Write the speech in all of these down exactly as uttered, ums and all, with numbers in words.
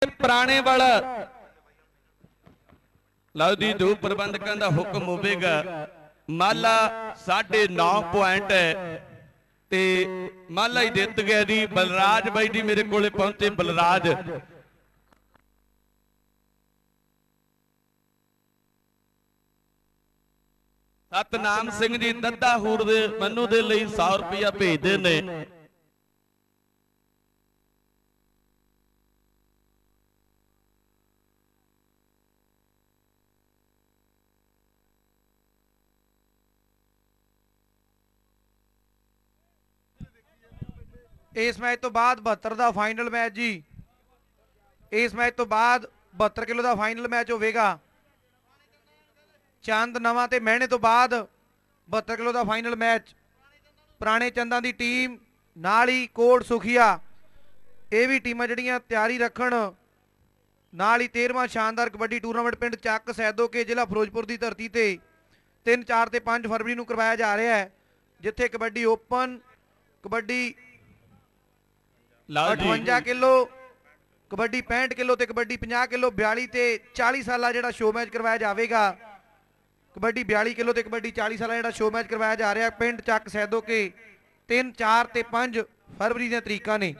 पुराने वाला लो जी जो प्रबंधकों का हुक्म होगा माला साढ़े नौ पॉइंट है ते माला ही जित गया जी। बलराज बाई जी मेरे को पहुंचे। बलराज सतनाम सिंह जी दद्दा हूर दे मनु दे लई सौ रुपया भेजते ने। इस मैच तो बाद बहत्तर का फाइनल मैच जी। इस मैच तो बाद बहत्तर किलो का फाइनल मैच होगा। चंद नवा ते महने तो बाद बहत्तर किलो का फाइनल मैच। पुराने चंदा की टीम नाल ही कोट सुखिया ये भी टीमां जड़ियां तैयारी रखण। नाल ही तेरहवां शानदार कबड्डी टूरनामेंट पिंड चक सैदो के जिला फिरोजपुर की धरती ते तीन चार ते पांच फरवरी नूं करवाया जा रहा है, जिथे कबड्डी ओपन कबड्डी अठवंजा किलो कबड्डी पैंठ किलो ते कबड्डी पचास किलो बयाली ते चालीस साल जिहड़ा शो मैच करवाया जाएगा। कबड्डी बयाली किलो ते कबड्डी चालीस साल जिहड़ा शो मैच करवाया जा रहा है पिंड चक सैदो के तीन चार ते पांच फरवरी दी तरीकां ने।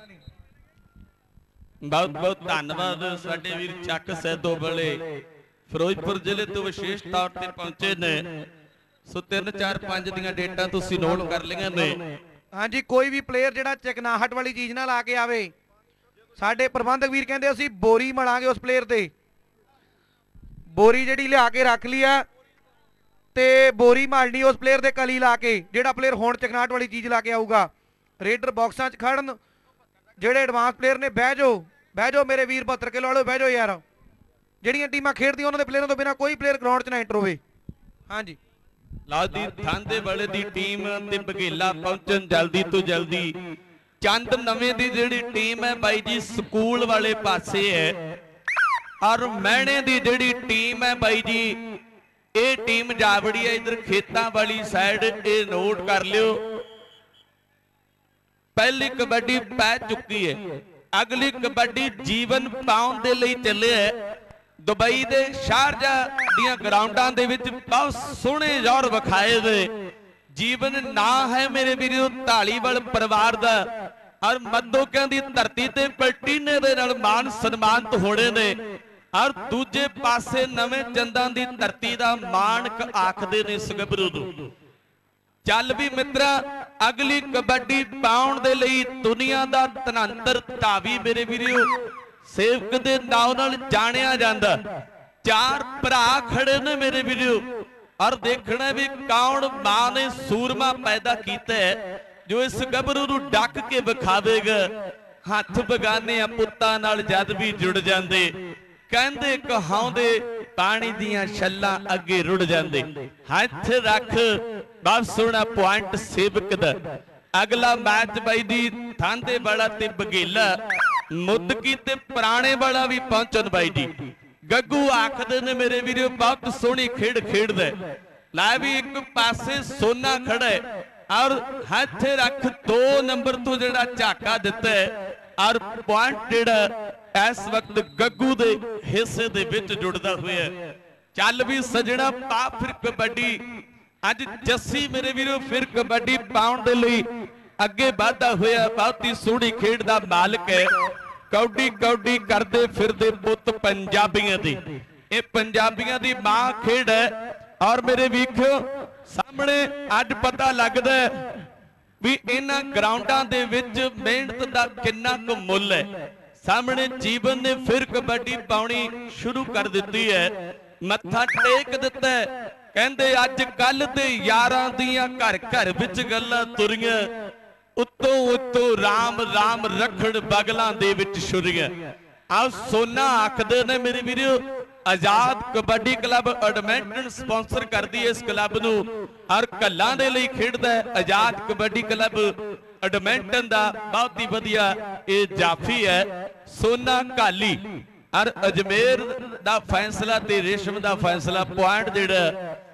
बहुत बहुत धन्यवाद साडे वीर चक सैदो वाले फिरोजपुर जिले तो विशेष तौर पर पहुंचे ने। सो तीन चार पांच दियां डेटां तुसीं नोट कर लियां ने। हाँ जी, कोई भी प्लेयर जिहड़ा चिकनाहट वाली चीज़ ना ला के आवे, साडे प्रबंधक वीर कहंदे असीं बोरी मलांगे उस प्लेयर ते। बोरी जिहड़ी लिया के रख ली है ते बोरी मारनी उस प्लेयर दे कली ला के, जिहड़ा प्लेयर हुण चिकनाहट वाली चीज़ ला के आऊगा। रेडर बॉक्सां च खड़न, जिहड़े एडवांस प्लेयर ने बह जाओ बह जाओ मेरे वीर बहत्तर किलो वाले बह जाओ यार। जिहड़ियां टीमां खेडदियां उन्हां दे प्लेयरां तो बिना कोई प्लेयर ग्राउंड च ना एंटर होवे। हाँ जी, लो जी थांदे वाले दी टीम ते बघेला पहुंचन जल्दी तो जल्दी। चंद नवे दी जिहड़ी टीम है बाई जी स्कूल वाले पासे है, और महने दी जिहड़ी टीम है बाई जी ये टीम जावड़ी है इधर खेतां वाली साइड। ये नोट कर लियो, पहली कबड्डी पै चुकी है, अगली कबड्डी जीवन पाउण दे लई चले है। दुबई दे शारजा दियां ग्राउंडां दे विच बहुत सोहणे जोर विखाए दे। जीवन ना है मेरे वीरों ढालीवाल परिवार दा, और मद्दोकियां दी धरती ते पलटीने दे नाल मान सन्मानित होणे ने। और दूजे पासे नवे चंदां दी धरती दा मानक आखदे ने इस गभरू नूं। चल भी मित्रा अगली कबड्डी पाउण दे लई दुनिया दा धनंतर धावी मेरे वीरों सेवक दे नाम नाल जानिया जांदा। चार भरा खड़े ने मेरे वीरों, और देखना भी कौन मां ने सूरमा पैदा किया है जो इस गभरू नूं डक के विखावेगा। हथ बगाने पुत्तां नाल जद भी जुड़ जांदे, कहंदे कहाउंदे पानी दियां छल्लां अगे रुड़ जांदे। हथ रख बहुत सोहना पॉइंट सेवक दा। अगला मैच बाई दी थांदे वाला ते बघेला मुद्दकी ते पुराने वाला भी पहुंचन बाई जी। गग्गू आखदे ने मेरे वीरों बहुत सोहनी खेड खेडदा है। ला भी एक पासे सोना खड़ा है, और हाथ रख दो नंबर तो जिहड़ा झाका दिता है, और पॉइंट जिहड़ा इस वक्त गग्गू दे हिस्से दे विच जुड़दा होया। चल भी सजना पा फिर कबड्डी। अज जस्सी मेरे वीरों फिर कबड्डी पाउण दे लई अगे वाधा होया। बहुत ही सोहनी खेड दा मालक है। कौडी कौडी करदे फिरदे पुत पंजाबियां दी, ये पंजाबियां दी मां खेड है। और मेरे वीखियो सामने अज पता लगदा है भी इन्हां ग्राउंडां दे विच मेहनत दा किन्ना क मुल है। सामने जीवन ने फिर कबड्डी पाउणी शुरू कर दित्ती है, मत्था टेक दिता है। कहंदे अज कल ते यारां दियां घर घर विच गल्लां तुरियां, उत्तों उत्तों राम राम रखड़ बगलों दे विच छुरियां। आओ सोना आखदे ने मेरे वीरों Azad kabaddi club Edmonton sponsor करदी है इस क्लब नूं, और कल्लां दे लई खेडदा है आजाद कबड्डी क्लब एडमिंटन दा बहुत ही वधिया ये जाफी है सोना काली। और अजमेर दा फैसला ते रेशम दा फैसला पॉइंट जिहड़ा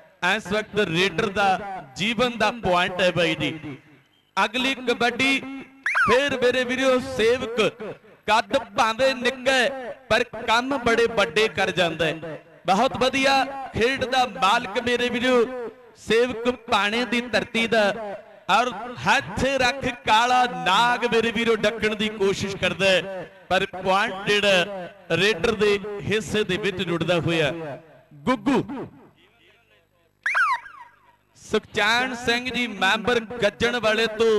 इस वक्त रेडर दा जीवन दा पॉइंट है भाई जी। अगली कबड्डी फिर मेरे वीरों सेवक कद भावें निक्का पर काम बड़े बड़े कर जाता है। बहुत वधिया खेड दा मालक मेरे वीरो सेवक भाणे दी धरती दा और हथ रख काला नाग मेरे वीरो डकण दी कोशिश करदा है पर पॉइंट जिहड़ा रेडर दे हिस्से दे विच जुड़दा होया। गुग्गू सुखचैन सिंह जी मैंबर गज्जण वाले तो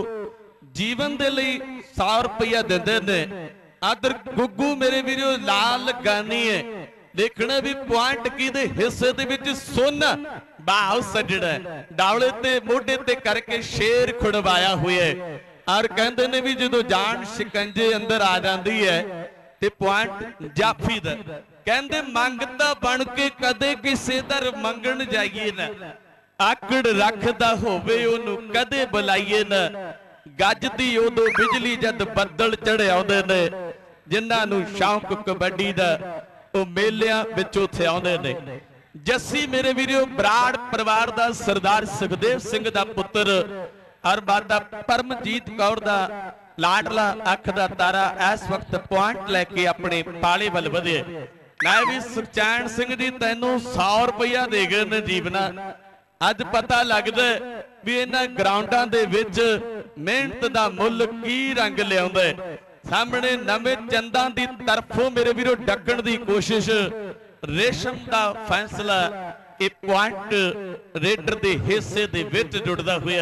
जीवन दे लई सौ रुपया दिंदे ने। अदर गुग्गू मेरे वीरो लाल गानी है देखना भी पॉइंट की दे हिस्से दे विच सुन बाह सजड़ा डावले ते मोढे ते करके शेर खुड़वाया हुआ है और कहते ने भी जो जान शिकंजे अंदर आ जाती है ते पॉइंट जाफी दा कहते मंगता बन के कदे किसे दर मंगण जाइए ना आकड़ रखदा होवे ओनू कदे बुलाइए ना गजदी उदों बिजली जद बदल चढ़े आउंदे ने जिन्हां नूं शौक कबड्डी दा ਉਹ ਮੇਲਿਆਂ ਵਿੱਚ ਉੱਥੇ ਆਉਂਦੇ ਨੇ। ਜੱਸੀ ਮੇਰੇ ਵੀਰੋ ਬਰਾੜ ਪਰਿਵਾਰ ਦਾ ਸਰਦਾਰ ਸੁਖਦੇਵ ਸਿੰਘ ਦਾ ਪੁੱਤਰ ਔਰ ਮਾਤਾ ਪਰਮਜੀਤ ਕੌਰ ਦਾ ਲਾਡਲਾ ਅੱਖ ਦਾ ਤਾਰਾ ਇਸ ਵਕਤ ਪੁਆਇੰਟ ਲੈ ਕੇ ਆਪਣੇ ਪਾਲੇ ਵੱਲ ਵਧੇ। ਨਾ ਵੀ ਸੁਖਚੈਨ ਸਿੰਘ ਜੀ ਤੈਨੂੰ ਸੌ ਰੁਪਇਆ ਦੇ ਗਏ ਨੇ ਜੀਵਨਾ। ਅੱਜ ਪਤਾ ਲੱਗਦਾ ਵੀ ਇਹਨਾਂ ਗਰਾਊਂਡਾਂ ਦੇ ਵਿੱਚ ਮਿਹਨਤ ਦਾ ਮੁੱਲ ਕੀ ਰੰਗ ਲਿਆਉਂਦਾ। सामने नवे चंदा की तरफों मेरे वीरों डकण की कोशिश रेशम का फैसला ये पॉइंट रेडर के हिस्से दे विच जुड़दा हुआ।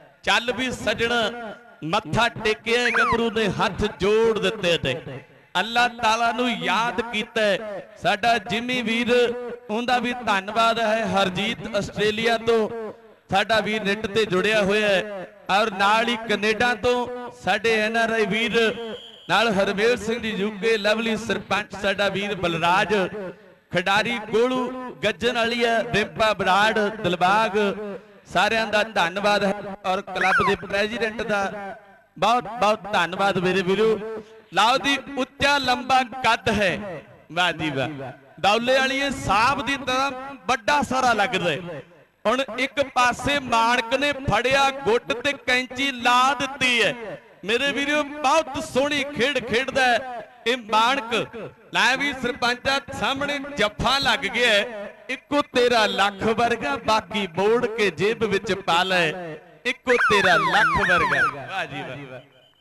चल भी सजना मत्था टेकिया गभरू ने हाथ जोड़ दिते ने अल्लाह ताला नू याद कीता। साडा जिमी वीर उनका भी धन्नवाद है। हरजीत आस्ट्रेलिया तो साडा वीर नेट ते जुड़िया हुआ है और नाल ही कनेडा तो साडे एन आर आई वीर नाल हरमेल सिंह जी यूके लवली सरपंच साडा वीर बलराज खिडारी गोलू गज्जन वाली है रिंपा बराड़ दिलबाग सारियां दा धन्नवाद है और क्लब के प्रेजिडेंट दा बहुत बहुत धन्नवाद मेरे वीरो। लाओ दी उच्चा लंबा कद है वाह जी वाह दौले वाली साहब की तरह बड़ा सारा लगदा है। हुण एक पासे मानक ने फड़िया गुट ते कैंची ला दी है मेरे वीरो बहुत सोहनी खेड खेडदा है ये मानक। लै भी सरपंचा सामने जफा लग गया इको तेरा लख वर्गा बाकी मोड़ के जेब विच पा लै इको तेरा लख वर्गा। वाह जी वाह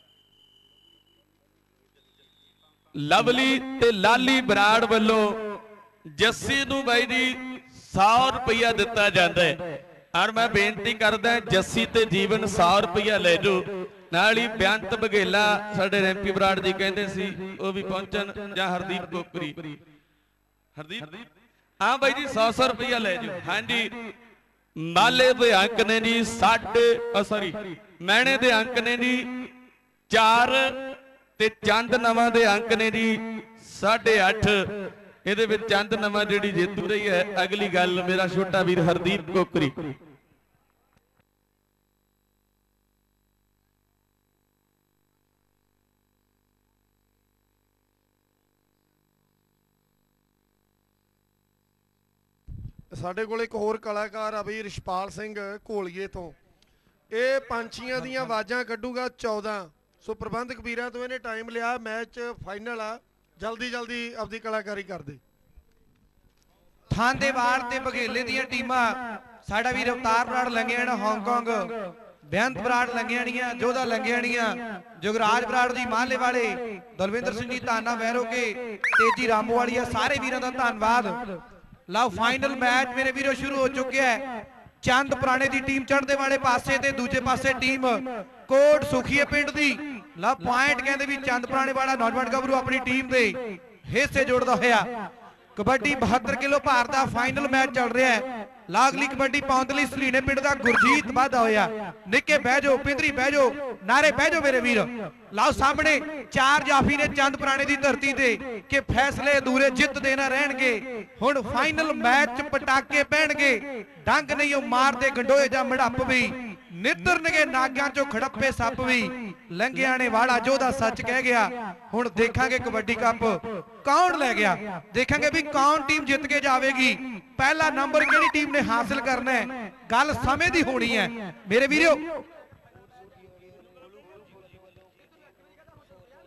लवली ते लाली बराड़ वालों जस्सी नूं बाई जी सौ रुपया दिता जाता है और मैं बेनती करदा जस्सी ते जीवन सौ रुपया ले जो नाल ही बेअंत बघेला साडे रैंपी बराड़ जी कहंदे सी वो भी पहुंचन जां हरदीप कोकरी हरदीप हाँ भाई जी सौ सौ रुपया ले जो। हाँ जी माले दे अंक ने जी साढ़े सॉरी मैणे दे अंक ने जी चार ते चंद नवां दे अंक ने जी साढ़े अठ। ਇਹਦੇ ਵਿੱਚ ਚੰਦ ਨਵਾਂ ਜਿਹੜੀ ਜੇਤੂ ਰਹੀ ਹੈ। ਅਗਲੀ ਗੱਲ ਮੇਰਾ ਛੋਟਾ ਵੀਰ ਹਰਦੀਪ ਕੋਕਰੀ ਸਾਡੇ ਕੋਲ ਇੱਕ ਹੋਰ ਕਲਾਕਾਰ ਆ ਬਈ ਰਿਸ਼ਪਾਲ ਸਿੰਘ ਘੋਲੀਏ ਤੋਂ ਇਹ ਪੰਛੀਆਂ ਦੀਆਂ ਆਵਾਜ਼ਾਂ ਕੱਢੂਗਾ ਚੌਦਾਂ। ਸੋ ਪ੍ਰਬੰਧਕ ਵੀਰਾਂ ਤੋਂ ਇਹਨੇ ਟਾਈਮ ਲਿਆ ਮੈਚ ਫਾਈਨਲ ਆ जल्दी जल्दी अपनी कलाकारी कर दे। थानेवाल ते बघेले दियां टीमां साडा वीर अवतार बराड़ लंघियाणा हांगकांग बेअंत बराड़ लंघियाणियां जोधा लंघियाणियां जुगराज बराड़ जी माले वाले दलविंदर सिंह जी धाना वैरो के तेजी रामू वाली सारे वीरों का धन्यवाद। लो फाइनल मैच मेरे वीरों शुरू हो चुके हैं। चंद पुराने दी टीम चढ़ने वाले पासे ते दूजे पासे टीम कोट सुखीए पिंड दी ला पॉइंट कहते भी चंद पुराने वाला नौजवान गभरू अपनी टीम के हिस्से जोड़ता होया। कबड्डी बहत्तर किलो भार का फाइनल मैच चल रहा है। लागली कबड्डी पाउंद लई सलीने पिंड का गुरजीत वाधा होया। निके बह जाओ पिंदरी बह जाओ नारे बह जाओ मेरे वीर। लाओ सामने चार जाफी ने चंद पुराने की धरती से कि फैसले अधूरे जित देना रहणगे। हुण फाइनल मैच पटाके पैणगे डंग नहीं मारते गंडोए जा मड़प भी नितरनगे नाग्यां चो खड़प्पे सप भी लंघियाणे वाला जोधा सच कह गया। हुण देखांगे कबड्डी कप कौन लै गया देखांगे भी कौन टीम जित के जावेगी। पहला नंबर किहड़ी टीम ने हासिल करना है गल समय दी होनी है मेरे वीरो।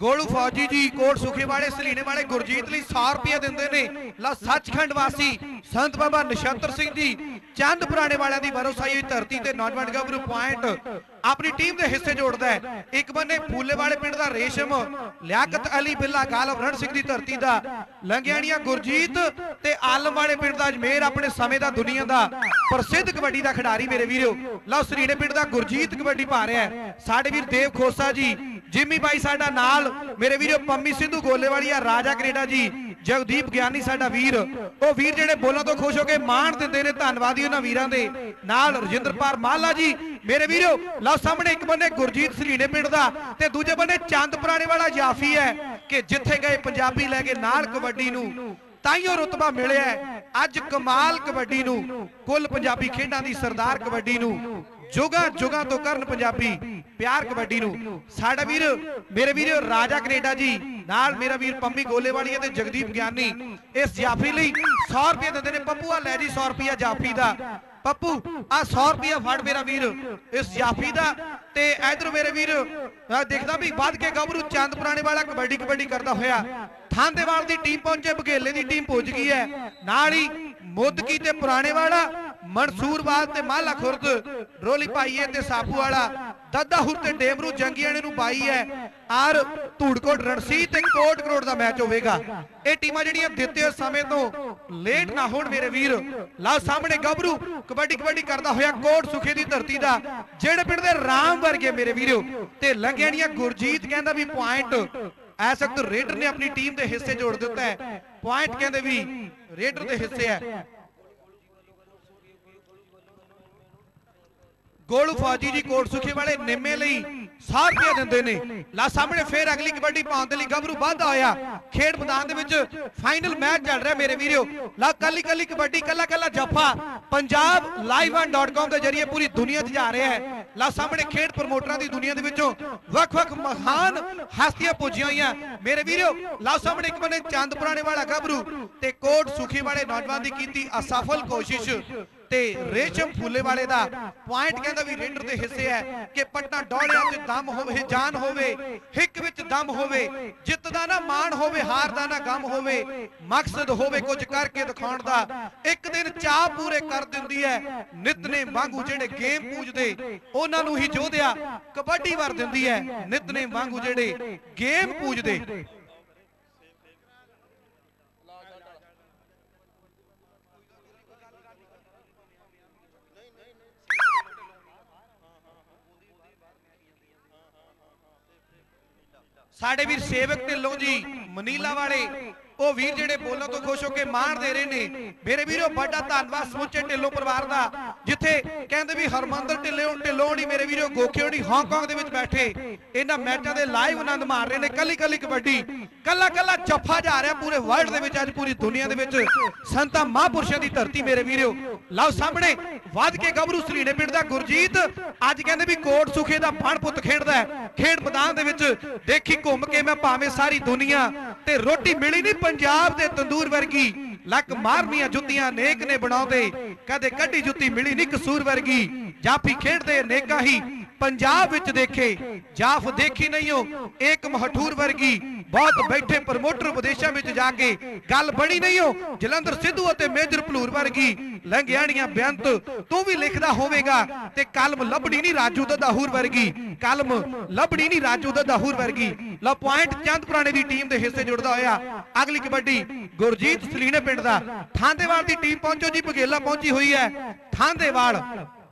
ਗੋਲੂ ਫੌਜੀ ਜੀ ਕੋਟ ਸੁਖੇ ਵਾਲੇ ਸਲੀਣੇ ਵਾਲੇ ਗੁਰਜੀਤ ਲਈ ਸੌ ਰੁਪਏ ਦਿੰਦੇ ਨੇ। ਲਾ ਸੱਚਖੰਡ ਵਾਸੀ ਸੰਤ ਬਾਬਾ ਨਛੱਤਰ ਸਿੰਘ ਜੀ ਚੰਦ ਪੁਰਾਣੇ ਵਾਲਿਆਂ ਦੀ ਵਰੋਸਾਈ ਹੋਈ ਧਰਤੀ ਤੇ ਨੌਜਵਾਨ ਗੱਭਰੂ ਪੁਆਇੰਟ ਆਪਣੀ ਟੀਮ ਦੇ ਹਿੱਸੇ ਜੋੜਦਾ ਹੈ। ਇੱਕ ਬੰਨੇ ਫੂਲੇ ਵਾਲੇ ਪਿੰਡ ਦਾ ਰੇਸ਼ਮ ਲਿਆਕਤ ਅਲੀ ਬਿੱਲਾ ਗਾਲਵ ਰਣ ਸਿੰਘ ਦੀ ਧਰਤੀ ਦਾ ਲੰਗਿਆਣੀਆਂ ਗੁਰਜੀਤ ਤੇ ਆਲਮ ਵਾਲੇ ਪਿੰਡ ਦਾ ਅਜਮੇਰ ਆਪਣੇ ਸਮੇਂ ਦਾ ਦੁਨੀਆ ਦਾ ਪ੍ਰਸਿੱਧ ਕਬੱਡੀ ਦਾ ਖਿਡਾਰੀ ਮੇਰੇ ਵੀਰੋ। ਲਓ ਸਰੀਣੇ ਪਿੰਡ ਦਾ ਗੁਰਜੀਤ ਕਬੱਡੀ ਪਾ ਰਿਹਾ ਹੈ। ਸਾਡੇ ਵੀਰ ਦੇਵ ਖੋਸਾ ਜੀ ਜਿਮੀ ਬਾਈ ਸਾਡਾ ਨਾਲ ਮੇਰੇ ਵੀਰੋ ਪੰਮੀ ਸਿੱਧੂ ਗੋਲੇਵਾਲੀਆ ਰਾਜਾ ਕੈਨੇਡਾ ਜੀ ਜਗਦੀਪ ਗਿਆਨੀ ਸਾਡਾ ਵੀਰ ਉਹ ਵੀਰ ਜਿਹੜੇ ਬੋਲਾਂ ਤੋਂ ਖੁਸ਼ ਹੋ ਕੇ ਮਾਣ ਦਿੰਦੇ ਨੇ। ਧੰਨਵਾਦੀ ਉਹਨਾਂ ਵੀਰਾਂ ਦੇ ਨਾਲ ਰਜਿੰਦਰਪਾਲ ਮਾਲਾ ਜੀ ਮੇਰੇ ਵੀਰੋ। ਲਓ ਸਾਹਮਣੇ ਇੱਕ ਬੰਨੇ ਗੁਰਜੀਤ ਸਲੀਣੇ ਪਿੰਡ ਦਾ ਤੇ ਦੂਜੇ ਬੰਨੇ ਚੰਦ ਪੁਰਾਣੇ ਵਾਲਾ ਜਾਫੀ ਹੈ ਕਿ ਜਿੱਥੇ ਗਏ ਪੰਜਾਬੀ ਲੈ ਕੇ ਨਾਲ ਕਬੱਡੀ ਨੂੰ ਤਾਈਓ ਰੁਤਬਾ ਮਿਲਿਆ ਅੱਜ ਕਮਾਲ ਕਬੱਡੀ ਨੂੰ ਕੁੱਲ ਪੰਜਾਬੀ ਖੇਡਾਂ ਦੀ ਸਰਦਾਰ ਕਬੱਡੀ ਨੂੰ ਜੁਗਾਂ ਜੁਗਾਂ ਤੋਂ ਕਰਨ ਪੰਜਾਬੀ ਪਿਆਰ ਕਬੱਡੀ ਨੂੰ। ਸਾਡਾ ਵੀਰ ਮੇਰੇ ਵੀਰੋ ਰਾਜਾ ਕੈਨੇਡਾ ਜੀ ਨਾਲ ਮੇਰਾ ਵੀਰ ਪੰਮੀ ਗੋਲੇਵਾਲੀਆ ਤੇ ਜਗਦੀਪ ਗਿਆਨੀ ਇਸ ਜਾਫੀ ਲਈ ਸੌ ਰੁਪਏ ਦਿੰਦੇ ਨੇ। ਪੱਪੂ ਆ ਲੈ ਜੀ ਸੌ ਰੁਪਿਆ ਜਾਫੀ ਦਾ। ਪੱਪੂ ਆ ਸੌ ਰੁਪਿਆ ਫੜ ਮੇਰਾ ਵੀਰ ਇਸ ਜਾਫੀ ਦਾ। ਤੇ ਇਧਰ ਮੇਰੇ ਵੀਰ ਦੇਖਦਾ ਵੀ ਵੱਧ ਕੇ ਗੱਭਰੂ ਚੰਦ ਪੁਰਾਣੇ ਵਾਲਾ ਕਬੱਡੀ ਕਬੱਡੀ ਕਰਦਾ ਹੋਇਆ ਥਾਂਦੇਵਾਲ ਦੀ ਟੀਮ ਪਹੁੰਚੇ ਬਘੇਲੇ ਦੀ ਟੀਮ ਪਹੁੰਚ ਗਈ ਹੈ। ਨਾਲ ਹੀ ਮੁੱਦਕੀ ਤੇ ਪੁਰਾਣੇ ਵਾਲਾ ਮਨਸੂਰਵਾਲ ਤੇ ਮਾਲਾ ਖੁਰਦ ਰੋਲੀ ਪਾਈਏ ਤੇ ਸਾਪੂ ਵਾਲਾ ਦੱਦਾਹੁਰ ਤੇ ਡੇਮਰੂ ਜੰਗੀਆਣੇ ਨੂੰ ਬਾਈ ਹੈ। ਆਰ ਧੂੜਕੋਟ ਰਣਸੀ ਤੇ ਕੋਟ ਕਰੋੜ ਦਾ ਮੈਚ ਹੋਵੇਗਾ। ਇਹ ਟੀਮਾਂ ਜਿਹੜੀਆਂ ਦਿੱਤੇ ਸਮੇਂ ਤੋਂ ਲੇਟ ਨਾ ਹੋਣ ਮੇਰੇ ਵੀਰ। ਲਓ ਸਾਹਮਣੇ ਗੱਭਰੂ ਕਬੱਡੀ ਕਬੱਡੀ ਕਰਦਾ ਹੋਇਆ ਕੋਟ ਸੁਖੇ ਦੀ ਧਰਤੀ ਦਾ ਜਿਹੜੇ ਪਿੰਡ ਦੇ ਰਾਮ ਵਰਗੇ ਮੇਰੇ ਵੀਰੋ ਤੇ ਲੰਗਿਆਣੀਆਂ ਗੁਰਜੀਤ ਕਹਿੰਦਾ ਵੀ ਪੁਆਇੰਟ ਐਸ ਵਕਤ ਰੇਡਰ ਨੇ ਆਪਣੀ ਟੀਮ ਦੇ ਹਿੱਸੇ ਜੋੜ ਦਿੱਤਾ ਹੈ। ਪੁਆਇੰਟ ਕਹਿੰਦੇ ਵੀ ਰੇਡਰ ਦੇ ਹਿੱਸੇ ਹੈ। ਗੋਲੂ ਫੌਜੀ ਜੀ ਕੋਟ ਸੁਖੇ ਵਾਲੇ ਨਿੰਮੇ ਲਈ ਸੌ ਰੁਪਏ ਦਿੰਦੇ ਨੇ। ਲਾ ਸਾਹਮਣੇ ਫੇਰ ਅਗਲੀ ਕਬੱਡੀ ਪਾਉਣ ਦੇ ਲਈ ਗੱਭਰੂ ਵਾਧਾ ਹੋਇਆ। ਖੇਡ ਮੈਦਾਨ ਦੇ ਵਿੱਚ ਫਾਈਨਲ ਮੈਚ ਚੱਲ ਰਿਹਾ ਮੇਰੇ ਵੀਰੋ। ਲਾ ਕੱਲੀ ਕੱਲੀ ਕਬੱਡੀ ਕੱਲਾ ਕੱਲਾ ਜੱਫਾ Punjab live one dot com ਦੇ ਜਰੀਏ ਪੂਰੀ ਦੁਨੀਆ 'ਚ ਜਾ ਰਿਹਾ ਹੈ। ਲਾ ਸਾਹਮਣੇ ਖੇਡ ਪ੍ਰਮੋਟਰਾਂ ਦੀ ਦੁਨੀਆ ਦੇ ਵਿੱਚੋਂ ਵੱਖ-ਵੱਖ ਮਹਾਨ ਹਸਤੀਆਂ ਪੁੱਜੀਆਂ ਹੋਈਆਂ ਮੇਰੇ ਵੀਰੋ। ਲਾ ਸਾਹਮਣੇ ਇੱਕ ਬੰਨੇ ਚੰਦ ਪੁਰਾਣੇ ਵਾਲਾ ਗੱਭਰੂ ਤੇ ਕੋਟ ਸੁਖੇ ਵਾਲੇ ਨੌਜਵਾਨ ਦੀ ਕੀਤੀ ਅਸਫਲ ਕੋਸ਼ਿਸ਼ ਤੇ ਰੇਸ਼ਮ ਫੂਲੇ ਵਾਲੇ ਦਾ ਪੁਆਇੰਟ ਕਹਿੰਦਾ ਵੀ ਰੇਡਰ ਦੇ ਹਿੱਸੇ ਹੈ ਕਿ ਪਟਨਾ ਡੋਲਿਆਂ ਤੇ ਦਮ ਹੋਵੇ ਜਾਨ ਹੋਵੇ ਹਿੱਕ ਵਿੱਚ ਦਮ ਹੋਵੇ ਜਿੱਤ ਦਾ ਨਾ ਮਾਣ ਹੋਵੇ ਹਾਰ ਦਾ ਨਾ ਗਮ ਹੋਵੇ ਮਕਸਦ ਹੋਵੇ ਕੁਝ ਕਰਕੇ ਦਿਖਾਉਣ ਦਾ ਇੱਕ ਦਿਨ ਚਾਹ ਪੂਰੇ ਕਰ ਦਿੰਦੀ ਹੈ ਨਿਤਨੇਮ ਵਾਂਗੂ ਜਿਹੜੇ ਗੇਮ ਪੂਜਦੇ ਉਹਨਾਂ ਨੂੰ ਹੀ ਜੋਧਿਆ ਕਬੱਡੀ ਵਰ ਦਿੰਦੀ ਹੈ ਨਿਤਨੇਮ ਵਾਂਗੂ ਜਿਹੜੇ ਗੇਮ ਪੂਜਦੇ। ਸਾਡੇ ਵੀਰ ਸੇਵਕ ਢਿੱਲੋਂ ਜੀ ਮਨੀਲਾ ਵਾਲੇ ਉਹ ਵੀਰ ਜਿਹੜੇ ਬੋਲਾਂ ਤੋਂ ਖੁਸ਼ ਹੋ ਕੇ ਮਾਣ ਦੇ ਰਹੇ ਨੇ ਮੇਰੇ ਵੀਰੋ। ਵੱਡਾ ਧੰਨਵਾਦ ਸਮੁੱਚੇ ਢਿੱਲੋਂ ਪਰਿਵਾਰ ਦਾ ਜਿੱਥੇ ਕਹਿੰਦੇ ਵੀ ਹਰਮੰਦਰ ਢਿੱਲੋਂ ਢਿੱਲੋਂ ਨਹੀਂ ਮੇਰੇ ਵੀਰੋ ਗੋਖਿਓ ਨਹੀਂ ਹਾਂਗਕਾਂਗ ਦੇ ਵਿੱਚ ਬੈਠੇ ਇਹਨਾਂ ਮੈਚਾਂ ਦੇ ਲਾਈਵ ਆਨੰਦ ਮਾਰ ਰਹੇ ਨੇ। ਕੱਲੀ ਕੱਲੀ ਕਬੱਡੀ ਕੱਲਾ ਕੱਲਾ ਜੱਫਾ ਜਾ ਰਿਹਾ ਪੂਰੇ ਵਰਲਡ ਦੇ ਵਿੱਚ ਅੱਜ ਪੂਰੀ ਦੁਨੀਆ ਦੇ ਵਿੱਚ ਸੰਤਾਂ ਮਹਾਂਪੁਰਸ਼ਾਂ ਦੀ ਧਰਤੀ ਮੇਰੇ ਵੀਰੋ। ਲਓ ਸਾਹਮਣੇ ਵੱਧ ਕੇ ਗੱਭਰੂ ਸਲੀਣੇ ਪਿੰਡ ਦਾ ਗੁਰਜੀਤ ਅੱਜ ਕਹਿੰਦੇ ਵੀ ਕੋਟ ਸੁਖੇ ਦਾ ਫਣ ਪੁੱਤ ਖੇਡਦਾ ਹੈ। ਖੇਡ ਮੈਦਾਨ ਦੇ ਵਿੱਚ ਦੇਖੀ ਘੁੰਮ ਕੇ ਮੈਂ ਭਾਵੇਂ ਸਾਰੀ ਦੁਨੀਆ ਤੇ ਰੋਟੀ ਮਿਲੀ ਨਹੀਂ ਪੰਜਾਬ ਦੇ ਤੰਦੂਰ ਵਰਗੀ ਲੱਕ ਮਾਰਨੀਆਂ ਜੁੱਤੀਆਂ ਨੇਕ ਨੇ ਬਣਾਉਂਦੇ ਕਦੇ ਕੱਢੀ ਜੁੱਤੀ ਮਿਲੀ ਨਹੀਂ ਕਸੂਰ ਵਰਗੀ ਜਾਫੀ ਖੇਡਦੇ ਨੇਕਾ ਹੀ ਪੰਜਾਬ ਵਿੱਚ ਦੇਖੇ ਜਾਫ ਦੇਖੀ ਨਹੀਂ ਹੋ ਏਕ ਮਹਠੂਰ ਵਰਗੀ ਬਹੁਤ ਬੈਠੇ ਪ੍ਰਮੋਟਰ ਵਿਦੇਸ਼ਾਂ ਵਿੱਚ ਜਾ ਕੇ ਗੱਲ ਬਣੀ ਨਹੀਂ ਹੋ ਜਲੰਧਰ ਸਿੱਧੂ ਅਤੇ ਮੇਜਰ ਭਲੂਰ ਵਰਗੀ ਲੰਘਿਆਣੀਆਂ ਬੇਅੰਤ ਤੂੰ ਵੀ ਲਿਖਦਾ ਹੋਵੇਗਾ ਤੇ ਕਲਮ ਲੱਭਣੀ ਨਹੀਂ ਰਾਜੂ ਦਦਾਹੂਰ ਵਰਗੀ ਕਲਮ ਲੱਭਣੀ ਨਹੀਂ ਰਾਜੂ ਦਦਾਹੂਰ ਵਰਗੀ। ਲਓ ਪੁਆਇੰਟ ਚੰਦ ਪੁਰਾਣੇ ਦੀ ਟੀਮ ਦੇ ਹਿੱਸੇ ਜੁੜਦਾ ਹੋਇਆ ਅਗਲੀ ਕਬੱਡੀ ਗੁਰਜੀਤ ਸਲੀਣੇ ਪਿੰਡ ਦਾ ਥਾਂਦੇਵਾਲ ਦੀ ਟੀਮ ਪਹੁੰਚੋ ਜੀ ਬਘੇਲਾ ਪਹੁੰਚੀ ਹੋਈ ਹੈ। ਥਾਂਦੇਵਾਲ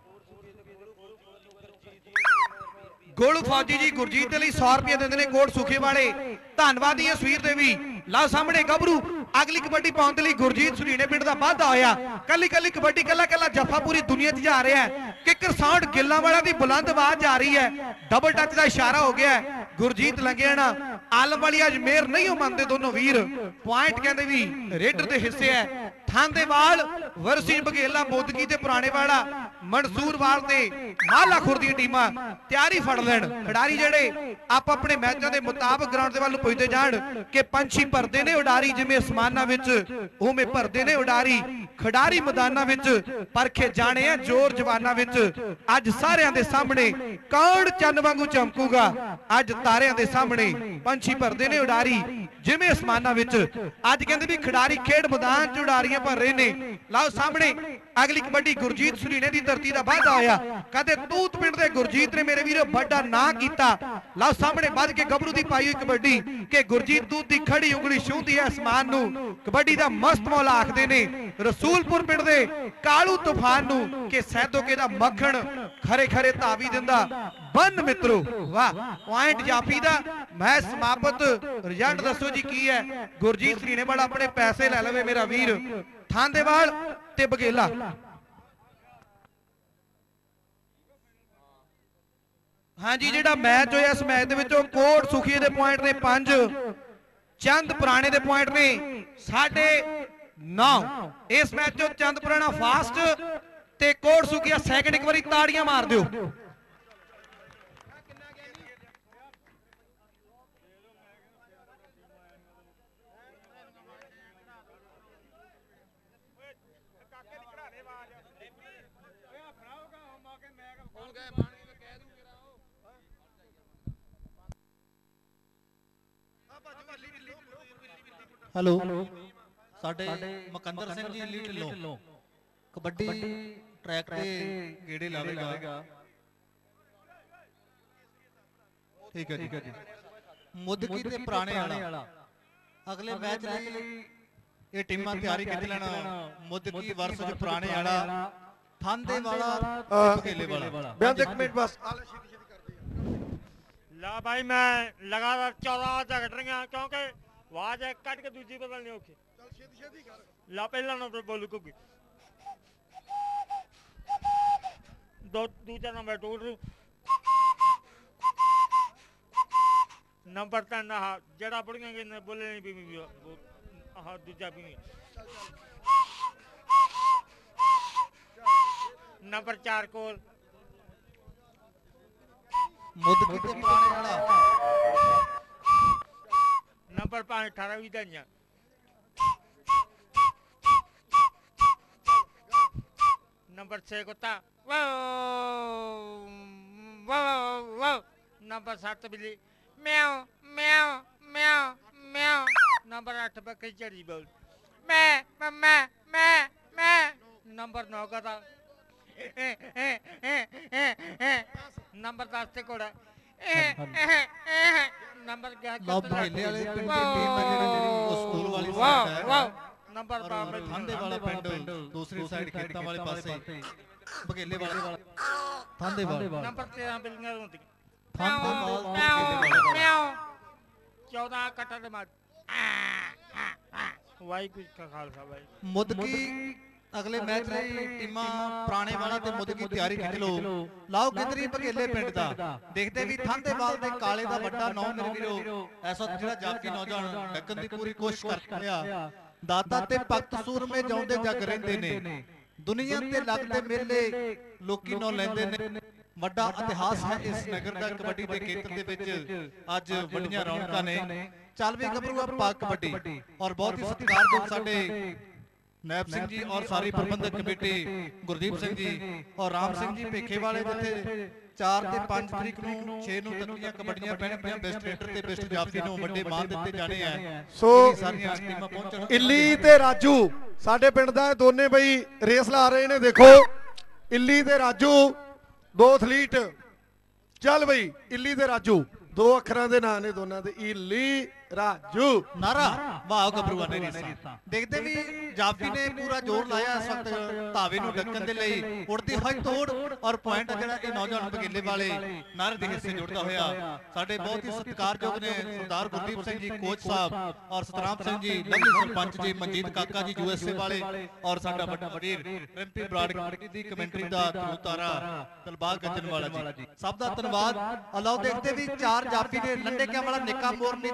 ਗੋਲੂ ਫੌਜੀ ਜੀ ਗੁਰਜੀਤ ਦੇ ਲਈ ਸੌ ਰੁਪਏ ਦਿੰਦੇ ਨੇ ਕੋਟ ਸੁਖੇ ਵਾਲੇ ਧੰਨਵਾਦੀ ਹੈ ਸਵੀਰ ਦੇ ਵੀ। ਲਓ ਸਾਹਮਣੇ ਗੱਭਰੂ ਅਗਲੀ ਕਬੱਡੀ ਪਾਉਣ ਦੇ ਲਈ ਗੁਰਜੀਤ ਸਲੀਣੇ ਪਿੰਡ ਦਾ ਵਾਧਾ ਹੋਇਆ ਕੱਲੀ ਕੱਲੀ ਕਬੱਡੀ ਕੱਲਾ ਕੱਲਾ ਜੱਫਾ ਪੂਰੀ ਦੁਨੀਆ 'ਚ ਜਾ ਰਿਹਾ ਹੈ। ਕਿੱਕਰ ਸਾਊਂਡ ਗਿੱਲਾਂ ਵਾਲਾ ਦੀ ਬੁਲੰਦ ਆਵਾਜ਼ ਜਾ ਰਹੀ ਹੈ ਡਬਲ ਟੱਚ ਦਾ ਇਸ਼ਾਰਾ ਹੋ ਗਿਆ ਗੁਰਜੀਤ ਲੰਘਿਆਣਾ ਆਲਮ ਵਾਲੀ ਅਜਮੇਰ ਨਹੀਂ ਮੰਨਦੇ ਦੋਨੋਂ ਵੀਰ। ਪੁਆਇੰਟ ਕਹਿੰਦੇ ਵੀ ਰੇਡਰ ਦੇ ਹਿੱਸੇ ਹੈ। ਥਾਂਦੇਵਾਲ ਵਰਸੀ ਬਘੇਲਾ ਮੋਦਗੀ ਤੇ ਪੁਰਾਣੇ ਵਾਲਾ ਮਨਸੂਰਵਾਲ ਤੇ ਮਾਲਾਖੁਰ ਦੀਆਂ ਟੀਮਾਂ ਤਿਆਰੀ ਫੜ ਲੈਣ। ਖਿਡਾਰੀ ਜਿਹੜੇ ਆਪ ਆਪਣੇ ਮੈਚਾਂ ਦੇ ਮੁਤਾਬਕ ਗਰਾਊਂਡ ਦੇ ਵੱਲ ਨੂੰ ਪੁੱਜਦੇ ਜਾਣ ਕਿ ਪੰਛੀ ਭਰਦੇ ਨੇ ਉਡਾਰੀ ਜਿਵੇਂ ਅਸਮਾਨਾਂ ਵਿੱਚ, ਉਵੇਂ ਭਰਦੇ ਨੇ ਉਡਾਰੀ ਖਿਡਾਰੀ ਮੈਦਾਨਾਂ ਵਿੱਚ, ਪਰਖੇ ਜਾਣੇ ਆ ਜ਼ੋਰ ਜਵਾਨਾਂ ਵਿੱਚ। ਅੱਜ ਸਾਰਿਆਂ ਦੇ ਸਾਹਮਣੇ ਕੌਣ ਚੰਨ ਵਾਂਗੂ ਚਮਕੂਗਾ, ਅੱਜ ਤਾਰਿਆਂ ਦੇ ਸਾਹਮਣੇ ਪੰਛੀ ਭਰਦੇ ਨੇ ਉਡਾਰੀ ਜਿਵੇਂ ਅਸਮਾਨਾਂ ਵਿੱਚ। ਅੱਜ ਕਹਿੰਦੇ ਵੀ ਖਿਡਾਰੀ ਖੇਡ ਮੈਦਾਨ 'ਚ ਉਡਾਰੀਆਂ ਭਰ ਰਹੇ ਨੇ। ਲਓ ਸਾਹਮਣੇ ਅਗਲੀ ਕਬੱਡੀ ਗੁਰਜੀਤ ਸੁਰੀਨੇ ਦੀ ਧਰਤੀ ਦਾ ਵਾਅਦਾ ਹੋਇਆ, ਕਦੇ ਤੂਤ ਪਿੰਡ ਦੇ ਗੁਰਜੀਤ ਨੇ ਮੇਰੇ ਵੀਰੋ ਵੱਡਾ ਨਾਂ ਕੀਤਾ। ਲਓ ਸਾਹਮਣੇ ਵੱਧ ਕੇ ਗੱਭਰੂ ਦੀ ਪਾਈ ਹੋਈ ਕਬੱਡੀ ਕਿ ਗੁਰਜੀਤ ਦੂਤ ਦੀ ਖੜੀ ਉਂਗਲੀ ਛੂਹਦੀ ਹੈ ਅਸਮਾਨ ਨੂੰ। ਕਬੱਡੀ ਦਾ ਮਸਤ ਮੌਲਾ ਆਖਦੇ ਨੇ ਰਸੂਲਪੁਰ ਪਿੰਡ ਦੇ ਕਾਲੂ ਤੂਫਾਨ ਨੂੰ ਕਿ ਸੈਦੋਕੇ ਦਾ ਮੱਖਣ ਖਰੇ ਖਰੇ ਧਾਵੀ ਦਿੰਦਾ ਬੰਨ ਮਿੱਤਰੋ। ਵਾਹ ਪੁਆਇੰਟ ਜਾਫੀ ਦਾ। ਮੈਂ ਸਮਾਪਤ ਰਿਜ਼ਲਟ ਦੱਸੋ ਜੀ ਕੀ ਹੈ। ਗੁਰਜੀਤ ਸੁਰੀਨੇ ਵਾਲਾ ਆਪਣੇ ਪੈਸੇ ਲੈ ਲਵੇ ਮੇਰਾ ਵੀਰ। ਥਾਂਦੇਵਾਲ ਤੇ ਬਗੇਲਾ। ਹਾਂਜੀ ਜਿਹੜਾ ਮੈਚ ਹੋਇਆ ਇਸ ਮੈਚ ਦੇ ਵਿੱਚੋਂ ਕੋਟ ਸੁਖੀਏ ਦੇ ਪੁਆਇੰਟ ਨੇ ਪੰਜ, ਚੰਦ ਪੁਰਾਣੇ ਦੇ ਪੁਆਇੰਟ ਨੇ ਸਾਢੇ ਨੌ। ਇਸ ਮੈਚ ਚੋਂ ਚੰਦ ਪੁਰਾਣਾ ਫਾਸਟ ਤੇ ਕੋਟ ਸੁਖੀਆ ਸੈਕਿੰਡ। ਇੱਕ ਵਾਰੀ ਤਾੜੀਆਂ ਮਾਰ ਦਿਓ। हेलो साडे मकंदर सिंह जी लीड लो कबड्डी ट्रैक ते गेड़े लावेगा। ठीक है जी। मुदकी ते पुराने वाला अगले मैच लई ये टीमां तैयारी कर लेना। मुदकी वर्सेस पुराने वाला, थांदे वाला, बघेले वाला। बयान एक मिनट बस ला भाई मैं लगातार चौदह झगड़ रही हूं क्योंकि आवाज है कट के दूजी बदलनी औखी। ला पहला नंबर बोलू क्योंकि दो दूसरा नंबर टूट नंबर तीन आह जड़ा बुढ़िया कि बोले नहीं भी आह दूजा भी नंबर चार कोल मुदकी ते पुराने वाला नंबर पांच अठारह भी दंजा नंबर छह कुत्ता नंबर सात बिल्ली म्याओ म्याओ म्याओ म्याओ नंबर आठ बकरी चढ़ी बोल मैं मैं मैं मैं नंबर नौ का था नंबर दस से कोड़ा नंबर क्या बघेले वाले पिंड की टीम है ਜਿਹੜੀ ਉਹ ਸਕੂਲ ਵਾਲੀ ਸਾਈਡ ਹੈ। वाह नंबर और थांदे वाला पिंड दूसरी साइड खेतां वाले पासे बघेले वाला थांदे वाला नंबर तेरह बिल्लियां होती थांदे वाला म्याओ चौदह कटा दे मार वाई कुछ का खालसा भाई। मुदकी अगले मैच ਲਈ ਟੀਮਾਂ ਪੁਰਾਣੇ ਵਾਲਾ ਤੇ ਮੁਦਕੀ ਤਿਆਰੀ ਖਿੱਚ ਲੋ। ਲਾਓ ਕਿਧਰੀ ਬਘੇਲੇ ਪਿੰਡ ਦਾ ਦੇਖਦੇ ਵੀ ਥਾਂਦੇਵਾਲ ਦੇ ਕਾਲੇ ਦਾ ਵੱਡਾ ਨੌ ਮੇਰੇ ਵੀਰੋ ਐਸਾ ਜਿਹੜਾ ਜਾਫੀ ਨੌਜਵਾਨ ਡੱਕਣ ਦੀ ਪੂਰੀ ਕੋਸ਼ਿਸ਼ ਕਰ ਰਿਹਾ। ਦਾਤਾ ਤੇ ਭਗਤ ਸੂਰਮੇ ਜਾਉਂਦੇ ਜੱਗ ਰਹਿੰਦੇ ਨੇ ਦੁਨੀਆ ਤੇ ਲੱਗਦੇ ਮੇਲੇ ਲੋਕੀ ਨੌ ਲੈਂਦੇ ਨੇ। ਵੱਡਾ ਇਤਿਹਾਸ ਹੈ ਇਸ ਨਗਰ ਦਾ ਕਬੱਡੀ ਦੇ ਖੇਤਰ ਦੇ ਵਿੱਚ ਅੱਜ ਵੱਡੀਆਂ ਰੌਣਕਾਂ ਨੇ। ਚੱਲ ਵੀ ਗੱਭਰੂ ਪਾ ਕਬੱਡੀ ਔਰ ਬਹੁਤ ਹੀ ਸਤਿਕਾਰਯੋਗ ਸਾਡੇ नैब सिंह जी और सारी प्रबंधक कमेटी गुरदीप सिंह जी और राम सिंह जी पेखे वाले जिथे चार ते पांच तरीक नूं छे नूं तकड़ियां कबड्डियां पैणगीਆਂ बेस्ट रेडर ते बेस्ट जाफी नूं ਵੱਡੇ ਮਾਨ ਦਿੱਤੇ ਜਾਣੇ ਆ। ਸੋ ਸਾਰੀਆਂ ਟੀਮਾਂ ਪਹੁੰਚਣ। ਇੱਲੀ ਤੇ ਰਾਜੂ ਸਾਡੇ ਪਿੰਡ ਦਾ ਦੋਨੇ ਬਈ ਰੇਸ ਲਾ ਰਹੇ ਨੇ। ਦੇਖੋ ਇੱਲੀ ਤੇ ਰਾਜੂ ਦੋ ਐਥਲੀਟ। ਚੱਲ ਬਈ ਇੱਲੀ ਤੇ ਰਾਜੂ ਦੋ ਅੱਖਰਾਂ ਦੇ ਨਾਂ ਨੇ ਦੋਨਾਂ ਦੇ ਇੱਲੀ ਰਾਜੂ ਨਾਰਾ ਵਾਹ ਗੱਭਰੂਆਂ ਨੇ ਰੀਸਾਂ ਦੇਖਦੇ ਵੀ ਜਾਫੀ ਨੇ ਪੂਰਾ ਜ਼ੋਰ ਲਾਇਆ ਇਸ ਵਕਤ ਧਾਵੇ ਨੂੰ ਡੱਕਣ ਦੇ ਲਈ। ਉੜਦੀ ਹੋਈ ਤੋੜ ਔਰ ਪੁਆਇੰਟ ਜਿਹੜਾ ਇਹ ਨੌਜਵਾਨ ਬਘੇਲੇ ਵਾਲੇ ਨਾਰੇ ਦੇ ਹਿੱਸੇ ਜੁੜਦਾ ਹੋਇਆ। ਸਾਡੇ ਬਹੁਤ ਹੀ ਸਤਿਕਾਰਯੋਗ ਨੇ ਸਰਦਾਰ ਗੁਰਦੀਪ ਸਿੰਘ ਜੀ ਕੋਚ ਸਾਹਿਬ ਔਰ ਸਤਨਾਮ ਸਿੰਘ ਜੀ ਲੰਮੀ ਸਰਪੰਚ ਜੀ ਮਨਜੀਤ ਕਾਕਾ ਜੀ ਯੂ ਐਸ ਏ ਵਾਲੇ ਔਰ ਸਾਡਾ ਵੱਡਾ ਵਜ਼ੀਰ ਰਿੰਪੀ ਬਰਾੜ ਦੀ ਕਮੈਂਟਰੀ ਦਾ ਤਾਰਾ ਦਿਲਬਾਗ ਗੱਜਣ ਵਾਲਾ ਜੀ। ਸਭ ਦਾ ਧੰਨਵਾਦ। ਅਲਾਓ ਦੇਖਦੇ ਵੀ ਚਾਰ ਜਾਫੀ ਨੇ ਲੰਡੇ ਕਿਆਂ ਵਾਲਾ ਨਿੱਕਾ ਮੋਰਨੀ ਦੋ ਨੰਬਰ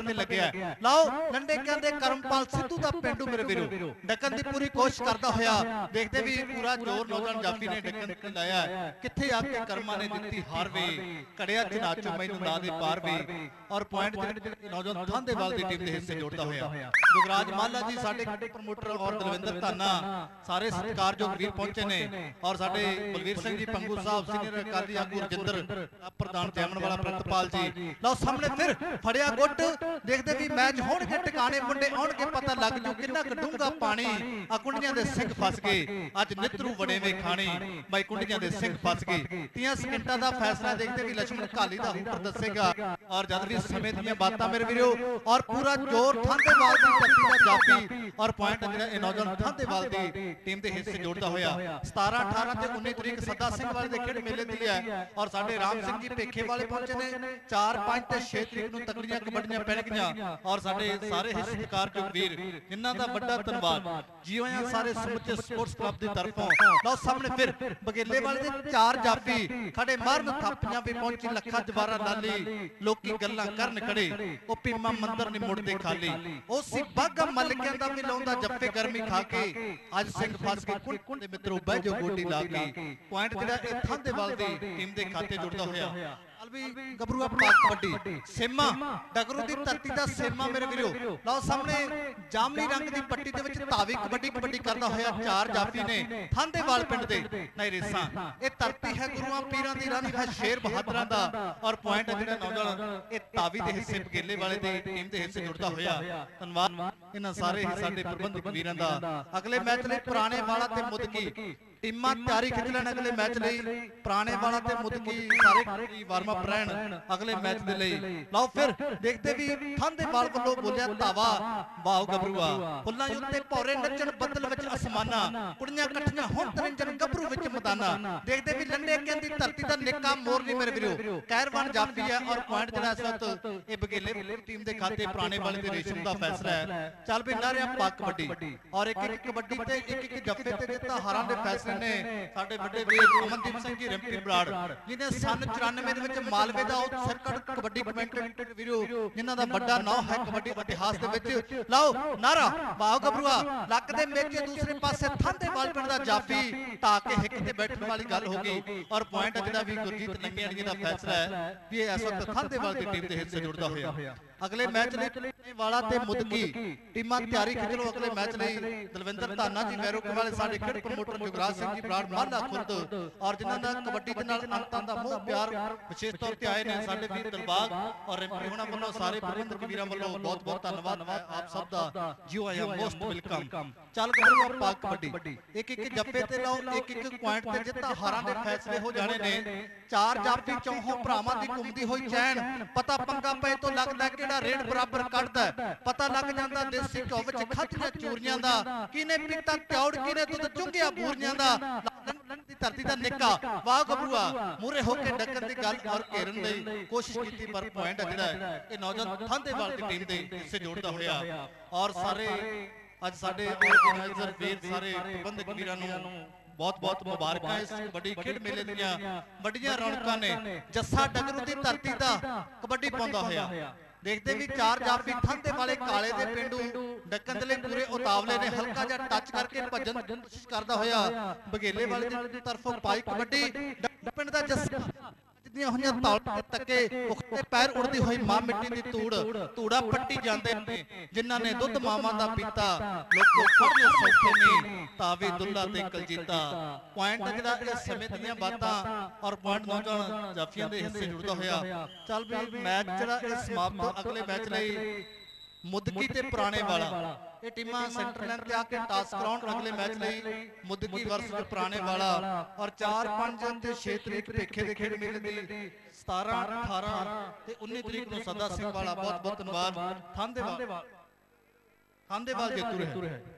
ਤੇ ਲੱਗਿਆ। ਲਓ ਲੰਡੇ ਕਹਿੰਦੇ ਕਰਮਪਾਲ ਸਿੱਧੂ ਦਾ ਪਿੰਡੂ ਮੇਰੇ ਵੀਰੋ ਡੱਕਣ ਦੀ ਪੂਰੀ ਕੋਸ਼ਿਸ਼ ਕਰਦਾ ਹੋਇਆ, ਦੇਖਦੇ ਵੀ ਪੂਰਾ ਜ਼ੋਰ ਨੌਜਵਾਨ ਜਾਫੀ ਨੇ ਡੱਕਣ ਤੇ ਲਾਇਆ। ਕਿੱਥੇ ਆ ਕੇ ਕਰਮਾਂ ਨੇ ਦਿੱਤੀ ਹਾਰ ਵੇ, ਘੜਿਆ ਚ ਨਾਚੋ ਮੈਨੂੰ ਨਾ ਦੇ ਪਾਰ ਵੇ। ਔਰ ਪੁਆਇੰਟ ਜਿਹੜੇ ਨੌਜਵਾਨ ਥਾਂਦੇਵਾਲ ਦੀ ਟੀਮ ਦੇ ਹਿੱਸੇ ਜੋੜਦਾ ਹੋਇਆ। ਜੁਗਰਾਜ ਮਾਲਾ ਜੀ ਸਾਡੇ ਪ੍ਰਮੋਟਰ ਔਰ ਦਲਵਿੰਦਰ ਧਾਨਾ ਸਾਰੇ ਸਤਿਕਾਰਯੋਗ ਵੀਰ ਪਹੁੰਚੇ ਨੇ। ਔਰ ਸਾਡੇ ਬਲਵੀਰ ਸਿੰਘ ਜੀ ਪੰਗੂ ਸਾਹਿਬ ਸੀਨੀਅਰ ਅਕਾਲੀ ਆਗੂ ਰਜਿੰਦਰ ਪ੍ਰਧਾਨ ਜੈਮਨ ਵਾਲਾ ਪ੍ਰਿਤਪਾਲ ਜੀ। ਲਓ ਸਾਹਮਣੇ ਫਿਰ ਫੜਿਆ ਗੁੱਟ, ਦੇਖਦੇ ਵੀ ਮੈਚ ਹੋਣਗੇ ਟਿਕਾਣੇ, ਮੁੰਡੇ ਆਉਣਗੇ ਪਤਾ ਲੱਗ ਜੂ ਕਿੰਨਾ ਡੂੰਘਾ ਪਾਣੀ। ਆ ਕੁੰਡੀਆਂ ਦੇ ਸਿੰਘ ਫਸ ਗਏ ਅੱਜ ਨਿੱਤਰੂ ਵੜੇ ਵੇ ਖਾਣੀ, ਬਾਈ ਕੁੰਡੀਆਂ ਦੇ ਸਿੰਘ ਫਸ ਗਏ। ਤੀਹ ਸਕਿੰਟਾਂ ਦਾ ਫੈਸਲਾ ਦੇਖਦੇ ਵੀ ਲక్ష్మణ ਕਾਲੀ ਦਾ ਹੁਕਮ ਦੱਸੇਗਾ। ਔਰ ਜਦ ਵੀ ਸਮੇਂ ਦੀਆਂ ਬਾਤਾਂ ਮੇਰੇ ਵੀਰੋ ਔਰ ਪੂਰਾ ਜ਼ੋਰ ਥਾਂਦੇਵਾਲ ਦੀ ਧਰਤੀ ਦਾ ਜਾਫੀ ਔਰ ਪੁਆਇੰਟ ਜਿਹੜਾ ਇਹ ਨੌਜਵਾਨ ਥਾਂਦੇਵਾਲ ਦੀ ਟੀਮ ਦੇ ਹਿੱਸੇ ਜੋੜਦਾ ਹੋਇਆ। ਸਤਾਰਾਂ ਅਠਾਰਾਂ ਤੇ ਉੱਨੀ ਤਰੀਕ ਸੱਦਾ ਸਿੰਘ ਵਾਲੇ ਦੇ ਖੇਡ ਮੇਲੇ ਦੀ ਹੈ। ਔਰ ਸਾਡੇ ਰਾਮ ਸਿੰਘ ਜੀ ਪੇਖੇ ਵਾਲੇ ਪਹੁੰਚੇ ਨੇ। ਚਾਰ ਪੰਜ ਤੇ ਛੇ ਤਰੀਕ ਨੂੰ ਤਕੜੀਆਂ ਕਬੱਡੀਆਂ ਪੈਣਗੀਆਂ। ਔਰ ਸਾਡੇ ਸਾਰੇ ਸਤਿਕਾਰਯੋਗ ਵੀਰ ਜਿਨ੍ਹਾਂ ਦਾ ਵੱਡਾ ਧੰਨਵਾਦ ਜੀ ਆਇਆਂ ਸਾਰੇ ਸਮੁੱਚੇ ਸਪੋਰਟਸ ਕਲੱਬ ਦੀ ਤਰਫੋਂ। ਲਓ ਸਾਹਮਣੇ ਫਿਰ ਬਗੇਲੇ ਵਾਲੇ ਦੇ ਚਾਰ ਜਾਫੀ ਖੜੇ ਮਾਰਨ ਥਾਪੀਆਂ ਵੀ ਪਹੁੰਚੀ। ਲੱਖਾ ਜਵਾਰਾ ਲਾਲੀ ਲੋਕੀ ਗੱਲਾਂ ਕਰਨ ਖੜੇ, ਉਹ ਪੀਮਾ ਮੰਦਰ ਨਹੀਂ ਮੁੜਦੇ ਖਾਲੀ। ਉਹ ਸੀ ਬਾਗਾ ਮਲਕਿਆਂ ਦਾ ਵੀ ਲਾਉਂਦਾ ਜੱਫੇ ਗਰਮੀ ਖਾ ਕੇ, ਅੱਜ ਸਿੰਘ ਫਸ ਕੇ ਕੁੰਡ ਦੇ ਮਿੱਤਰੋ ਬਹਿ ਜੋ ਗੋਡੀ ਲਾ ਕੇ। ਪੁਆਇੰਟ ਜਿਹੜਾ ਇਹ ਥਾਂਦੇਵਾਲ ਦੀ ਟੀਮ ਦੇ ਖਾਤੇ ਜੁੜਦਾ ਹੋਇਆ। ਅਲਵੀ ਗੱਭਰੂ ਪਾਕ ਕਬੱਡੀ ਸੇਮਾ ਡਗਰੂ ਦੀ ਧਰਤੀ ਦਾ ਸੇਮਾ ਮੇਰੇ ਵੀਰੋ। ਲਓ ਸਾਹਮਣੇ ਜਾਮਨੀ ਰੰਗ ਦੀ ਪੱਟੀ ਦੇ ਵਿੱਚ ਧਾਵੀ ਕਬੱਡੀ ਕਬੱਡੀ ਕਰਦਾ ਹੋਇਆ ਚਾਰ ਜਾਫੀ ਨੇ ਥਾਂਦੇਵਾਲ ਪਿੰਡ ਦੇ ਨਹੀਂ ਰੇਸਾਂ। ਇਹ ਧਰਤੀ ਹੈ ਗੁਰੂਆਂ ਪੀਰਾਂ ਦੀ, ਰਨ ਹੈ ਸ਼ੇਰ ਬਹਾਦਰਾਂ ਦਾ। ਔਰ ਪੁਆਇੰਟ ਜਿਹੜਾ ਨੌਜਵਾਨ ਇਹ ਧਾਵੀ ਦੇ ਹਿੱਸੇ ਬਗੇਲੇ ਵਾਲੇ ਦੀ ਟੀਮ ਦੇ ਹਿੱਸੇ ਜੁੜਦਾ ਹੋਇਆ। ਧੰਨਵਾਦ ਇਹਨਾਂ ਸਾਰੇ ਹੀ ਸਾਡੇ ਪ੍ਰਬੰਧਕ ਵੀਰਾਂ ਦਾ। ਅਗਲੇ ਮੈਚ ਲਈ ਪੁਰਾਣੇ ਵਾਲਾ ਤੇ ਮੁਦਕੀ ਟੀਮਾਂ ਤਿਆਰੀ ਖਿੱਚ ਲੈਣ ਅਗਲੇ ਮੈਚ ਲਈ। ਪੁਰਾਣੇ ਵਾਲਾ ਤੇ ਮੁਦਕੀ ਸਾਰੇ ਵਾਰਮ ਅਪ ਰਹਿਣ ਅਗਲੇ ਮੈਚ ਦੇ ਲਈ। ਲਓ ਫਿਰ ਦੇਖਦੇ ਵੀ ਥਾਂਦੇਵਾਲ ਵੱਲੋਂ ਬੋਲਿਆ ਧਾਵਾ ਵਾਓ ਗੱਭਰੂਆ, ਫੁੱਲਾਂ ਉੱਤੇ ਭੌਰੇ ਨੱਚਣ ਬੱਦਲ ਵਿੱਚ ਅਸਮਾਨਾਂ, ਕੁੜੀਆਂ ਇਕੱਠੀਆਂ ਹੁਣ ਤਰਿੰਜਣ ਗੱਭਰੂ ਵਿੱਚ ਮੈਦਾਨਾਂ। ਦੇਖਦੇ ਵੀ ਲੰਡੇ ਕਹਿੰਦੀ ਧਰਤੀ ਦਾ ਨਿੱਕਾ ਮੋਰ ਨਹੀਂ ਮੇਰੇ ਵੀਰੋ ਕਹਿਰਵਾਨ ਜਾਫੀ ਹੈ। ਔਰ ਪੁਆਇੰਟ ਜਿਹੜਾ ਇਸ ਵਕਤ ਇਹ ਬਗੇਲੇ ਟੀਮ ਦੇ ਖਾਤੇ ਪੁਰਾਣੇ ਵਾਲੇ ਦੇ ਰੇਸ਼ਮ ਦਾ ਫੈਸਲਾ ਹੈ। ਚੱਲ ਵੀ ਨਾਰਿਆ ਪਾਕ ਕਬੱਡੀ ਔਰ ਇੱਕ ਇੱਕ ਕਬੱਡੀ ਤੇ ਇੱਕ ਇੱਕ ਜੱਫੇ ਤੇ ਜਿੱਤਾ ਹਾਰਾਂ ਦੇ ਫੈਸਲੇ ਨੇ ਸਾਡੇ ਵੱਡੇ ਵੀਰ ਅਮਨਦੀਪ ਸਿੰਘ ਜੀ ਰਿੰਪੀ ਬਰਾੜ ਜਿਹਨੇ ਸਨ ਚੁਰਾਨਵੇਂ ਦੇ ਵਿੱਚ ਮਾਲਵੇ ਦਾ ਸਰਕਟ ਕਬੱਡੀ ਕਮੈਂਟੇਟਰ ਵੀਰੋ ਜਿਨ੍ਹਾਂ ਦਾ ਵੱਡਾ ਨਾਮ ਹੈ ਕਬੱਡੀ ਇਤਿਹਾਸ ਦੇ ਵਿੱਚ। ਲਓ ਨਾਰਾ ਵਾਓ ਗੱਭਰੂਆ ਲੱਕ ਦੇ ਮੇਚੇ ਦੂਸਰੇ ਪਾਸੇ ਥਾਂਦੇਵਾਲ ਪਿੰਡ ਦਾ ਜਾਫੀ ਢਾ ਕੇ ਹਿੱਕ ਤੇ ਬੈਠਣ ਵਾਲੀ ਗੱਲ ਹੋ ਗਈ। ਔਰ ਪੁਆਇੰਟ ਜਿਹੜਾ ਵੀ ਗੁਰਜੀਤ ਨੰਗਿਆਣੀ ਦਾ ਫੈਸਲਾ ਹੈ ਵੀ ਇਹ ਇਸ ਵਕਤ ਥਾਂਦੇਵਾਲ ਦੀ ਟੀਮ ਦੇ ਹਿੱਸੇ ਜੁੜਦਾ ਹੋਇਆ। ਅਗਲੇ ਮੈਚ ਲਈ ਵਾਲਾ ਤੇ ਮੁਦਕੀ ਟੀਮਾਂ ਤਿਆਰੀ ਖਿੱਚ ਲੋ ਅਗਲੇ ਮੈਚ ਲਈ। ਦਲਵਿੰਦਰ ਧਾਨਾ ਜੀ ਵੈਰੋਕੇ ਵਾਲੇ ਸਾਡੇ ਖੇਡ ਪ੍ਰਮੋਟਰ ਜੁਗਰਾਜ ਸਿੰਘ ਜੀ ਬਰਾੜ ਮਾਲਾ ਖੁਰਦ ਔਰ ਜਿਨ੍ਹਾਂ ਦਾ ਕਬੱਡੀ ਦੇ ਨਾਲ ਅੰਤਾਂ ਦਾ ਮੋਹ ਪਿਆਰ ਵਿਸ਼ੇਸ਼ ਤੌਰ ਤੇ ਆਏ ਨੇ ਸਾਡੇ ਵੀਰ ਦਿਲਬਾਗ ਔਰ ਰਿੰਪੀ ਹੋਣਾ ਵੱਲੋਂ ਸਾਰੇ ਪ੍ਰਬੰਧਕ ਵੀਰਾਂ ਵੱਲੋਂ ਬਹੁਤ ਬਹੁਤ ਧੰਨਵਾਦ ਆਪ ਸਭ ਦਾ। ਜਿਓ ਆਇਆ ਮੋਸਟ ਵੈਲਕਮ। ਚੱਲ ਗੱਭਰੂਆ ਪਾਕ ਕਬੱਡੀ ਇੱਕ ਇੱਕ ਜੱਫੇ ਤੇ ਲਾਓ ਇੱਕ ਇੱਕ ਪੁਆਇੰਟ ਤੇ ਜਿੱਤਾਂ ਹਾਰਾਂ ਦੇ ਫੈਸਲੇ ਹੋ ਜਾਣੇ ਨੇ। ਚਾਰ ਜਾਫੀ ਚੌਹਾਂ ਭਰਾਵਾਂ ਦੀ ਘੁੰਮਦੀ ਹੋਈ ਚੈਨ, ਪਤਾ ਪੰਗਾ ਪਏ ਤੋਂ ਲੱਗਦਾ ਕਿਹੜਾ ਰੇਡ ਬਰਾਬਰ ਕੱਢਦਾ, ਪਤਾ ਲੱਗ ਜਾਂਦਾ ਦੇਸੀ ਘਿਓ ਵਿੱਚ ਖਾਧੀਆਂ ਚੂਰੀਆਂ ਦਾ, ਕਿਨੇ ਪੀਤਾ ਤਿਉੜ ਕਿਨੇ ਦੁੱਧ ਚੁੰਗਿਆ ਬੂਰੀਆਂ ਦਾ। ਦੀ ਧਰਤੀ ਦਾ ਨਿੱਕਾ ਵਾਹ ਗੱਭਰੂਆ ਮੂਰੇ ਹੋ ਕੇ ਡੱਕਣ ਦੀ ਗੱਲ ਔਰ ਘੇਰਨ ਦੀ ਕੋਸ਼ਿਸ਼ ਕੀਤੀ ਪਰ ਪੁਆਇੰਟ ਜਿਹੜਾ ਇਹ ਨੌਜਵਾਨ ਥਾਂਦੇਵਾਲ ਦੀ ਟੀਮ ਦੇ ਹਿੱਸੇ ਜੋੜਦਾ ਹੋਇਆ। ਔਰ ਸਾਰੇ ਅੱਜ ਸਾਡੇ ਆਰਗੇਨਾਈਜ਼ਰ ਵੀਰ ਸਾਰੇ ਪ੍ਰਬੰਧਕ ਵੀਰਾਂ ਨੂੰ ਬਹੁਤ ਬਹੁਤ ਮੁਬਾਰਕਾਂ। ਇਸ ਵੱਡੀ ਖੇਡ ਮੇਲੇ ਦੀਆਂ ਵੱਡੀਆਂ ਰੌਣਕਾਂ ਨੇ। ਜੱਸਾ ਡਗਰੂ ਦੀ ਧਰਤੀ ਦਾ ਕਬੱਡੀ ਪਾਉਂਦਾ ਹੋਇਆ। ਦੇਖਦੇ ਵੀ ਚਾਰ ਜਾਫੀ ਥਾਂਦੇ ਵਾਲੇ ਕਾਲੇ ਦੇ ਪਿੰਡੂ ਡੱਕਣ ਦੇ ਲਈ ਪੂਰੇ ਉਤਾਵਲੇ ਨੇ। ਹਲਕਾ ਜਿਹਾ ਟੱਚ ਕਰਕੇ ਭੱਜਣ ਦੀ ਕੋਸ਼ਿਸ਼ ਕਰਦਾ ਹੋਇਆ ਬਗੇਲੇ ਵਾਲੇ ਦੀ ਤਰਫੋਂ ਪਾਈ ਕਬੱਡੀ ਪਿੰਡ ਦਾ ਜੱਸਾ ਜਿੱਦੀਆਂ ਹੋਈਆਂ ਤੌਲ ਤੇ ਤੱਕੇ ਉਖਤੇ ਪੈਰ ਉੜਦੀ ਹੋਈ ਮਾਂ ਮਿੱਟੀ ਦੀ ਧੂੜ ਧੂੜਾ ਪੱਟੀ ਜਾਂਦੇ ਨੇ ਜਿਨ੍ਹਾਂ ਨੇ ਦੁੱਧ ਮਾਵਾਂ ਦਾ ਪੀਤਾ ਲੋਕੋ ਫੜਨੇ ਸੌਖੇ ਨੇ ਤਾਵੇ ਦੁੱਲਾ ਤੇ ਕਲਜੀਤਾ। ਪੁਆਇੰਟ ਜਿਹੜਾ ਇਸ ਸਮੇਂ ਦੀਆਂ ਬਾਤਾਂ ਔਰ ਪੁਆਇੰਟ ਨੌਜਵਾਨ ਜਾਫੀਆਂ ਦੇ ਹਿੱਸੇ ਜੁੜਦਾ ਹੋਇਆ। ਚੱਲ ਵੀ ਮੈਚ ਜਿਹੜਾ ਇਹ ਸਮਾਪਤ ਅਗਲੇ ਮੈਚ ਲਈ ਮੁਦਕੀ ਤੇ ਪੁਰਾਣੇ ਵਾਲਾ ਇਹ ਟੀਮਾਂ ਸੈਂਟਰ ਲਾਈਨ ਤੇ ਆ ਕੇ ਟਾਸ ਕਰਾਉਣ ਅਗਲੇ ਮੈਚ ਲਈ ਮੁਦਕੀ ਵਰਸਸ ਪੁਰਾਣੇ ਵਾਲਾ। ਔਰ ਚਾਰ ਪੰਜ ਤੇ ਛੇ ਤਰੀਕ ਭੇਖੇ ਦੇ ਖੇਡ ਮੇਲੇ ਦੀ ਸਤਾਰਾਂ ਅਠਾਰਾਂ ਤੇ ਉੱਨੀ ਤਰੀਕ ਨੂੰ ਸਦਾ ਸਿੰਘ ਵਾਲਾ। ਬਹੁਤ ਬਹੁਤ ਧੰਨਵਾਦ। ਥਾਂਦੇਵਾਲ ਥਾਂਦੇਵਾਲ ਜੇਤੂ ਹੈ।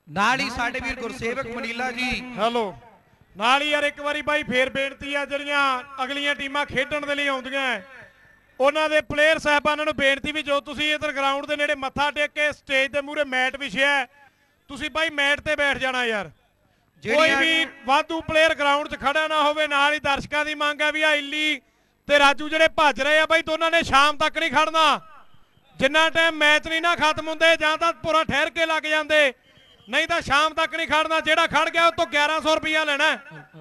ਨਾਲ ਹੀ ਸਾਡੇ ਵੀਰ ਗੁਰਸੇਵਕ ਮਨੀਲਾ ਜੀ। ਹੈਲੋ ਨਾਲ ਹੀ ਯਾਰ ਇੱਕ ਵਾਰੀ ਬਾਈ ਫੇਰ ਬੇਨਤੀ ਆ, ਜਿਹੜੀਆਂ ਅਗਲੀਆਂ ਟੀਮਾਂ ਖੇਡਣ ਦੇ ਲਈ ਆਉਂਦੀਆਂ ਉਹਨਾਂ ਦੇ ਪਲੇਅਰ ਸਾਹਿਬਾਨਾਂ ਨੂੰ ਬੇਨਤੀ ਵੀ ਜੋ ਤੁਸੀਂ ਇਧਰ ਗਰਾਊਂਡ ਦੇ ਨੇੜੇ ਮੱਥਾ ਟੇਕ ਕੇ ਸਟੇਜ ਦੇ ਮੂਹਰੇ ਮੈਟ ਵਿਛਿਆ ਤੁਸੀਂ ਬਾਈ ਮੈਟ ਤੇ ਬੈਠ ਜਾਣਾ ਯਾਰ। ਕੋਈ ਵੀ ਵਾਧੂ ਪਲੇਅਰ ਗਰਾਊਂਡ 'ਚ ਖੜਾ ਨਾ ਹੋਵੇ। ਨਾਲ ਹੀ ਦਰਸ਼ਕਾਂ ਦੀ ਮੰਗ ਹੈ ਵੀ ਆ ਇੱਲੀ ਤੇ ਰਾਜੂ ਜਿਹੜੇ ਭੱਜ ਰਹੇ ਆ ਬਾਈ ਦੋਨਾਂ ਨੇ ਸ਼ਾਮ ਤੱਕ ਨਹੀਂ ਖੜਨਾ। ਜਿੰਨਾ ਟਾਈਮ ਮੈਚ ਨਹੀਂ ਨਾ ਖਤਮ ਹੁੰਦੇ ਜਾਂ ਤਾਂ ਪੂਰਾ ਠਹਿਰ ਕੇ ਲੱਗ ਜਾਂਦੇ, ਨਹੀਂ ਤਾਂ ਸ਼ਾਮ ਤੱਕ ਨਹੀਂ ਖੜਨਾ। ਜਿਹੜਾ ਖੜ ਗਿਆ ਉਹ ਤੋਂ ਗਿਆਰਾਂ ਸੌ ਰੁਪਇਆ ਲੈਣਾ।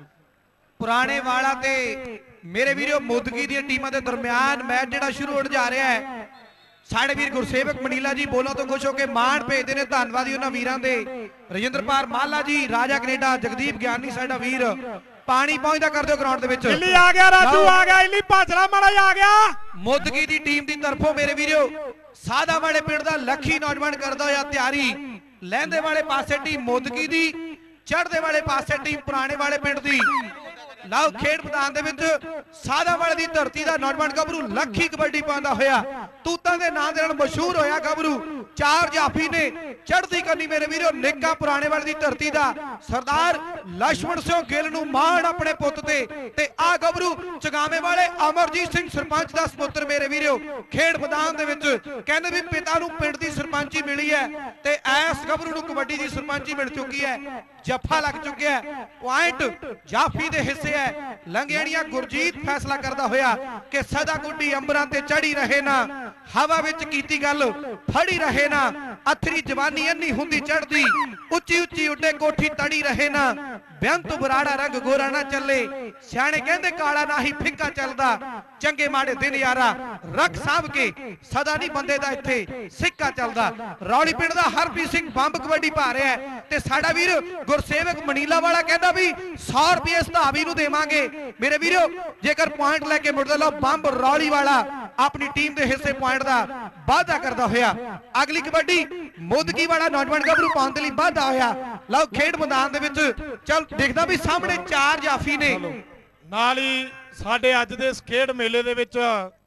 ਪੁਰਾਣੇ ਵਾਲਾ ਤੇ ਮੇਰੇ ਵੀਰੋ ਮੋਦਗੀ ਦੀਆਂ ਟੀਮਾਂ ਦੇ ਦਰਮਿਆਨ ਮੈਚ ਜਿਹੜਾ ਸ਼ੁਰੂ ਹੋਣ ਜਾ ਰਿਹਾ ਹੈ। ਸਾਡੇ ਵੀਰ ਗੁਰਸੇਵਕ ਮਨੀਲਾ ਜੀ ਬੋਲਾਂ ਤੋਂ ਖੁਸ਼ ਹੋ ਕੇ ਮਾਣ ਭੇਜਦੇ ਨੇ। ਧੰਨਵਾਦੀ ਉਹਨਾਂ ਵੀਰਾਂ ਦੇ। ਰਜਿੰਦਰਪਾਲ ਮਾਲਾ ਜੀ, ਰਾਜਾ ਕੈਨੇਡਾ, ਜਗਦੀਪ ਗਿਆਨੀ ਸਾਡਾ ਵੀਰ ਪਾਣੀ ਪਹੁੰਚਦਾ ਕਰ ਦਿਓ ਗਰਾਊਂਡ ਦੇ ਵਿੱਚ। ਇੱਲੀ ਆ ਗਿਆ, ਰਾਜੂ ਆ ਗਿਆ, ਇੱਲੀ ਭਾਜਲਾ ਮਾੜਾ ਆ ਗਿਆ। ਮੋਦਗੀ ਦੀ ਟੀਮ ਦੀ ਤਰਫੋਂ ਮੇਰੇ ਵੀਰੋ ਸਾਦਾ ਵਾਲੇ ਪਿੰਡ ਦਾ ਲੱਖੀ ਨੌਜਵਾਨ ਕਰਦਾ ਹੋਇਆ ਤਿਆਰੀ। ਲਹਿੰਦੇ ਵਾਲੇ ਪਾਸੇ ਟੀਮ ਮੋਦਗੀ ਦੀ, ਚੜ੍ਹਦੇ ਵਾਲੇ ਪਾਸੇ ਟੀਮ ਪੁਰਾਣੇ ਵਾਲੇ ਪਿੰਡ ਦੀ। ਲਓ ਖੇਡ ਮੈਦਾਨ ਦੇ ਵਿੱਚ ਸਾਦਾ ਵਾਲੇ ਦੀ ਧਰਤੀ ਦਾ ਨੌਜਵਾਨ ਗੱਭਰੂ ਲੱਖੀ ਕਬੱਡੀ ਪਾਉਂਦਾ ਹੋਇਆ ਤੂਤਾਂ ਦੇ ਨਾਂ ਦੇ ਨਾਲ ਮਸ਼ਹੂਰ ਹੋਇਆ ਗੱਭਰੂ। ਚਾਰ ਜਾਫੀ ਨੇ ਚੜ੍ਹਦੀ ਕਰਨੀ ਮੇਰੇ ਵੀਰੋ ਨਿੱਕਾ ਪੁਰਾਣੇ ਵਾਲੇ ਦੀ ਧਰਤੀ ਦਾ ਸਰਦਾਰ ਲక్ష్మణ ਸਿੰਘ ਗਿੱਲ ਨੂੰ ਮਾਣ ਆਪਣੇ ਪੁੱਤ ਤੇ। ਤੇ ਆ ਗੱਭਰੂ ਚਗਾਵੇਂ ਵਾਲੇ ਅਮਰਜੀਤ ਸਿੰਘ ਸਰਪੰਚ ਦਾ ਸੁਪੁੱਤਰ ਮੇਰੇ ਵੀਰੋ ਖੇਡ ਮੈਦਾਨ ਦੇ ਵਿੱਚ ਕਹਿੰਦੇ ਵੀ ਪਿਤਾ ਨੂੰ ਪਿੰਡ ਦੀ ਸਰਪੰਚੀ ਮਿਲੀ ਹੈ ਤੇ ਐਸ ਗੱਭਰੂ ਨੂੰ ਕਬੱਡੀ ਦੀ ਸਰਪੰਚੀ ਮਿਲ ਚੁੱਕੀ ਹੈ। ਜੱਫਾ ਲੱਗ ਚੁੱਕਿਆ ਪੁਆਇੰਟ ਜਾਫੀ ਦੇ ਹਿੱਸੇ ਹੈ। ਲੰਗੇੜੀਆਂ ਗੁਰਜੀਤ ਫੈਸਲਾ ਕਰਦਾ ਹੋਇਆ ਕਿ ਸਦਾ ਗੁੱਡੀ ਅੰਬਰਾਂ ਤੇ ਚੜੀ ਰਹੇ ਨਾ, ਹਵਾ ਵਿੱਚ ਕੀਤੀ ਗੱਲ ਫੜੀ ਰਹੇ ਨਾ, ਅਥਰੀ ਜਵਾਨੀ ਅੰਨੀ ਹੁੰਦੀ ਚੜਦੀ, ਉੱਚੀ ਉੱਚੀ ਉੱਡੇ ਕੋਠੀ ਤੜੀ ਰਹੇ ਨਾ, ਬੇਅੰਤ ਬਰਾੜਾ ਰੰਗ ਗੋਰਾ ਨਾ ਚੱਲੇ, ਸਿਆਣੇ ਕਹਿੰਦੇ ਕਾਲਾ ਨਾ ਹੀ ਫਿੱਕਾ ਚੱਲਦਾ, ਚੰਗੇ ਮਾੜੇ ਦਿਨ ਯਾਰਾ ਰੱਖ ਸਾਂਭ ਕੇ, ਸਦਾ ਨਹੀਂ ਬੰਦੇ ਦਾ ਇੱਥੇ ਸਿੱਕਾ ਚੱਲਦਾ। ਰੌਲੀ ਪਿੰਡ ਦਾ ਹਰਪ੍ਰੀਤ ਸਿੰਘ ਬੰਬ ਕਬੱਡੀ ਪਾ ਰਿਹਾ ਤੇ ਸਾਡਾ ਵੀਰ ਗੁਰਸੇਵਕ ਮਨੀਲਾ ਵਾਲਾ ਕਹਿੰਦਾ ਵੀ ਸੌ ਰੁਪਏ ਸਧਾਵੀ ਨੂੰ ਦੇਵਾਂਗੇ ਮੇਰੇ ਵੀਰੋ ਜੇਕਰ ਪੁਆਇੰਟ ਲੈ ਕੇ ਮੁੜਦਾ। ਲਓ ਬੰਬ ਰੌਲੀ ਵਾਲਾ ਆਪਣੀ ਟੀਮ ਦੇ ਹਿੱਸੇ ਪੁਆਇੰਟ ਦਾ ਵਾਅਦਾ ਕਰਦਾ ਹੋਇਆ। ਅਗਲੀ ਕਬੱਡੀ ਮੋਦਗੀ ਵਾਲਾ ਨੌਜਵਾਨ ਗੱਭਰੂ ਪਾਉਣ ਦੇ ਲਈ ਵਾਅਦਾ ਹੋਇਆ। ਲਓ ਖੇਡ ਮੈਦਾਨ ਦੇ ਵਿੱਚ ਚੱਲ ਦੇਖਦਾ ਵੀ ਸਾਹਮਣੇ ਚਾਰ ਜਾਫੀ ਨੇ। ਨਾਲ ਹੀ ਸਾਡੇ ਅੱਜ ਦੇ ਇਸ ਖੇਡ ਮੇਲੇ ਦੇ ਵਿੱਚ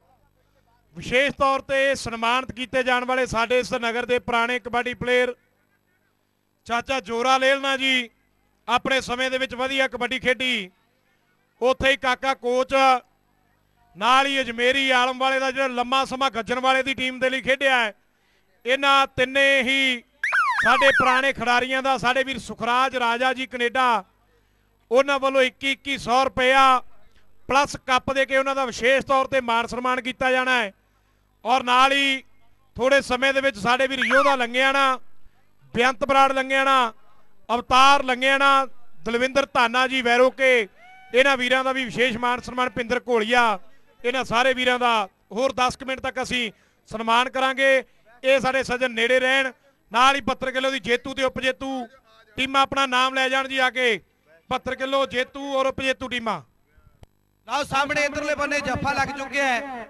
ਵਿਸ਼ੇਸ਼ ਤੌਰ ਤੇ ਸਨਮਾਨਿਤ ਕੀਤੇ ਜਾਣ ਵਾਲੇ ਸਾਡੇ ਇਸ ਨਗਰ ਦੇ ਪੁਰਾਣੇ ਕਬੱਡੀ ਪਲੇਅਰ ਚਾਚਾ ਜੋਰਾ ਲੇਲਣਾ ਜੀ, ਆਪਣੇ ਸਮੇਂ ਦੇ ਵਿੱਚ ਵਧੀਆ ਕਬੱਡੀ ਖੇਡੀ। ਉੱਥੇ ਹੀ ਕਾਕਾ ਕੋਚ, ਨਾਲ ਹੀ ਅਜਮੇਰੀ ਆਲਮ ਵਾਲੇ ਦਾ ਜਿਹੜਾ ਲੰਮਾ ਸਮਾਂ ਗੱਜਣ ਵਾਲੇ ਦੀ ਟੀਮ ਦੇ ਲਈ ਖੇਡਿਆ ਹੈ। ਇਹਨਾਂ ਤਿੰਨੇ ਹੀ ਸਾਡੇ ਪੁਰਾਣੇ ਖਿਡਾਰੀਆਂ ਦਾ ਸਾਡੇ ਵੀਰ ਸੁਖਰਾਜ ਰਾਜਾ ਜੀ ਕੈਨੇਡਾ, ਉਹਨਾਂ ਵੱਲੋਂ ਇੱਕੀ ਇੱਕੀ ਸੌ ਰੁਪਇਆ ਪਲੱਸ ਕੱਪ ਦੇ ਕੇ ਉਹਨਾਂ ਦਾ ਵਿਸ਼ੇਸ਼ ਤੌਰ ਤੇ ਮਾਣ ਸਨਮਾਨ ਕੀਤਾ ਜਾਣਾ ਹੈ। ਔਰ ਨਾਲ ਹੀ ਥੋੜੇ ਸਮੇਂ ਦੇ ਵਿੱਚ ਸਾਡੇ ਵੀਰ ਯੋਧਾ ਲੰਗਿਆਣਾ, ਬੇਅੰਤ ਬਰਾੜ ਲੰਗਿਆਣਾ, ਅਵਤਾਰ ਲੰਗਿਆਣਾ, ਦਲਵਿੰਦਰ ਧਾਨਾ ਜੀ ਵੈਰੋਕੇ, ਇਹਨਾਂ ਵੀਰਾਂ ਦਾ ਵੀ ਵਿਸ਼ੇਸ਼ ਮਾਣ ਸਨਮਾਨ, ਪਿੰਦਰ ਘੋਲੀਆ, ਇਹਨਾਂ ਸਾਰੇ ਵੀਰਾਂ ਦਾ ਹੋਰ ਦਸ ਕੁ ਮਿੰਟ ਤੱਕ ਅਸੀਂ ਸਨਮਾਨ ਕਰਾਂਗੇ। ਇਹ ਸਾਡੇ ਸੱਜਣ ਨੇੜੇ ਰਹਿਣ। ਨਾਲ ਹੀ ਬਹੱਤਰ ਕਿਲੋ ਦੀ ਜੇਤੂ ਤੇ ਉਪ ਜੇਤੂ ਟੀਮਾਂ ਆਪਣਾ ਨਾਮ ਲੈ ਜਾਣ ਜੀ ਆ ਕੇ। ਬਹੱਤਰ ਕਿਲੋ ਜੇਤੂ ਔਰ ਉਪ ਜੇਤੂ ਟੀਮਾਂ। ਲਓ ਸਾਹਮਣੇ ਇਧਰਲੇ ਬੰਨੇ ਜੱਫਾ ਲੱਗ ਚੁੱਕਿਆ ਹੈ।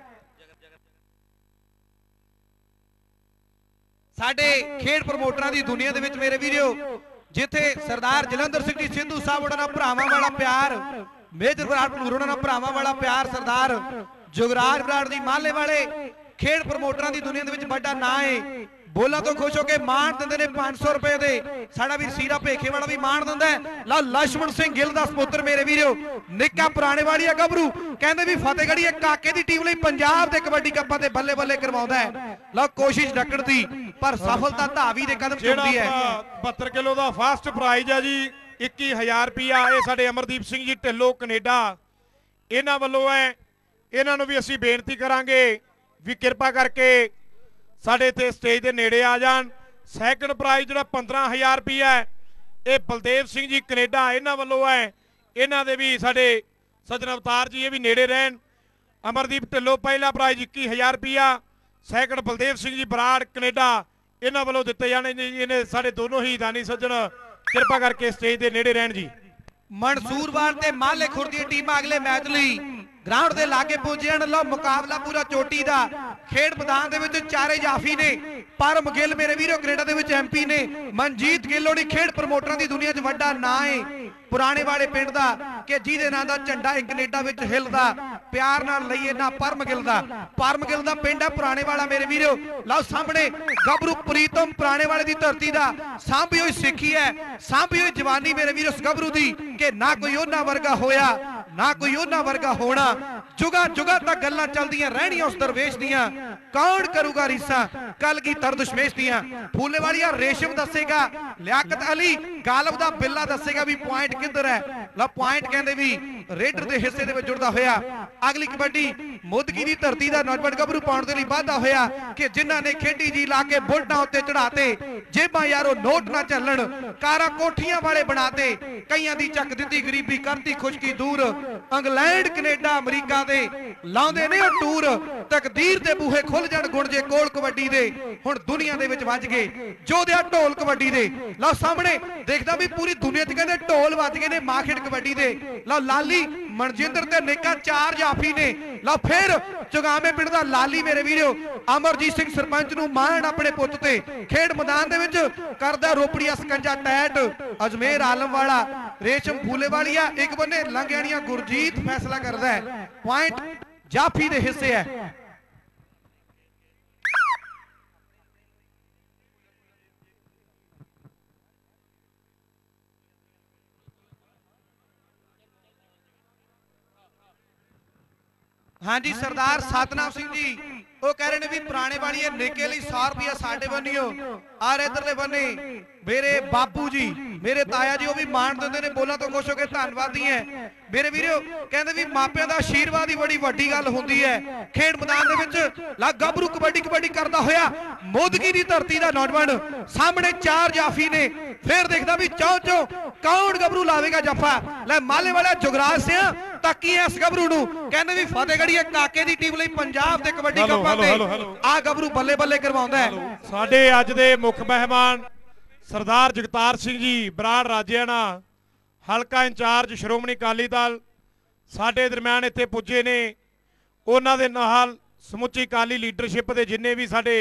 ਸਾਡੇ ਖੇਡ ਪ੍ਰਮੋਟਰਾਂ ਦੀ ਦੁਨੀਆ ਦੇ ਵਿੱਚ ਮੇਰੇ ਵੀਰੋ ਜਿੱਥੇ ਸਰਦਾਰ ਜਲੰਧਰ ਸਿੰਘ ਜੀ ਸਿੱਧੂ ਸਾਹਿਬ ਉਹਨਾਂ ਨਾਲ ਭਰਾਵਾਂ ਵਾਲਾ ਪਿਆਰ, ਮੇਜਰ ਬਰਾੜ ਭਲੂਰ ਉਹਨਾਂ ਨਾਲ ਭਰਾਵਾਂ ਵਾਲਾ ਪਿਆਰ, ਸਰਦਾਰ ਜੁਗਰਾਜ ਬਰਾੜ ਦੀ ਮਾਲੇ ਵਾਲੇ ਖੇਡ ਪ੍ਰਮੋਟਰਾਂ ਦੀ ਦੁਨੀਆ ਦੇ ਵਿੱਚ ਵੱਡਾ ਨਾਂ ਹੈ। ਬੋਲਾਂ ਤੋਂ ਖੁਸ਼ ਹੋ ਕੇ ਮਾਣ ਦਿੰਦੇ ਨੇ ਪੰਜ ਸੌ ਰੁਪਏ ਦੇ। ਸਾਡਾ ਵੀਰ ਸੀਰਾ ਭੇਖੇ ਵਾਲਾ ਵੀ ਮਾਣ ਦਿੰਦਾ। ਲਓ ਲక్ష్మణ ਸਿੰਘ ਗਿੱਲ ਦਾ ਸੁਪੁੱਤਰ ਮੇਰੇ ਵੀਰੋ ਨਿੱਕਾ ਪੁਰਾਣੇ ਵਾਲੀਆ ਗੱਭਰੂ ਕਹਿੰਦੇ ਵੀ ਫਤਿਹਗੜ੍ਹ ਇਹ ਕਾਕੇ ਦੀ ਟੀਮ ਲਈ ਪੰਜਾਬ ਦੇ ਕਬੱਡੀ ਕੱਪਾਂ ਤੇ ਬੱਲੇ ਬੱਲੇ ਕਰਵਾਉਂਦਾ ਹੈ। ਲਓ ਕੋਸ਼ਿਸ਼ ਡੱਕਣ ਦੀ ਪਰ ਸਫਲਤਾ ਧਾਵੀ ਦੇ ਕਦਮ ਚੁੰਮਦੀ ਹੈ। ਬਹੱਤਰ ਕਿਲੋ ਦਾ ਫਸਟ ਪ੍ਰਾਈਜ਼ ਆ ਜੀ ਇੱਕੀ ਹਜ਼ਾਰ ਰੁਪਇਆ। ਇਹ ਸਾਡੇ ਅਮਰਦੀਪ ਸਿੰਘ ਜੀ ਢਿੱਲੋਂ ਕੈਨੇਡਾ, ਇਹਨਾਂ ਵੱਲੋਂ ਹੈ। ਇਹਨਾਂ ਨੂੰ ਵੀ ਅਸੀਂ ਬੇਨਤੀ ਕਰਾਂਗੇ ਵੀ ਕਿਰਪਾ ਕਰਕੇ ਸਾਡੇ ਇੱਥੇ ਸਟੇਜ ਦੇ ਨੇੜੇ ਆ ਜਾਣ। ਸੈਕੰਡ ਪ੍ਰਾਈਜ਼ ਜਿਹੜਾ ਪੰਦਰਾਂ ਹਜ਼ਾਰ ਰੁਪਇਆ ਹੈ ਇਹ ਬਲਦੇਵ ਸਿੰਘ ਜੀ ਕੈਨੇਡਾ, ਇਹਨਾਂ ਵੱਲੋਂ ਹੈ। ਇਹਨਾਂ ਦੇ ਵੀ ਸਾਡੇ ਸੱਜਣ ਅਵਤਾਰ ਜੀ ਇਹ ਵੀ ਨੇੜੇ ਰਹਿਣ। ਅਮਰਦੀਪ ਢਿੱਲੋਂ ਪਹਿਲਾ ਪ੍ਰਾਈਜ਼ ਇੱਕੀ ਹਜ਼ਾਰ ਰੁਪਇਆ, ਸੈਕੰਡ ਬਲਦੇਵ ਸਿੰਘ ਜੀ ਬਰਾੜ ਕੈਨੇਡਾ, ਇਹਨਾਂ ਵੱਲੋਂ ਦਿੱਤੇ ਜਾਣੇ ਜੀ। ਇਹਨੇ ਸਾਡੇ ਦੋਨੋਂ ਹੀ ਦਾਨੀ ਸੱਜਣ ਕਿਰਪਾ ਕਰਕੇ ਸਟੇਜ ਦੇ ਨੇੜੇ ਰਹਿਣ ਜੀ। ਮਨਸੂਰਵਾਲ ਤੇ ਮਾਲੇ ਖੁਰ ਦੀਆਂ ਟੀਮਾਂ ਅਗਲੇ ਮੈਚ ਲਈ ਗਰਾਊਂਡ ਦੇ ਲਾਗੇ ਪਹੁੰਚਣ। ਲਓ ਮੁਕਾਬਲਾ ਪੂਰਾ ਚੋਟੀ ਦਾ। ਖੇਡ ਮੈਦਾਨ ਦੇ ਵਿੱਚ ਚਾਰੇ ਜਾਫੀ ਨੇ। ਪਰਮ ਗਿੱਲ ਮੇਰੇ ਵੀਰੋ ਕੈਨੇਡਾ ਦੇ ਵਿੱਚ ਐਮਪੀ ਨੇ। ਮਨਜੀਤ ਗਿੱਲ ਹੋਣੀ ਖੇਡ ਪ੍ਰਮੋਟਰਾਂ ਦੀ ਦੁਨੀਆ 'ਚ ਵੱਡਾ ਨਾਂ ਹੈ ਪੁਰਾਣੇ ਵਾਲੇ ਪਿੰਡ ਦਾ ਕਿ ਜਿਹਦੇ ਨਾਂ ਦਾ ਝੰਡਾ ਕੈਨੇਡਾ ਵਿੱਚ ਹਿੱਲਦਾ। ਪਿਆਰ ਨਾਲ ਲਈਏ ਨਾ ਪਰਮ ਗਿੱਲ ਦਾ। ਪਰਮ ਗਿੱਲ ਦਾ ਪਿੰਡ ਹੈ ਪੁਰਾਣੇ ਵਾਲਾ ਮੇਰੇ ਵੀਰੋ। ਲਓ ਸਾਹਮਣੇ ਗੱਭਰੂ ਪ੍ਰੀਤਮ ਪੁਰਾਣੇ ਵਾਲੇ ਦੀ ਧਰਤੀ ਦਾ ਸਾਂਭੀ ਹੋਈ ਸਿੱਖੀ ਹੈ, ਸਾਂਭੀ ਹੋਈ ਜਵਾਨੀ ਮੇਰੇ ਵੀਰੋ ਇਸ ਗੱਭਰੂ ਦੀ ਕਿ ਨਾ ਕੋਈ ਉਹਨਾਂ ਵਰਗਾ ਹੋਇਆ ਨਾ ਕੋਈ ਉਹਨਾਂ ਵਰਗਾ ਹੋਣਾ। ਜੁਗਾ ਜੁਗਾ ਤੱਕ ਗੱਲਾਂ ਚੱਲਦੀਆਂ ਰਹਿਣੀਆਂ ਉਸ ਦਰਵੇਸ਼ ਦੀਆਂ, ਕੌਣ ਕਰੂਗਾ ਰੀਸਾਂ ਕਲਗੀਧਰ ਦਸ਼ਮੇਸ਼ ਦੀਆਂ। ਫੂਲੇਵਾਲੀਆ ਰੇਸ਼ਮ ਦੱਸੇਗਾ, ਲਿਆਕਤ ਅਲੀ ਗਾਲਬ ਦਾ ਬਿੱਲਾ ਦੱਸੇਗਾ ਵੀ ਪੁਆਇੰਟ ਕਿੱਧਰ ਹੈ। ਲਓ ਪੁਆਇੰਟ ਕਹਿੰਦੇ ਵੀ ਰੇਡਰ ਦੇ ਹਿੱਸੇ ਦੇ ਵਿੱਚ ਜੁੜਦਾ ਹੋਇਆ। ਅਗਲੀ ਕਬੱਡੀ ਮੁੱਦਕੀ ਦੀ ਧਰਤੀ ਦਾ ਨੌਜਵਾਨ ਗੱਭਰੂ ਪਾਉਣ ਦੇ ਲਈ ਵਾਧਾ ਹੋਇਆ ਕਿ ਜਿਨ੍ਹਾਂ ਨੇ ਖੇਡੀ ਜੀ ਲਾ ਕੇ ਬੁਲਟਾਂ ਉੱਤੇ ਚੜਾਤੇ, ਜੇਬਾਂ ਯਾਰੋ ਨੋਟ ਨਾ ਚੱਲਣ, ਕਾਰਾਂ ਕੋਠੀਆਂ ਵਾਲੇ ਬਣਾਤੇ, ਕਈਆਂ ਦੀ ਚੱਕ ਦਿੱਤੀ ਗਰੀਬੀ ਕਰਤੀ ਖੁਸ਼ਕੀ ਦੂਰ। ਇੰਗਲੈਂਡ ਕੈਨੇਡਾ ਅਮਰੀਕਾ ਦੇ ਲਾਉਂਦੇ ਨੇ ਉਹ ਟੂਰ, ਤਕਦੀਰ ਦੇ ਬੂਹੇ ਖੁੱਲ ਜਾਣ ਗੁਣ ਜੇ ਕੋਲ ਕਬੱਡੀ ਦੇ, ਹੁਣ ਦੁਨੀਆ ਦੇ ਵਿੱਚ ਵੱਜ ਗਏ ਜੋਧਿਆ ਢੋਲ ਕਬੱਡੀ ਦੇ। ਲਓ ਸਾਹਮਣੇ ਦੇਖਦਾ ਵੀ ਪੂਰੀ ਦੁਨੀਆ 'ਚ ਕਹਿੰਦੇ ਢੋਲ ਵੱਜ ਗਏ ਨੇ ਮਾਖੇੜ ਕਬੱਡੀ ਦੇ। ਲਓ ਲਾਲੀ ਮਨਜਿੰਦਰ ਤੇ ਨੇਕਾ ਚਾਰ ਜਾਫੀ ਨੇ। ਲਓ ਫਿਰ ਚੁਗਾਵੇਂ ਪਿੰਡ ਦਾ ਲਾਲੀ ਮੇਰੇ ਵੀਰੋ ਅਮਰਜੀਤ ਸਿੰਘ ਸਰਪੰਚ ਨੂੰ ਮਾਣ ਆਪਣੇ ਪੁੱਤ ਤੇ। ਖੇਡ ਮੈਦਾਨ ਦੇ ਵਿੱਚ ਕਰਦਾ ਰੋਪੜੀਆ ਸਕੰਜਾ ਟੈਟ ਅਜਮੇਰ ਆਲਮ ਵਾਲਾ ਰੇਸ਼ਮ ਫੂਲੇਵਾਲੀਆ, ਇੱਕ ਬੰਨੇ ਲੰਘਿਆਣੀਆਂ ਗੁਰਜੀਤ ਫੈਸਲਾ ਕਰਦਾ ਹੈ, ਪੁਆਇੰਟ ਜਾਫੀ ਦੇ ਹਿੱਸੇ ਹੈ। ਹਾਂਜੀ ਸਰਦਾਰ ਸਤਨਾਮ ਸਿੰਘ ਜੀ ਉਹ ਕਹਿ ਰਹੇ ਨੇ ਵੀ ਪੁਰਾਣੇ ਵਾਲੀਏ ਨੇਕੇ ਲਈ ਸੌ ਰੁਪਇਆ ਸਾਡੇ ਬੰਨਿਓ। ਆਰ ਇਧਰਲੇ ਬੰਨੇ ਮੇਰੇ ਬਾਪੂ ਜੀ ਮੇਰੇ ਤਾਇਆ ਜੀ ਉਹ ਵੀ ਮਾਣ ਦਿੰਦੇ ਨੇ, ਬੋਲਾਂ ਤੋਂ ਖੁਸ਼ ਹੋ ਕੇ ਧੰਨਵਾਦੀ ਹੈ ਮੇਰੇ ਵੀਰੋ। ਕਹਿੰਦੇ ਵੀ ਮਾਪਿਆਂ ਦਾ ਆਸ਼ੀਰਵਾਦ ਹੀ ਬੜੀ ਵੱਡੀ ਗੱਲ ਹੁੰਦੀ ਹੈ। ਖੇਡ ਮੈਦਾਨ ਦੇ ਵਿੱਚ ਲਾ ਗੱਭਰੂ ਕਬੱਡੀ ਕਬੱਡੀ ਕਰਦਾ ਹੋਇਆ ਮੋਦਗੀ ਦੀ ਧਰਤੀ ਦਾ ਨੌਜਵਾਨ, ਸਾਹਮਣੇ ਚਾਰ ਜਾਫੀ ਨੇ। ਫਿਰ ਦੇਖਦਾ ਵੀ ਚੌਂ ਚੌਂ ਕੌਣ ਗੱਭਰੂ ਲਾਵੇਗਾ ਜੱਫਾ। ਲੈ ਮਾਲੇ ਵਾਲਾ ਜੁਗਰਾਜ ਸਿੰਘ ਤਾਕੀ ਇਸ ਗੱਭਰੂ ਨੂੰ ਕਹਿੰਦੇ ਵੀ ਫਤਿਹਗੜ੍ਹੀਏ ਕਾਕੇ ਦੀ ਟੀਮ ਲਈ ਪੰਜਾਬ ਤੇ ਕਬੱਡੀ ਕੱਪਾਂ ਤੇ ਆ ਗੱਭਰੂ ਬੱਲੇ ਬੱਲੇ ਕਰਵਾਉਂਦਾ ਹੈ। ਸਾਡੇ ਅੱਜ ਦੇ ਮੁੱਖ ਮਹਿਮਾਨ ਸਰਦਾਰ ਜਗਤਾਰ ਸਿੰਘ ਜੀ ਬਰਾੜ ਰਾਜਿਆਣਾ ਹਲਕਾ ਇੰਚਾਰਜ ਸ਼੍ਰੋਮਣੀ ਅਕਾਲੀ ਦਲ ਸਾਡੇ ਦਰਮਿਆਨ ਇੱਥੇ ਪੁੱਜੇ ਨੇ। ਉਹਨਾਂ ਦੇ ਨਾਲ ਸਮੁੱਚੀ ਅਕਾਲੀ ਲੀਡਰਸ਼ਿਪ ਦੇ ਜਿੰਨੇ ਵੀ ਸਾਡੇ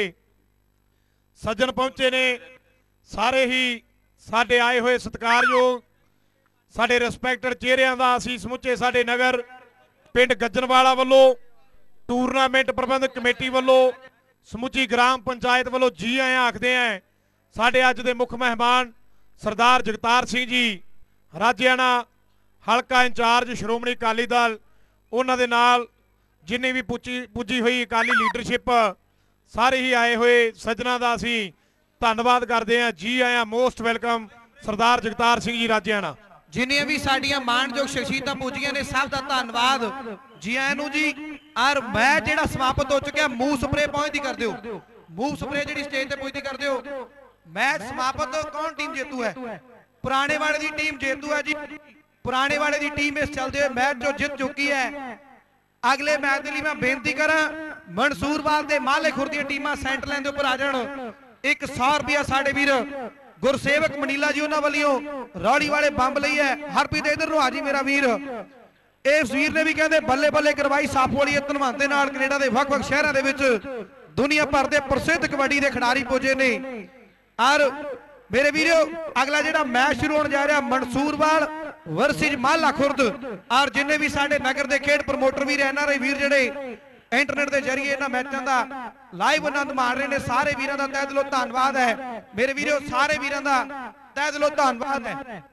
ਸੱਜਣ ਪਹੁੰਚੇ ਨੇ ਸਾਰੇ ਹੀ ਸਾਡੇ ਆਏ ਹੋਏ ਸਤਿਕਾਰਯੋਗ ਸਾਡੇ ਰਿਸਪੈਕਟਡ ਚਿਹਰਿਆਂ ਦਾ ਅਸੀਂ ਸਮੁੱਚੇ ਸਾਡੇ ਨਗਰ ਪਿੰਡ ਗੱਜਣਵਾਲਾ ਵੱਲੋਂ ਟੂਰਨਾਮੈਂਟ ਪ੍ਰਬੰਧਕ ਕਮੇਟੀ ਵੱਲੋਂ ਸਮੁੱਚੀ ਗ੍ਰਾਮ ਪੰਚਾਇਤ ਵੱਲੋਂ ਜੀ ਆਇਆਂ ਆਖਦੇ ਆਂ। ਸਾਡੇ ਅੱਜ ਦੇ ਮੁੱਖ ਮਹਿਮਾਨ ਸਰਦਾਰ ਜਗਤਾਰ ਸਿੰਘ ਜੀ ਰਾਜਿਆਣਾ ਹਲਕਾ ਇੰਚਾਰਜ ਸ਼੍ਰੋਮਣੀ ਅਕਾਲੀ ਦਲ, ਉਹਨਾਂ ਦੇ ਨਾਲ ਜਿੰਨੇ ਵੀ ਪੁੱਜੀ ਪੁੱਜੀ ਹੋਈ ਅਕਾਲੀ ਲੀਡਰਸ਼ਿਪ ਸਾਰੇ ਹੀ ਆਏ ਹੋਏ ਸੱਜਣਾ ਦਾ ਅਸੀਂ ਧੰਨਵਾਦ ਕਰਦੇ ਆਂ। ਜੀ ਆਇਆਂ, ਮੋਸਟ ਵੈਲਕਮ ਸਰਦਾਰ ਜਗਤਾਰ ਸਿੰਘ ਜੀ ਰਾਜਿਆਣਾ। ਜਿੰਨੀਆਂ ਵੀ ਸਾਡੀਆਂ ਮਾਣਯੋਗ ਸ਼ਖਸੀਅਤਾਂ ਪੁੱਜੀਆਂ ਨੇ ਸਭ ਦਾ ਧੰਨਵਾਦ ਜੀ ਆਇਆਂ ਨੂੰ ਜੀ। ਔਰ ਮੈਚ ਜਿਹੜਾ ਸਮਾਪਤ ਹੋ ਚੁੱਕਿਆ ਮੂਵ ਸਪਰੇ ਪਹੁੰਚਦੀ ਕਰ ਦਿਓ, ਮੂਵ ਸਪਰੇ ਜਿਹੜੀ ਸਟੇਜ ਤੇ ਪੁੱਜਦੀ ਕਰ ਦਿਓ। ਮੈਚ ਸਮਾਪਤ, ਕੌਣ ਟੀਮ ਜੇਤੂ ਹੈ? ਪੁਰਾਣੇ ਵਾਲੇ ਦੀ ਟੀਮ ਜੇਤੂ ਹੈ ਜੀ। ਪੁਰਾਣੇ ਵਾਲੇ ਦੀ ਟੀਮ ਇਸ ਚੱਲਦੇ ਹੋਏ ਮੈਚ ਜੋ ਜਿੱਤ ਚੁੱਕੀ ਹੈ। ਅਗਲੇ ਮੈਚ ਦੇ ਲਈ ਮੈਂ ਬੇਨਤੀ ਕਰਾਂ ਮਨਸੂਰਵਾਲ ਤੇ ਮਾਲੇ ਖੁਰ ਦੀਆਂ ਟੀਮਾਂ ਸੈਂਟਰ ਲਾਈਨ ਦੇ ਉੱਪਰ ਆ ਜਾਣ। ਇੱਕ ਸੌ ਰੁਪਇਆ ਸਾਡੇ ਵੀਰ ਗੁਰਸੇਵਕ ਮਨੀਲਾ ਜੀ ਉਹਨਾਂ ਵੱਲੋਂ ਰੌੜੀ ਵਾਲੇ ਬੰਬ ਲਈ ਹੈ। ਹਰਪ੍ਰੀਤ ਇਧਰ ਨੂੰ ਆ ਜੀ ਮੇਰਾ ਵੀਰ। ਇਸ ਵੀਰ ਨੇ ਵੀ ਕਹਿੰਦੇ ਬੱਲੇ ਬੱਲੇ ਕਰਵਾਈ ਸਾਫੋਲੀਏ ਧਨਵੰਤ ਦੇ ਨਾਲ ਕੈਨੇਡਾ ਦੇ ਵੱਖ-ਵੱਖ ਸ਼ਹਿਰਾਂ ਦੇ ਵਿੱਚ ਦੁਨੀਆ ਭਰ ਦੇ ਪ੍ਰਸਿੱਧ ਕਬੱਡੀ ਦੇ ਖਿਡਾਰੀ ਪੁੱਜੇ ਨੇ। ਔਰ ਮੇਰੇ ਵੀਰੋ ਅਗਲਾ ਜਿਹੜਾ ਮੈਚ ਸ਼ੁਰੂ ਹੋਣ ਜਾ ਰਿਹਾ ਮਨਸੂਰਵਾਲ ਵਰਸਸ ਮਾਲਾ ਖੁਰਦ। ਔਰ ਜਿੰਨੇ ਵੀ ਸਾਡੇ ਨਗਰ ਦੇ ਖੇਡ promoter Veer N R I ਵੀਰ ਜਿਹੜੇ ਇੰਟਰਨੈਟ ਦੇ ਜ਼ਰੀਏ ਇਹਨਾਂ ਮੈਚਾਂ ਦਾ ਲਾਈਵ ਆਨੰਦ ਮਾਣ ਰਹੇ ਨੇ, ਸਾਰੇ ਵੀਰਾਂ ਦਾ ਤਹਿ ਦਿਲੋਂ ਧੰਨਵਾਦ ਹੈ ਮੇਰੇ ਵੀਰੋ। ਸਾਰੇ ਵੀਰਾਂ ਦਾ ਤਹਿ ਦਿਲੋਂ ਧੰਨਵਾਦ ਹੈ।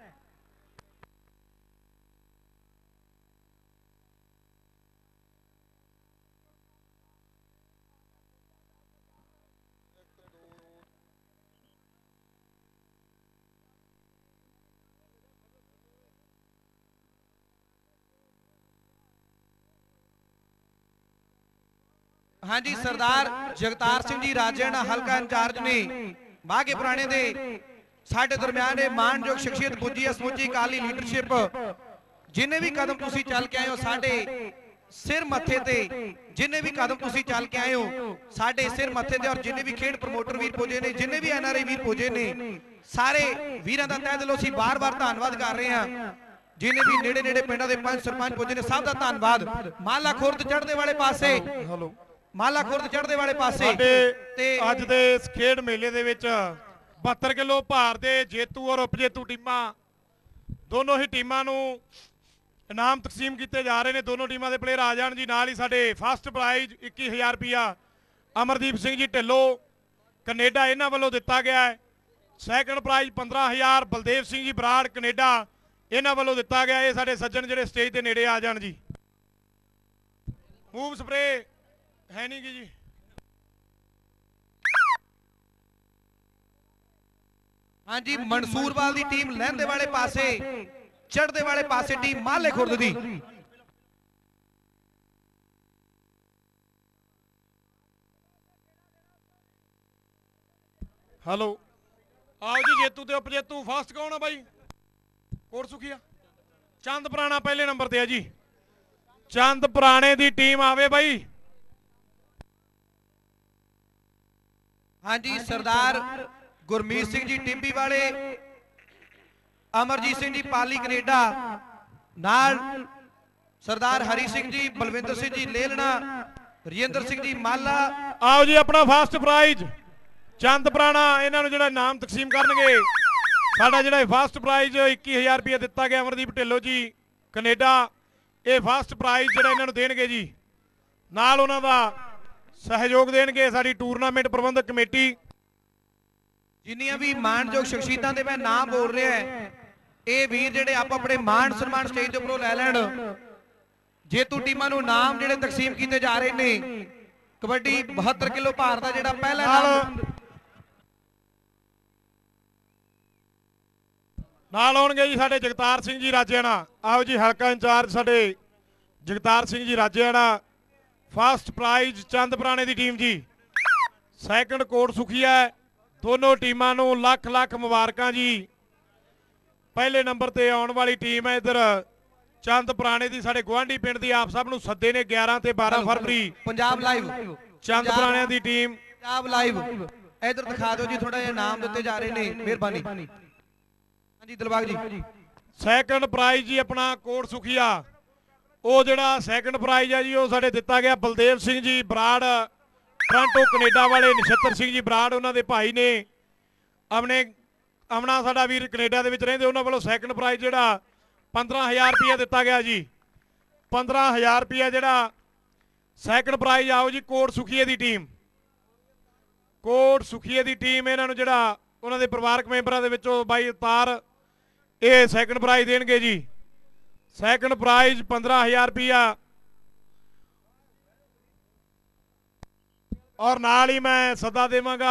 ਹਾਂਜੀ ਸਰਦਾਰ ਜਗਤਾਰ ਸਿੰਘ ਜੀ ਰਾਜਿਆਣਾ ਹਲਕਾ ਇੰਚਾਰਜ ਨੇ ਮਾਘੇ ਪੁਰਾਣੇ ਦੇ ਸਾਡੇ ਦਰਮਿਆਨ ਇਹ ਮਾਣਯੋਗ ਸ਼ਖਸੀਅਤ ਪੁੱਜੀ ਹੈ ਸਮੁੱਚੀ ਅਕਾਲੀ ਲੀਡਰਸ਼ਿਪ। ਜਿੰਨੇ ਵੀ ਕਦਮ ਤੁਸੀਂ ਚੱਲ ਕੇ ਆਏ ਹੋ ਸਾਡੇ ਸਿਰ ਮੱਥੇ ਤੇ, ਜਿੰਨੇ ਵੀ ਕਦਮ ਤੁਸੀਂ ਚੱਲ ਕੇ ਆਏ ਹੋ ਸਾਡੇ ਸਿਰ ਮੱਥੇ ਤੇ, ਔਰ ਜਿੰਨੇ ਵੀ ਖੇਡ ਪ੍ਰਮੋਟਰ ਵੀਰ ਪੁੱਜੇ ਨੇ, ਜਿੰਨੇ ਵੀ ਐਨ ਆਰ ਆਈ ਵੀਰ ਪੁੱਜੇ ਨੇ, ਸਾਰੇ ਵੀਰਾਂ ਦਾ ਤਹਿ ਦਿਲੋਂ ਅਸੀਂ ਬਾਰ-ਬਾਰ ਧੰਨਵਾਦ ਕਰ ਰਹੇ ਹਾਂ। ਜਿੰਨੇ ਵੀ ਨੇੜੇ ਨੇੜੇ ਪਿੰਡਾਂ ਦੇ ਪੰਜ ਸਰਪੰਚ ਪੁੱਜੇ ਨੇ ਸਭ ਦਾ ਧੰਨਵਾਦ। ਮਾਲਾ ਖੁਰਦ ਚੜ੍ਹਦੇ ਵਾਲੇ ਪਾਸੇ, ਮਾਲਾ ਖੁਰਦ ਚੜ੍ਹਦੇ ਵਾਲੇ ਪਾਸੇ ਤੇ ਅੱਜ ਦੇ ਇਸ ਖੇਡ ਮੇਲੇ ਦੇ ਵਿੱਚ ਬਹੱਤਰ ਕਿਲੋ ਭਾਰ ਦੇ ਜੇਤੂ ਔਰ ਉਪਜੇਤੂ ਟੀਮਾਂ ਦੋਨੋਂ ਹੀ ਟੀਮਾਂ ਨੂੰ ਇਨਾਮ ਤਕਸੀਮ ਕੀਤੇ ਜਾ ਰਹੇ ਨੇ। ਦੋਨੋਂ ਟੀਮਾਂ ਦੇ ਪਲੇਅਰ ਆ ਜਾਣ ਜੀ। ਨਾਲ ਹੀ ਸਾਡੇ ਫਸਟ ਪ੍ਰਾਈਜ਼ ਇੱਕੀ ਹਜ਼ਾਰ ਰੁਪਇਆ ਅਮਰਦੀਪ ਸਿੰਘ ਜੀ ਢਿੱਲੋਂ ਕੈਨੇਡਾ ਇਹਨਾਂ ਵੱਲੋਂ ਦਿੱਤਾ ਗਿਆ ਹੈ। ਸੈਕੰਡ ਪ੍ਰਾਈਜ਼ ਪੰਦਰਾਂ ਹਜ਼ਾਰ ਬਲਦੇਵ ਸਿੰਘ ਜੀ ਬਰਾੜ ਕੈਨੇਡਾ ਇਹਨਾਂ ਵੱਲੋਂ ਦਿੱਤਾ ਗਿਆ। ਇਹ ਸਾਡੇ ਸੱਜਣ ਜਿਹੜੇ ਸਟੇਜ ਦੇ ਨੇੜੇ ਆ ਜਾਣ ਜੀ। ਮੂਵ ਸਪਰੇ ਹੈ ਨਹੀਂ ਗੀ ਜੀ। ਹਾਂਜੀ ਮਨਸੂਰਵਾਲ ਦੀ ਟੀਮ ਲਹਿੰਦੇ ਵਾਲੇ ਪਾਸੇ, ਚੜ੍ਹਦੇ ਵਾਲੇ ਪਾਸੇ ਟੀਮ ਮਾਲੇ ਖੁਰਦ ਦੀ। ਹੈਲੋ ਆਓ ਜੀ। ਜੇਤੂ ਤੇ ਉਪਜੇਤੂ ਫਸਟ ਕੌਣ ਆ ਬਾਈ? ਕੋਟ ਸੁਖੀਆ ਚੰਦ ਪੁਰਾਣਾ ਪਹਿਲੇ ਨੰਬਰ ਤੇ ਆ ਜੀ। ਚੰਦ ਪੁਰਾਣੇ ਦੀ ਟੀਮ ਆਵੇ ਬਾਈ। ਹਾਂਜੀ ਸਰਦਾਰ ਗੁਰਮੀਤ ਸਿੰਘ ਜੀ ਟਿੰਬੀ ਵਾਲੇ, ਅਮਰਜੀਤ ਸਿੰਘ ਜੀ ਪਾਲੀ ਕੈਨੇਡਾ, ਨਾਲ ਸਰਦਾਰ ਹਰੀ ਸਿੰਘ ਜੀ, ਬਲਵਿੰਦਰ ਸਿੰਘ ਜੀ ਲੇਲਣਾ, ਰਜਿੰਦਰ ਸਿੰਘ ਜੀ ਮਾਲਾ। ਆਓ ਜੀ ਆਪਣਾ ਫਸਟ ਪ੍ਰਾਈਜ਼ ਚੰਦ ਪੁਰਾਣਾ ਇਹਨਾਂ ਨੂੰ ਜਿਹੜਾ ਇਨਾਮ ਤਕਸੀਮ ਕਰਨਗੇ। ਸਾਡਾ ਜਿਹੜਾ ਫਸਟ ਪ੍ਰਾਈਜ਼ ਇੱਕੀ ਹਜ਼ਾਰ ਰੁਪਏ ਦਿੱਤਾ ਗਿਆ ਅਮਰਦੀਪ ਢਿੱਲੋਂ ਜੀ ਕੈਨੇਡਾ। ਇਹ ਫਸਟ ਪ੍ਰਾਈਜ਼ ਜਿਹੜਾ ਇਹਨਾਂ ਨੂੰ ਦੇਣਗੇ ਜੀ। ਨਾਲ ਉਹਨਾਂ ਦਾ ਸਹਿਯੋਗ ਦੇਣਗੇ ਸਾਡੀ ਟੂਰਨਾਮੈਂਟ ਪ੍ਰਬੰਧਕ ਕਮੇਟੀ। ਜਿੰਨੀਆਂ ਵੀ ਮਾਣਯੋਗ ਸ਼ਖਸੀਅਤਾਂ ਦੇ ਮੈਂ ਨਾਮ ਬੋਲ ਰਿਹਾ, ਇਹ ਵੀਰ ਜਿਹੜੇ ਆਪ ਆਪਣੇ ਮਾਣ ਸਨਮਾਨ ਸਟੇਜ ਦੇ ਉੱਪਰੋਂ ਲੈ ਲੈਣ। ਜੇਤੂ ਟੀਮਾਂ ਨੂੰ ਨਾਮ ਜਿਹੜੇ ਤਕਸੀਮ ਕੀਤੇ ਜਾ ਰਹੇ ਨੇ। ਕਬੱਡੀ ਬਹੱਤਰ ਕਿਲੋ ਭਾਰ ਦਾ ਜਿਹੜਾ ਪਹਿਲਾ ਨਾਮ ਨਾਲ ਆਉਣਗੇ ਜੀ ਸਾਡੇ ਜਗਤਾਰ ਸਿੰਘ ਜੀ ਰਾਜੇਆਣਾ। ਆਓ ਜੀ ਹਲਕਾ ਇੰਚਾਰਜ ਸਾਡੇ ਜਗਤਾਰ ਸਿੰਘ ਜੀ ਰਾਜੇਆਣਾ। ਫਸਟ ਪ੍ਰਾਈਜ਼ ਚੰਦ ਪੁਰਾਣੇ ਦੀ ਟੀਮ ਜੀ। ਸੈਕੰਡ ਕੋਟ ਸੁਖੀਆ। ਦੋਨੋਂ ਟੀਮਾਂ ਨੂੰ ਲੱਖ ਲੱਖ ਮੁਬਾਰਕਾਂ ਜੀ। ਪਹਿਲੇ ਨੰਬਰ ਤੇ ਆਉਣ ਵਾਲੀ ਟੀਮ ਹੈ ਇੱਧਰ ਚੰਦ ਪੁਰਾਣੇ ਦੀ, ਸਾਡੇ ਗੁਆਂਢੀ ਪਿੰਡ ਦੀ। ਆਪ ਸਭ ਨੂੰ ਸੱਦੇ ਨੇ ਗਿਆਰਾਂ ਤੇ ਬਾਰਾਂ ਫਰਵਰੀ ਪੰਜਾਬ ਲਾਈਵ ਚੰਦ ਪੁਰਾਣਿਆਂ ਦੀ ਟੀਮ। ਪੰਜਾਬ ਲਾਈਵ ਇੱਧਰ ਦਿਖਾ ਦਿਓ ਜੀ, ਥੋੜਾ ਜਿਹਾ ਨਾਮ ਦਿੱਤੇ ਜਾ ਰਹੇ ਨੇ, ਮਿਹਰਬਾਨੀ। ਹਾਂਜੀ ਦਿਲਬਾਗ ਜੀ। ਸੈਕੰਡ ਪ੍ਰਾਈਜ਼ ਜੀ ਆਪਣਾ ਕੋਟ ਸੁਖੀਆ। ਉਹ ਜਿਹੜਾ ਸੈਕੰਡ ਪ੍ਰਾਈਜ਼ ਹੈ ਜੀ ਉਹ ਸਾਡੇ ਦਿੱਤਾ ਗਿਆ ਬਲਦੇਵ ਸਿੰਘ ਜੀ ਬਰਾੜ ਟੋਰਾਂਟੋ ਕੈਨੇਡਾ ਵਾਲੇ। ਨਛੱਤਰ ਸਿੰਘ ਜੀ ਬਰਾੜ ਉਹਨਾਂ ਦੇ ਭਾਈ ਨੇ। ਆਪਣੇ ਅਮਨਾ ਸਾਡਾ ਵੀਰ ਕੈਨੇਡਾ ਦੇ ਵਿੱਚ ਰਹਿੰਦੇ, ਉਹਨਾਂ ਵੱਲੋਂ ਸੈਕੰਡ ਪ੍ਰਾਈਜ਼ ਜਿਹੜਾ ਪੰਦਰਾਂ ਹਜ਼ਾਰ ਰੁਪਇਆ ਦਿੱਤਾ ਗਿਆ ਜੀ। ਪੰਦਰਾਂ ਹਜ਼ਾਰ ਰੁਪਇਆ ਜਿਹੜਾ ਸੈਕੰਡ ਪ੍ਰਾਈਜ਼। ਆਓ ਜੀ ਕੋਟ ਸੁਖੀਏ ਦੀ ਟੀਮ। ਕੋਟ ਸੁਖੀਏ ਦੀ ਟੀਮ ਇਹਨਾਂ ਨੂੰ ਜਿਹੜਾ ਉਹਨਾਂ ਦੇ ਪਰਿਵਾਰਕ ਮੈਂਬਰਾਂ ਦੇ ਵਿੱਚੋਂ ਬਾਈ ਅਵਤਾਰ ਇਹ ਸੈਕੰਡ ਪ੍ਰਾਈਜ਼ ਦੇਣਗੇ ਜੀ। ਸੈਕੰਡ ਪ੍ਰਾਈਜ਼ ਪੰਦਰਾਂ ਹਜ਼ਾਰ ਰੁਪਇਆ। ਔਰ ਨਾਲ ਹੀ ਮੈਂ ਸੱਦਾ ਦੇਵਾਂਗਾ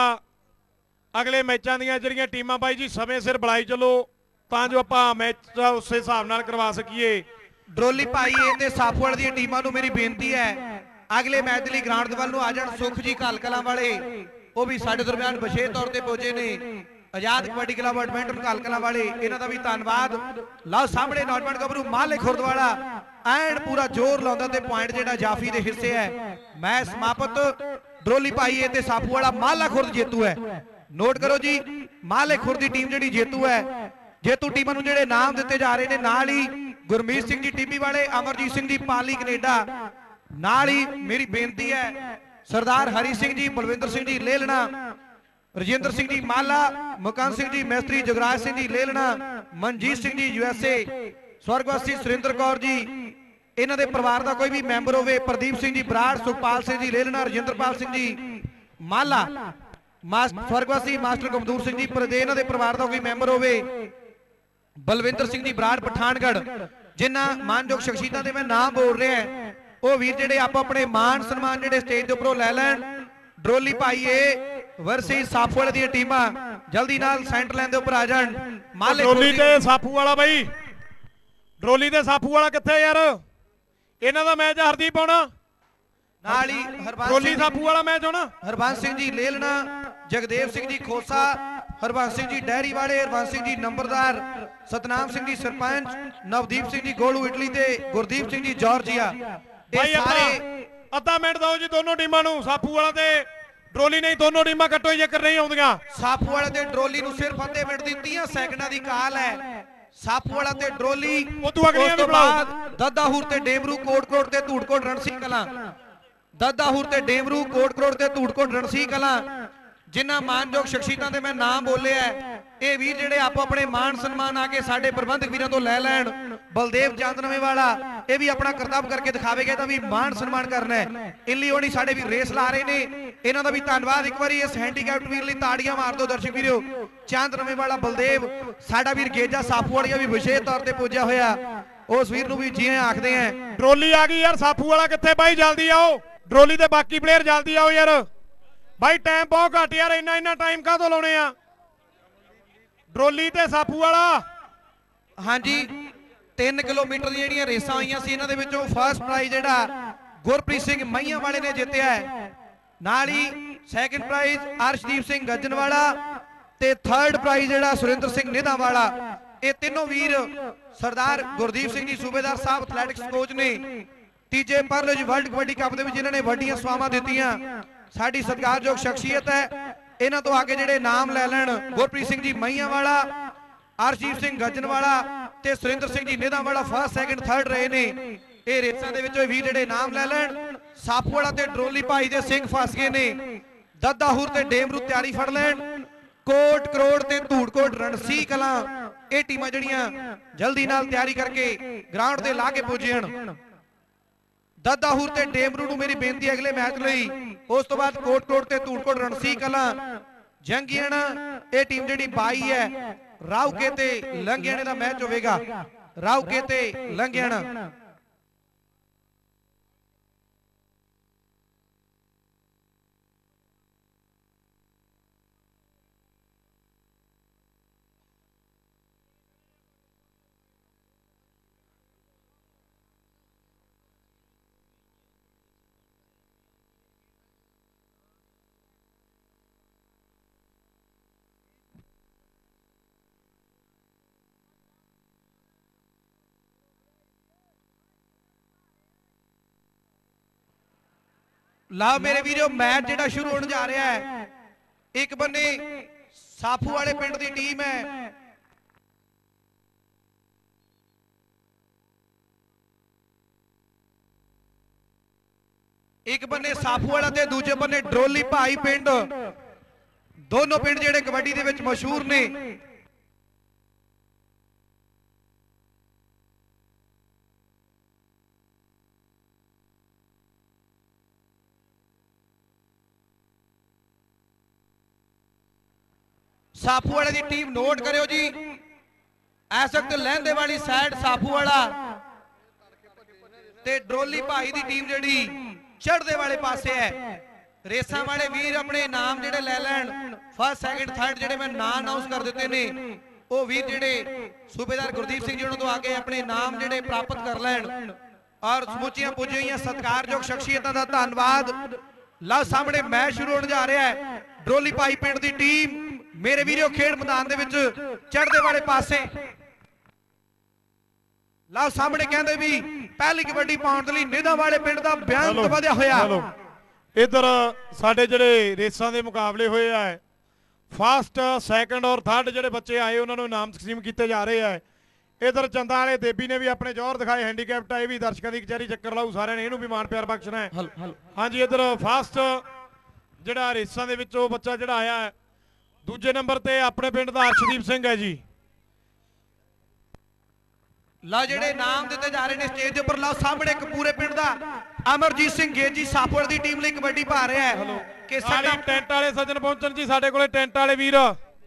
ਅਗਲੇ ਮੈਚਾਂ ਦੀਆਂ ਜਿਹੜੀਆਂ ਟੀਮਾਂ ਬਾਈ ਜੀ ਸਮੇਂ ਸਿਰ ਬੁਲਾਈ ਚੱਲੋ ਤਾਂ ਜੋ ਆਪਾਂ ਮੈਚ ਉਸ ਹਿਸਾਬ ਨਾਲ ਕਰਵਾ ਸਕੀਏ। ਡਰੋਲੀ ਭਾਈ ਤੇ ਸਾਫੂਵਾਲ ਦੀਆਂ ਟੀਮਾਂ ਨੂੰ ਮੇਰੀ ਬੇਨਤੀ ਹੈ ਅਗਲੇ ਮੈਚ ਦੇ ਲਈ ਗਰਾਊਂਡ ਦੇ ਵੱਲ ਨੂੰ ਆ ਜਾਣ। ਸੁਖ ਜੀ ਕਾਲਕਲਾਂ ਵਾਲੇ ਉਹ ਵੀ ਸਾਡੇ ਦਰਮਿਆਨ ਵਿਸ਼ੇਸ਼ ਤੌਰ ਤੇ ਪਹੁੰਚੇ ਨੇ। ਆਜ਼ਾਦ ਕਬੱਡੀ ਕਲੱਬ ਬੈਡਮਿੰਟਨ ਕਾਲਕਲਾਂ ਵਾਲੇ, ਇਹਨਾਂ ਦਾ ਵੀ ਧੰਨਵਾਦ। ਲਓ ਸਾਹਮਣੇ ਨੌਜਵਾਨ ਗੱਭਰੂ ਮਾਲੇ ਖੁਰਦਵਾਲਾ ਐਨ ਪੂਰਾ ਜ਼ੋਰ ਲਾਉਂਦਾ ਤੇ ਪੁਆਇੰਟ ਜਿਹੜਾ ਜਾਫੀ ਦੇ ਹਿੱਸੇ ਹੈ। ਮੈਚ ਸਮਾਪਤ। ਡਰੋਲੀ ਭਾਈ ਤੇ ਸਾਫੂਵਾਲਾ ਮਾਲਾ ਖੁਰਦ ਜੇਤੂ ਹੈ। ਨੋਟ ਕਰੋ ਜੀ, ਮਾਲੇ ਖੁਰਦ ਦੀ ਟੀਮ ਜਿਹੜੀ ਜੇਤੂ ਹੈ। ਜੇਤੂ ਟੀਮਾਂ ਨੂੰ ਜਿਹੜੇ ਨਾਮ ਦਿੱਤੇ ਜਾ ਰਹੇ ਨੇ, ਨਾਲ ਹੀ ਗੁਰਮੀਤ ਸਿੰਘ ਜੀ ਟੀਮੀ ਵਾਲੇ, ਅਮਰਜੀਤ ਸਿੰਘ ਜੀ ਪਾਲੀ ਕੈਨੇਡਾ। ਨਾਲ ਹੀ ਮੇਰੀ ਬੇਨਤੀ ਹੈ ਸਰਦਾਰ ਹਰੀ ਸਿੰਘ ਜੀ, ਬਲਵਿੰਦਰ ਸਿੰਘ ਜੀ ਲੇਲਣਾ, ਰਜਿੰਦਰ ਸਿੰਘ ਜੀ ਮਾਲਾ, ਮੁਕੰਦ ਸਿੰਘ ਜੀ ਮੈਸਤਰੀ, ਜਗਰਾਜ ਸਿੰਘ ਜੀ ਲੇਲਣਾ, Manjit Singh ji U S A, ਸਵਰਗਵਾਸੀ ਸੁਰਿੰਦਰ ਕੌਰ ਜੀ, ਇਹਨਾਂ ਦੇ ਪਰਿਵਾਰ ਦਾ ਕੋਈ ਵੀ ਮੈਂਬਰ ਹੋਵੇ, ਪ੍ਰਦੀਪ ਸਿੰਘ ਜੀ ਬਰਾੜ, ਸੁਖਪਾਲ ਸਿੰਘ ਜੀ ਲੇਲਣਾ, ਰਜਿੰਦਰਪਾਲ ਸਿੰਘ ਜੀ ਮਾਲਾ, ਸਵਰਗਵਾਸੀ ਮਾਸਟਰ ਗਮਦੂਰ ਸਿੰਘ ਜੀ ਪਰਦੇ, ਇਹਨਾਂ ਦੇ ਪਰਿਵਾਰ ਦਾ ਕੋਈ ਮੈਂਬਰ ਹੋਵੇ, ਬਲਵਿੰਦਰ ਸਿੰਘ ਜੀ ਬਰਾੜ ਪਠਾਨਗੜ੍ਹ। ਜਿਨ੍ਹਾਂ ਮਾਨਯੋਗ ਸ਼ਖਸੀਅਤਾਂ ਦੇ ਮੈਂ ਨਾਮ ਬੋਲ ਰਿਹਾ ਉਹ ਵੀਰ ਜਿਹੜੇ ਆਪੋ ਆਪਣੇ ਮਾਣ ਸਨਮਾਨ ਜਿਹੜੇ ਸਟੇਜ ਦੇ ਉੱਪਰੋਂ ਲੈ ਲੈਣ। ਡਰੋਲੀ ਭਾਈਏ ਵਰਸੀ ਸਾਫੂਵਾਲ ਦੀਆਂ ਟੀਮਾਂ ਜਲਦੀ ਨਾਲ ਸੈਂਟਰ ਲਾਈਨ ਦੇ ਉੱਪਰ ਆ ਜਾਣ। ਮਾਲੇ ਡਰੋਲੀ ਤੇ ਸਾਫੂ ਵਾਲਾ ਬਾਈ, ਡਰੋਲੀ ਤੇ ਸਾਫੂ ਵਾਲਾ ਕਿੱਥੇ ਯਾਰ? ਇਹਨਾਂ ਦਾ ਮੈਚ ਹਰਦੀਪ ਆਉਣਾ ਨਾਲ ਹੀ ਹਰਬੰਸ ਡਰੋਲੀ ਸਾਫੂ ਵਾਲਾ ਮੈਚ ਹੋਣਾ। ਹਰਬੰਸ ਸਿੰਘ ਜੀ ਲੇਲਣਾ, ਜਗਦੇਵ ਸਿੰਘ ਜੀ ਖੋਸਾ, ਹਰਬੰਸ ਸਿੰਘ ਜੀ ਡੈਰੀ ਵਾਲੇ, ਹਰਬੰਸ ਸਿੰਘ ਜੀ ਨੰਬਰਦਾਰ, ਸਤਨਾਮ ਸਿੰਘ ਜੀ ਸਰਪੰਚ, ਨਵਦੀਪ ਸਿੰਘ ਜੀ ਗੋਲੂ ਇਟਲੀ ਤੇ ਗੁਰਦੀਪ ਸਿੰਘ ਜੀ ਜਾਰਜੀਆ। ਭਾਈ ਸਾਰੇ ਅੱਧਾ ਮਿੰਟ ਦਿਓ ਜੀ ਦੋਨੋਂ ਟੀਮਾਂ ਨੂੰ, ਸਾਫੂ ਵਾਲਾ ਤੇ ਡਰੋਲੀ ਨਹੀਂ, ਦੋਨੋਂ ਟੀਮਾਂ ਕੱਟੋ ਜੇਕਰ ਨਹੀਂ ਆਉਂਦੀਆਂ। ਸਾਫੂ ਵਾਲਾ ਤੇ ਡਰੋਲੀ ਨੂੰ ਸਿਰਫ ਅੱਧੇ ਮਿੰਟ ਦੀ ਤੀਹ ਸੈਕਿੰਡਾਂ ਦੀ ਕਾਲ ਹੈ। ਸਾਫੂ ਵਾਲਾ ਤੇ ਡਰੋਲੀ, ਉਦੋਂ ਅਗਲੀਆਂ ਵੀ ਬੁਲਾਓ। ਦੱਦਾਹੂਰ ਤੇ ਡੇਮਰੂ, ਕੋਟਕੋਟ ਤੇ ਧੂੜਕੋਟ ਰਣਸੀ ਕਲਾਂ, ਦੱਦਾਹੂਰ ਤੇ ਡੇਮਰੂ, ਕੋਟਕੋਟ ਤੇ ਧੂੜਕੋਟ ਰਣਸੀ ਕਲਾਂ। ਜਿਨ੍ਹਾਂ ਮਾਨਯੋਗ ਸ਼ਖਸੀਅਤਾਂ ਦੇ ਮੈਂ ਨਾਮ ਬੋਲਿਆ ਇਹ ਵੀਰ ਜਿਹੜੇ ਆਪੋ ਆਪਣੇ ਮਾਣ ਸਨਮਾਨ ਆ ਕੇ ਸਾਡੇ ਪ੍ਰਬੰਧਕ ਵੀਰਾਂ ਤੋਂ ਲੈ ਲੈਣ। बलदेव चांदनवे वाला ये भी अपना करतब करके दिखावेगा, तो भी मान सम्मान करना है। इन लिए होनी साडे भी रेस ला रहे ने, इन्हां दा भी धन्नवाद। एक बार इस हैंडीकैप्ट वीर लई ताड़ियां मार दो दर्शक वीरो। चांदनवे वाला बलदेव साडा वीर गेजा साफूवालिया भी विशेष तौर पर पुज्या होया, उस वीर नूं भी जी आखदे हैं। ट्रोली आ गई यार, साफू वाला कित्थे भाई, जल्दी आओ ट्रोली दे बाकी प्लेयर जल्दी आओ यार भाई, टाइम बहुत घट यार, इन्ना इन्ना टाइम काहतों लाउणे आ। ट्रोली ते साफू वाला हाँ जी, तीन किलोमीटर दी जिहड़ियां रेसां होईयां सी, इन्हां दे विचों फर्स्ट प्राइज जिहड़ा गुरप्रीत सिंह मईयां वाले ने जित्तिया है, नाल ही सैकंड प्राइज अर्शदीप सिंह गजनवाला ते थर्ड प्राइज जिहड़ा सुरेंद्र सिंह निधा वाला। ये तीनों वीर सरदार गुरदीप सिंह जी सूबेदार साहब एथलैटिक्स कोच ने तीजे परलोज वर्ल्ड कबड्डी कप दे विच जिन्हां ने वड्डियां सवावां दित्तियां, साडी सत्कारयोग शख्सियत है। इन्हां तो आगे जिहड़े नाम लै लैण गुरप्रीत सिंह जी मईयां वाला, अर्शदीप सिंह गजनवाला ते सुरेंद्र सिंह जी निधा वाला फर्स्ट सैकंड थर्ड रहे ने। ये रेसां दे विचों वीर जिहड़े नाम लै लैण, साफू वाला ते ड्रोली भाई दे सिंह फस गए ने, दद्दाहूर ते डेमरू तैयारी फड़ लैण, कोट करोड़ ते धूड़कोट रणसी कलां ये टीमां जिहड़ियां जल्दी नाल तैयारी करके ग्राउंड ते ला के पुजण। दद्दाहूर ते डेमरू नूं मेरी बेनती है अगले मैच लई, उस तो बाद कोट करोड़ ते धूड़कोट रणसी कलां जंगियाना ये टीम जिहड़ी बाई है, राउके ते लंघियाणे दा मैच होवेगा, राउके ते लंघियाना। ला मेरे वीरो मैच जिहड़ा शुरू होने जा रहा है, एक बन्ने साफू वाले पिंड की टीम है, एक बन्ने साफू वाला ते दूजे बन्ने ड्रोली भाई पिंड, दोनों पिंड जिहड़े कबड्डी दे विच मशहूर ने। साफू वाले की टीम नोट करियो जी, इस वक्त लहंदे वाली साइड साफू वाला ते ड्रोली भाई की टीम जिहड़ी चढ़दे वाले पासे है। रेसां वाले वीर अपने नाम जिहड़े ले लैण, फर्स्ट सैकंड थर्ड जिहड़े मैं नाम अनाउंस कर दिते ने, वो वीर जिहड़े सूबेदार गुरदीप सिंह जी उन्हां तो आके अपने नाम जिहड़े प्राप्त कर लैण। और समुचियां पुजी होईयां सत्कारयोग शख्सियतां दा धन्नवाद। लो सामने मैच शुरू होने जा रहा है, ड्रोली भाई पिंड की टीम मेरे वीरों खेड मैदान दे विच चढ़दे वाले पासे। लो सामने कहंदे भी पहली कबड्डी पाउण दे लई निधा वाले पिंड दा बयान वधिया होया। इधर साडे जिहड़े रेसां दे मुकाबले होए आ, फर्स्ट सैकंड और थर्ड जिहड़े बच्चे आए उन्हां नूं इनाम तकसीम कीते जा रहे हैं। इधर चंदा वाले देवी ने भी अपने जोर दिखाए, हैंडीकैप्ट आए भी दर्शकों की कचहरी चक्कर लाऊ, सारे ने इहनूं भी मान प्यार बख्शना है। हाँ जी, इधर फर्स्ट जिहड़ा रेसां दे विच ओह बच्चा जिहड़ा आया है, दूजे नंबर ते अपने पिंड दा अर्शदीप सिंह है जी। लो जिहड़े नाम दिते जा रहे हैं स्टेज के उपर, लो सामने एक पूरे पिंड दा अमरजीत सिंह गेजी साफड़ दी टीम लई कबड्डी पा रहा है कि साडा टेंट वाले सज्जन पहुंचन जी, साडे कोले टेंट वाले वीर।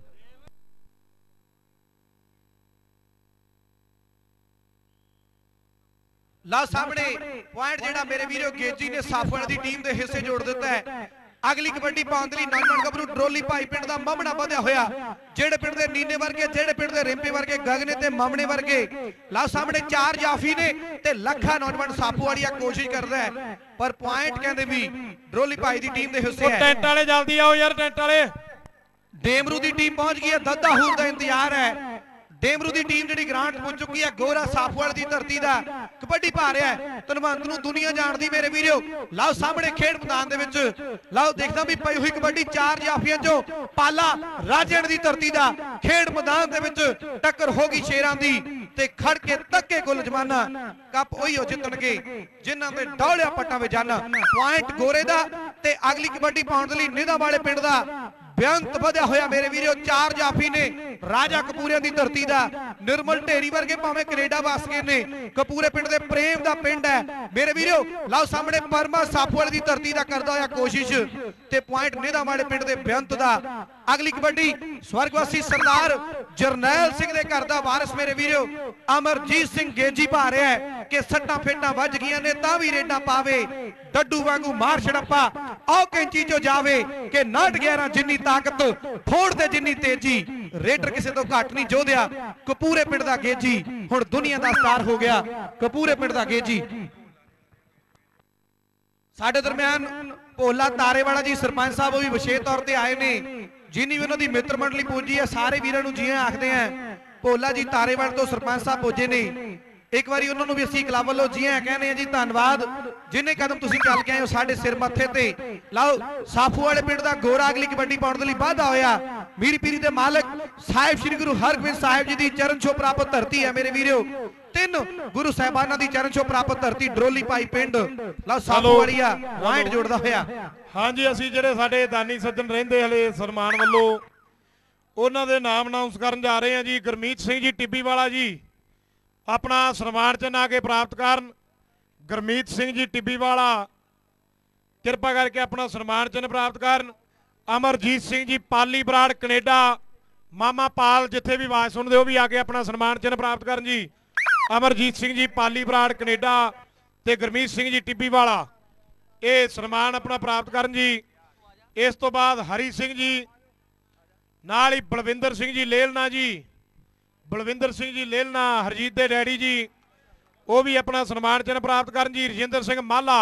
लो सामने पॉइंट जिहड़ा मेरे वीरों गेजी ने साफड़ दी टीम दे हिस्से जोड़ दिता है। अगली कबड्डी पाउण दे लई नौजवान गबरू ड्रोली भाई पिंड दा ममना वधिया होया, जेड़े पिंड दे नीने वर्गे, जेड़े पिंड दे रिंपे वर्गे, गगने ते ममने वर्गे। लो सामने चार जाफी ने ते लखा नौजवान साफू वालिया कोशिश करदा है, पर पॉइंट कहंदे भी ड्रोली भाई दी टीम दे हिस्से है। टेंट वाले जल्दी आओ यार, टेंट वाले। डेमरू दी टीम पहुंच गई है, दद्दाहूर दा इंतजार है। डेमरू दी टीम जिहड़ी ग्रांट पहुंच चुकी है, गोरा साफवाल दी धरती दा कबड्डी पा रहा है। धनवंत नूं दुनिया जानदी मेरे वीरो। लाओ सामने खेड मैदान दे विच लाओ देखदा भी पई हुई कबड्डी चार जाफियां चों पाला राजण दी धरती दा खेड मैदान दे विच टक्कर होगी शेरां दी ते खड़ के तक्के गुल जमाना कप ओही हो जितणगे जिन्हां दे डौलिया पट्टां विच जाना। पॉइंट गोरे दा ते अगली कबड्डी पाउण दे लई निधा वाले पिंड दा ਬੇਅੰਤ ਵਧਿਆ ਹੋਇਆ ਮੇਰੇ ਵੀਰੋ ਚਾਰ ਜਾਫੀ ਨੇ ਰਾਜਾ ਕਪੂਰਿਆਂ ਦੀ ਧਰਤੀ ਦਾ ਨਿਰਮਲ ਢੇਰੀ ਵਰਗੇ ਭਾਵੇਂ ਕੈਨੇਡਾ ਵਸ ਗਏ ਨੇ ਕਪੂਰੇ ਪਿੰਡ ਦੇ ਪ੍ਰੇਮ ਦਾ ਪਿੰਡ ਹੈ ਮੇਰੇ ਵੀਰੋ ਲਓ ਸਾਹਮਣੇ ਪਰਮਾ ਸਾਪੋਵਾਲ ਦੀ ਧਰਤੀ ਦਾ ਕਰਦਾ ਹੋਇਆ ਕੋਸ਼ਿਸ਼ ਤੇ ਪੁਆਇੰਟ ਨੇਦਾ ਵਾਲੇ ਪਿੰਡ ਦੇ ਬੇਅੰਤ ਦਾ ਅਗਲੀ ਕਬੱਡੀ ਸਵਰਗਵਾਸੀ ਸਰਦਾਰ ਜਰਨੈਲ ਸਿੰਘ ਦੇ ਘਰ ਦਾ ਵਾਰਿਸ ਮੇਰੇ ਵੀਰੋ ਅਮਰਜੀਤ ਸਿੰਘ ਗੇਜੀ ਪਾ ਰਿਹਾ ਹੈ ਕਿ ਸੱਟਾਂ ਫੇਟਾਂ ਵੱਜ ਗਈਆਂ ਨੇ ਤਾਂ ਵੀ ਰੇਡਾਂ ਪਾਵੇ ਡੱਡੂ ਵਾਂਗੂ ਮਾਰ ਛੜੱਪਾ ਆਓ ਕੈਂਚੀ ਚੋਂ ਜਾਵੇ ਕਿ ਨਾਟ ਗਿਆਰਾਂ ਜਿੰਨੀ ਤਾਕਤ ਫੋੜ ਤੇ ਜਿੰਨੀ ਤੇਜ਼ੀ ਰੇਡਰ ਕਿਸੇ ਤੋਂ ਘੱਟ ਨਹੀਂ ਜੋਧਿਆ ਕਪੂਰੇ ਪਿੰਡ ਦਾ ਗੇਜੀ ਹੁਣ ਦੁਨੀਆ ਦਾ ਸਟਾਰ ਹੋ ਗਿਆ ਕਪੂਰੇ ਪਿੰਡ ਦਾ ਗੇਜੀ ਸਾਡੇ ਦਰਮਿਆਨ ਭੋਲਾ ਤਾਰੇਵਾਲਾ ਜੀ ਸਰਪੰਚ ਸਾਹਿਬ ਉਹ ਵੀ ਵਿਸ਼ੇਸ਼ ਤੌਰ ਤੇ ਆਏ ਨੇ ਜਿਨੀ ਵੀ ਉਹਨਾਂ ਦੀ ਮਿੱਤਰ ਮੰਡਲੀ ਪਹੁੰਚੀ ਹੈ ਸਾਰੇ ਵੀਰਾਂ ਨੂੰ ਜੀ ਆਖਦੇ ਆ ਭੋਲਾ ਜੀ ਤਾਰੇਵਾਲ ਤੋਂ ਸਰਪੰਚ ਸਾਹਿਬ ਪਹੁੰਚੇ ਨੇ ਇੱਕ ਵਾਰੀ ਉਹਨਾਂ ਨੂੰ ਵੀ ਅਸੀਂ ਕਲੱਬ ਵੱਲੋਂ ਜੀ ਆਇਆਂ ਕਹਿੰਦੇ ਆ ਜੀ ਧੰਨਵਾਦ ਜਿੰਨੇ ਕਦਮ ਤੁਸੀਂ ਚੱਲ ਕੇ ਆਏ ਹੋ ਸਾਡੇ ਸਿਰ ਮੱਥੇ ਤੇ ਲਓ ਸਾਫੂ ਵਾਲੇ ਪਿੰਡ ਦਾ ਗੋਰਾ ਅਗਲੀ ਕਬੱਡੀ ਪਾਉਣ ਦੇ ਲਈ ਵਾਧਾ ਹੋਇਆ ਮੀਰੀ ਪੀਰੀ ਦੇ ਮਾਲਕ ਸਾਹਿਬ ਸ੍ਰੀ ਗੁਰੂ ਹਰਗੋਬਿੰਦ ਸਾਹਿਬ ਜੀ ਦੀ ਚਰਨ ਛੋਹ ਪ੍ਰਾਪਤ ਧਰਤੀ ਹੈ ਮੇਰੇ ਵੀਰੋ ਤਿੰਨ ਗੁਰੂ ਸਾਹਿਬਾਨਾਂ ਦੀ ਚਰਨ ਛੋਹ ਪ੍ਰਾਪਤ ਧਰਤੀ ਡਰੋਲੀ ਪਾਈ ਪਿੰਡ ਲਓ ਸਾਫੂ ਵਾਲੀਆ ਪੁਆਇੰਟ ਜੋੜਦਾ ਹੋਇਆ ਹਾਂਜੀ ਅਸੀਂ ਜਿਹੜੇ ਸਾਡੇ ਦਾਨੀ ਸੱਜਣ ਰਹਿੰਦੇ ਹਲੇ ਸਨਮਾਨ ਵੱਲੋਂ ਉਹਨਾਂ ਦੇ ਨਾਮ ਅਨਾਉਂਸ ਕਰਨ ਜਾ ਰਹੇ ਹਾਂ ਜੀ ਗੁਰਮੀਤ ਸਿੰਘ ਜੀ ਟਿੱਬੀ ਵਾਲਾ ਜੀ ਆਪਣਾ ਸਨਮਾਨ ਚਿੰਨ੍ਹ ਆ ਕੇ ਪ੍ਰਾਪਤ ਕਰਨ ਗੁਰਮੀਤ ਸਿੰਘ ਜੀ ਟਿੱਬੀ ਵਾਲਾ ਕਿਰਪਾ ਕਰਕੇ ਆਪਣਾ ਸਨਮਾਨ ਚਿੰਨ੍ਹ ਪ੍ਰਾਪਤ ਕਰਨ ਅਮਰਜੀਤ ਸਿੰਘ ਜੀ ਪਾਲੀ ਬਰਾੜ ਕੈਨੇਡਾ ਮਾਮਾ ਪਾਲ ਜਿੱਥੇ ਵੀ ਆਵਾਜ਼ ਸੁਣਦੇ ਹੋ ਵੀ ਆ ਕੇ ਆਪਣਾ ਸਨਮਾਨ ਚਿੰਨ੍ਹ ਪ੍ਰਾਪਤ ਕਰਨ ਜੀ ਅਮਰਜੀਤ ਸਿੰਘ ਜੀ ਪਾਲੀ ਬਰਾੜ ਕੈਨੇਡਾ ਤੇ ਗੁਰਮੀਤ ਸਿੰਘ ਜੀ ਟਿੱਬੀ ਵਾਲਾ ਇਹ ਸਨਮਾਨ ਆਪਣਾ ਪ੍ਰਾਪਤ ਕਰਨ ਜੀ ਇਸ ਤੋਂ ਬਾਅਦ ਹਰੀ ਸਿੰਘ ਜੀ ਨਾਲ ਹੀ ਬਲਵਿੰਦਰ ਸਿੰਘ ਜੀ ਲੇਲਨਾ ਜੀ ਬਲਵਿੰਦਰ ਸਿੰਘ ਜੀ ਲੇਲਨਾ ਹਰਜੀਤ ਦੇ ਡੈਡੀ ਜੀ ਉਹ ਵੀ ਆਪਣਾ ਸਨਮਾਨ ਚਿੰਨ੍ਹ ਪ੍ਰਾਪਤ ਕਰਨ ਜੀ ਰਜਿੰਦਰ ਸਿੰਘ ਮਾਲਾ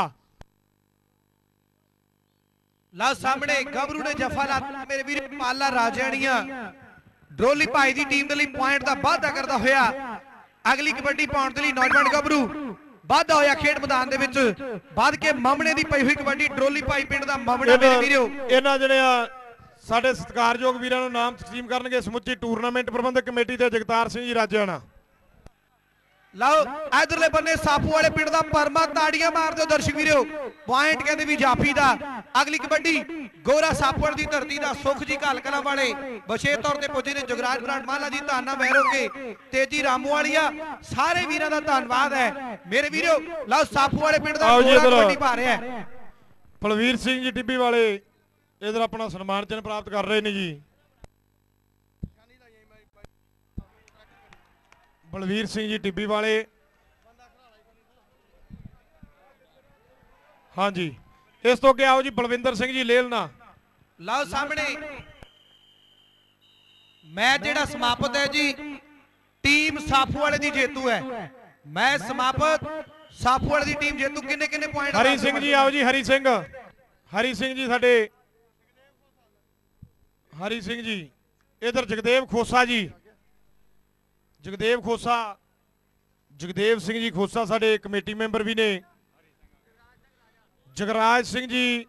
ਲਓ ਸਾਹਮਣੇ ਗੱਭਰੂ ਨੇ ਜਫਾ ਲਾ ਮੇਰੇ ਵੀਰ ਪਾਲਾ ਰਾਜਿਆਣੀਆਂ ਡਰੋਲੀ ਭਾਈ ਦੀ ਟੀਮ ਦੇ ਲਈ ਪੁਆਇੰਟ ਦਾ ਵਾਅਦਾ ਕਰਦਾ ਹੋਇਆ ਅਗਲੀ ਕਬੱਡੀ ਪਾਉਣ ਦੇ ਲਈ ਨੌਜਵਾਨ ਗੱਭਰੂ ਵਾਧਾ ਹੋਇਆ ਖੇਡ ਮੈਦਾਨ ਦੇ ਵਿੱਚ ਵੱਧ ਕੇ ਮਾਮਣੇ ਦੀ ਪਈ ਹੋਈ ਕਬੱਡੀ ਡਰੋਲੀ ਭਾਈ ਪਿੰਡ ਦਾ ਮਾਮਣਾ ਮੇਰੇ ਵੀਰੋ ਇਹਨਾਂ ਜਿਹੜਿਆਂ ਸਾਡੇ ਸਤਿਕਾਰਯੋਗ ਵੀਰਾਂ ਨੂੰ ਨਾਮ ਤਕਸੀਮ ਕਰਨਗੇ ਸਮੁੱਚੀ ਟੂਰਨਾਮੈਂਟ ਪ੍ਰਬੰਧਕ ਕਮੇਟੀ ਦੇ ਜਗਤਾਰ ਸਿੰਘ ਜੀ ਰਾਜਿਆਣਾ ਲਓ ਇਧਰਲੇ ਬੰਨੇ ਸਾਫੂ ਵਾਲੇ ਪਿੰਡ ਦਾ ਪਰਮਾ ਤਾੜੀਆਂ ਮਾਰਦੇ ਹੋ ਦਰਸ਼ਕ ਵੀਰੋ ਪੁਆਇੰਟ ਕਹਿੰਦੇ ਵੀ ਜਾਫੀ ਦਾ ਅਗਲੀ ਕਬੱਡੀ ਗੋਰਾ ਸਾਪੜ ਦੀ ਧਰਤੀ ਦਾ ਸੁਖ ਜੀ ਘਾਲ ਕਲਾਂ ਵਾਲੇ ਵਿਸ਼ੇਸ਼ ਤੌਰ ਤੇ ਪੁੱਜੇ ਨੇ ਜਗਰਾਜ ਬਰਾੜ ਮਾਲਾ ਜੀ ਧਾਨਾ ਵੈਰੋਗੇ ਤੇਜੀ ਰਾਮੂ ਵਾਲੀਆ ਸਾਰੇ ਵੀਰਾਂ ਦਾ ਧੰਨਵਾਦ ਹੈ ਮੇਰੇ ਵੀਰੋ ਲਓ ਸਾਫੂ ਵਾਲੇ ਪਿੰਡ ਦਾ ਗੋਰਾ ਕਬੱਡੀ ਪਾ ਰਿਹਾ ਹੈ ਬਲਵੀਰ ਸਿੰਘ ਜੀ ਟਿੱਬੀ ਵਾਲੇ ਇਧਰ ਆਪਣਾ ਸਨਮਾਨ ਚਿੰਨ੍ਹ ਪ੍ਰਾਪਤ ਕਰ ਰਹੇ ਨੇ ਜੀ ਬਲਵੀਰ ਸਿੰਘ ਜੀ ਟਿੱਬੀ ਵਾਲੇ ਹਾਂਜੀ ਇਸ ਤੋਂ ਅੱਗੇ ਆਓ ਜੀ ਬਲਵਿੰਦਰ ਸਿੰਘ ਜੀ ਲੇਲਨਾ ਲਓ ਸਾਹਮਣੇ ਮੈਚ ਜਿਹੜਾ ਸਮਾਪਤ ਹੈ ਜੀ ਟੀਮ ਸਾਫੂ ਵਾਲੇ ਦੀ ਜੇਤੂ ਹੈ ਮੈਚ ਸਮਾਪਤ ਸਾਫੂ ਵਾਲੇ ਦੀ ਟੀਮ ਜੇਤੂ ਕਿੰਨੇ ਕਿੰਨੇ ਪੁਆਇੰਟ ਹਰੀ ਸਿੰਘ ਜੀ ਆਓ ਜੀ ਹਰੀ ਸਿੰਘ ਹਰੀ ਸਿੰਘ ਜੀ ਸਾਡੇ ਹਰੀ ਸਿੰਘ ਜੀ ਇਧਰ ਜਗਦੇਵ ਖੋਸਾ ਜੀ ਜਗਦੇਵ ਖੋਸਾ ਜਗਦੇਵ ਸਿੰਘ ਜੀ ਖੋਸਾ ਸਾਡੇ ਕਮੇਟੀ ਮੈਂਬਰ ਵੀ ਨੇ ਜਗਰਾਜ ਸਿੰਘ ਜੀ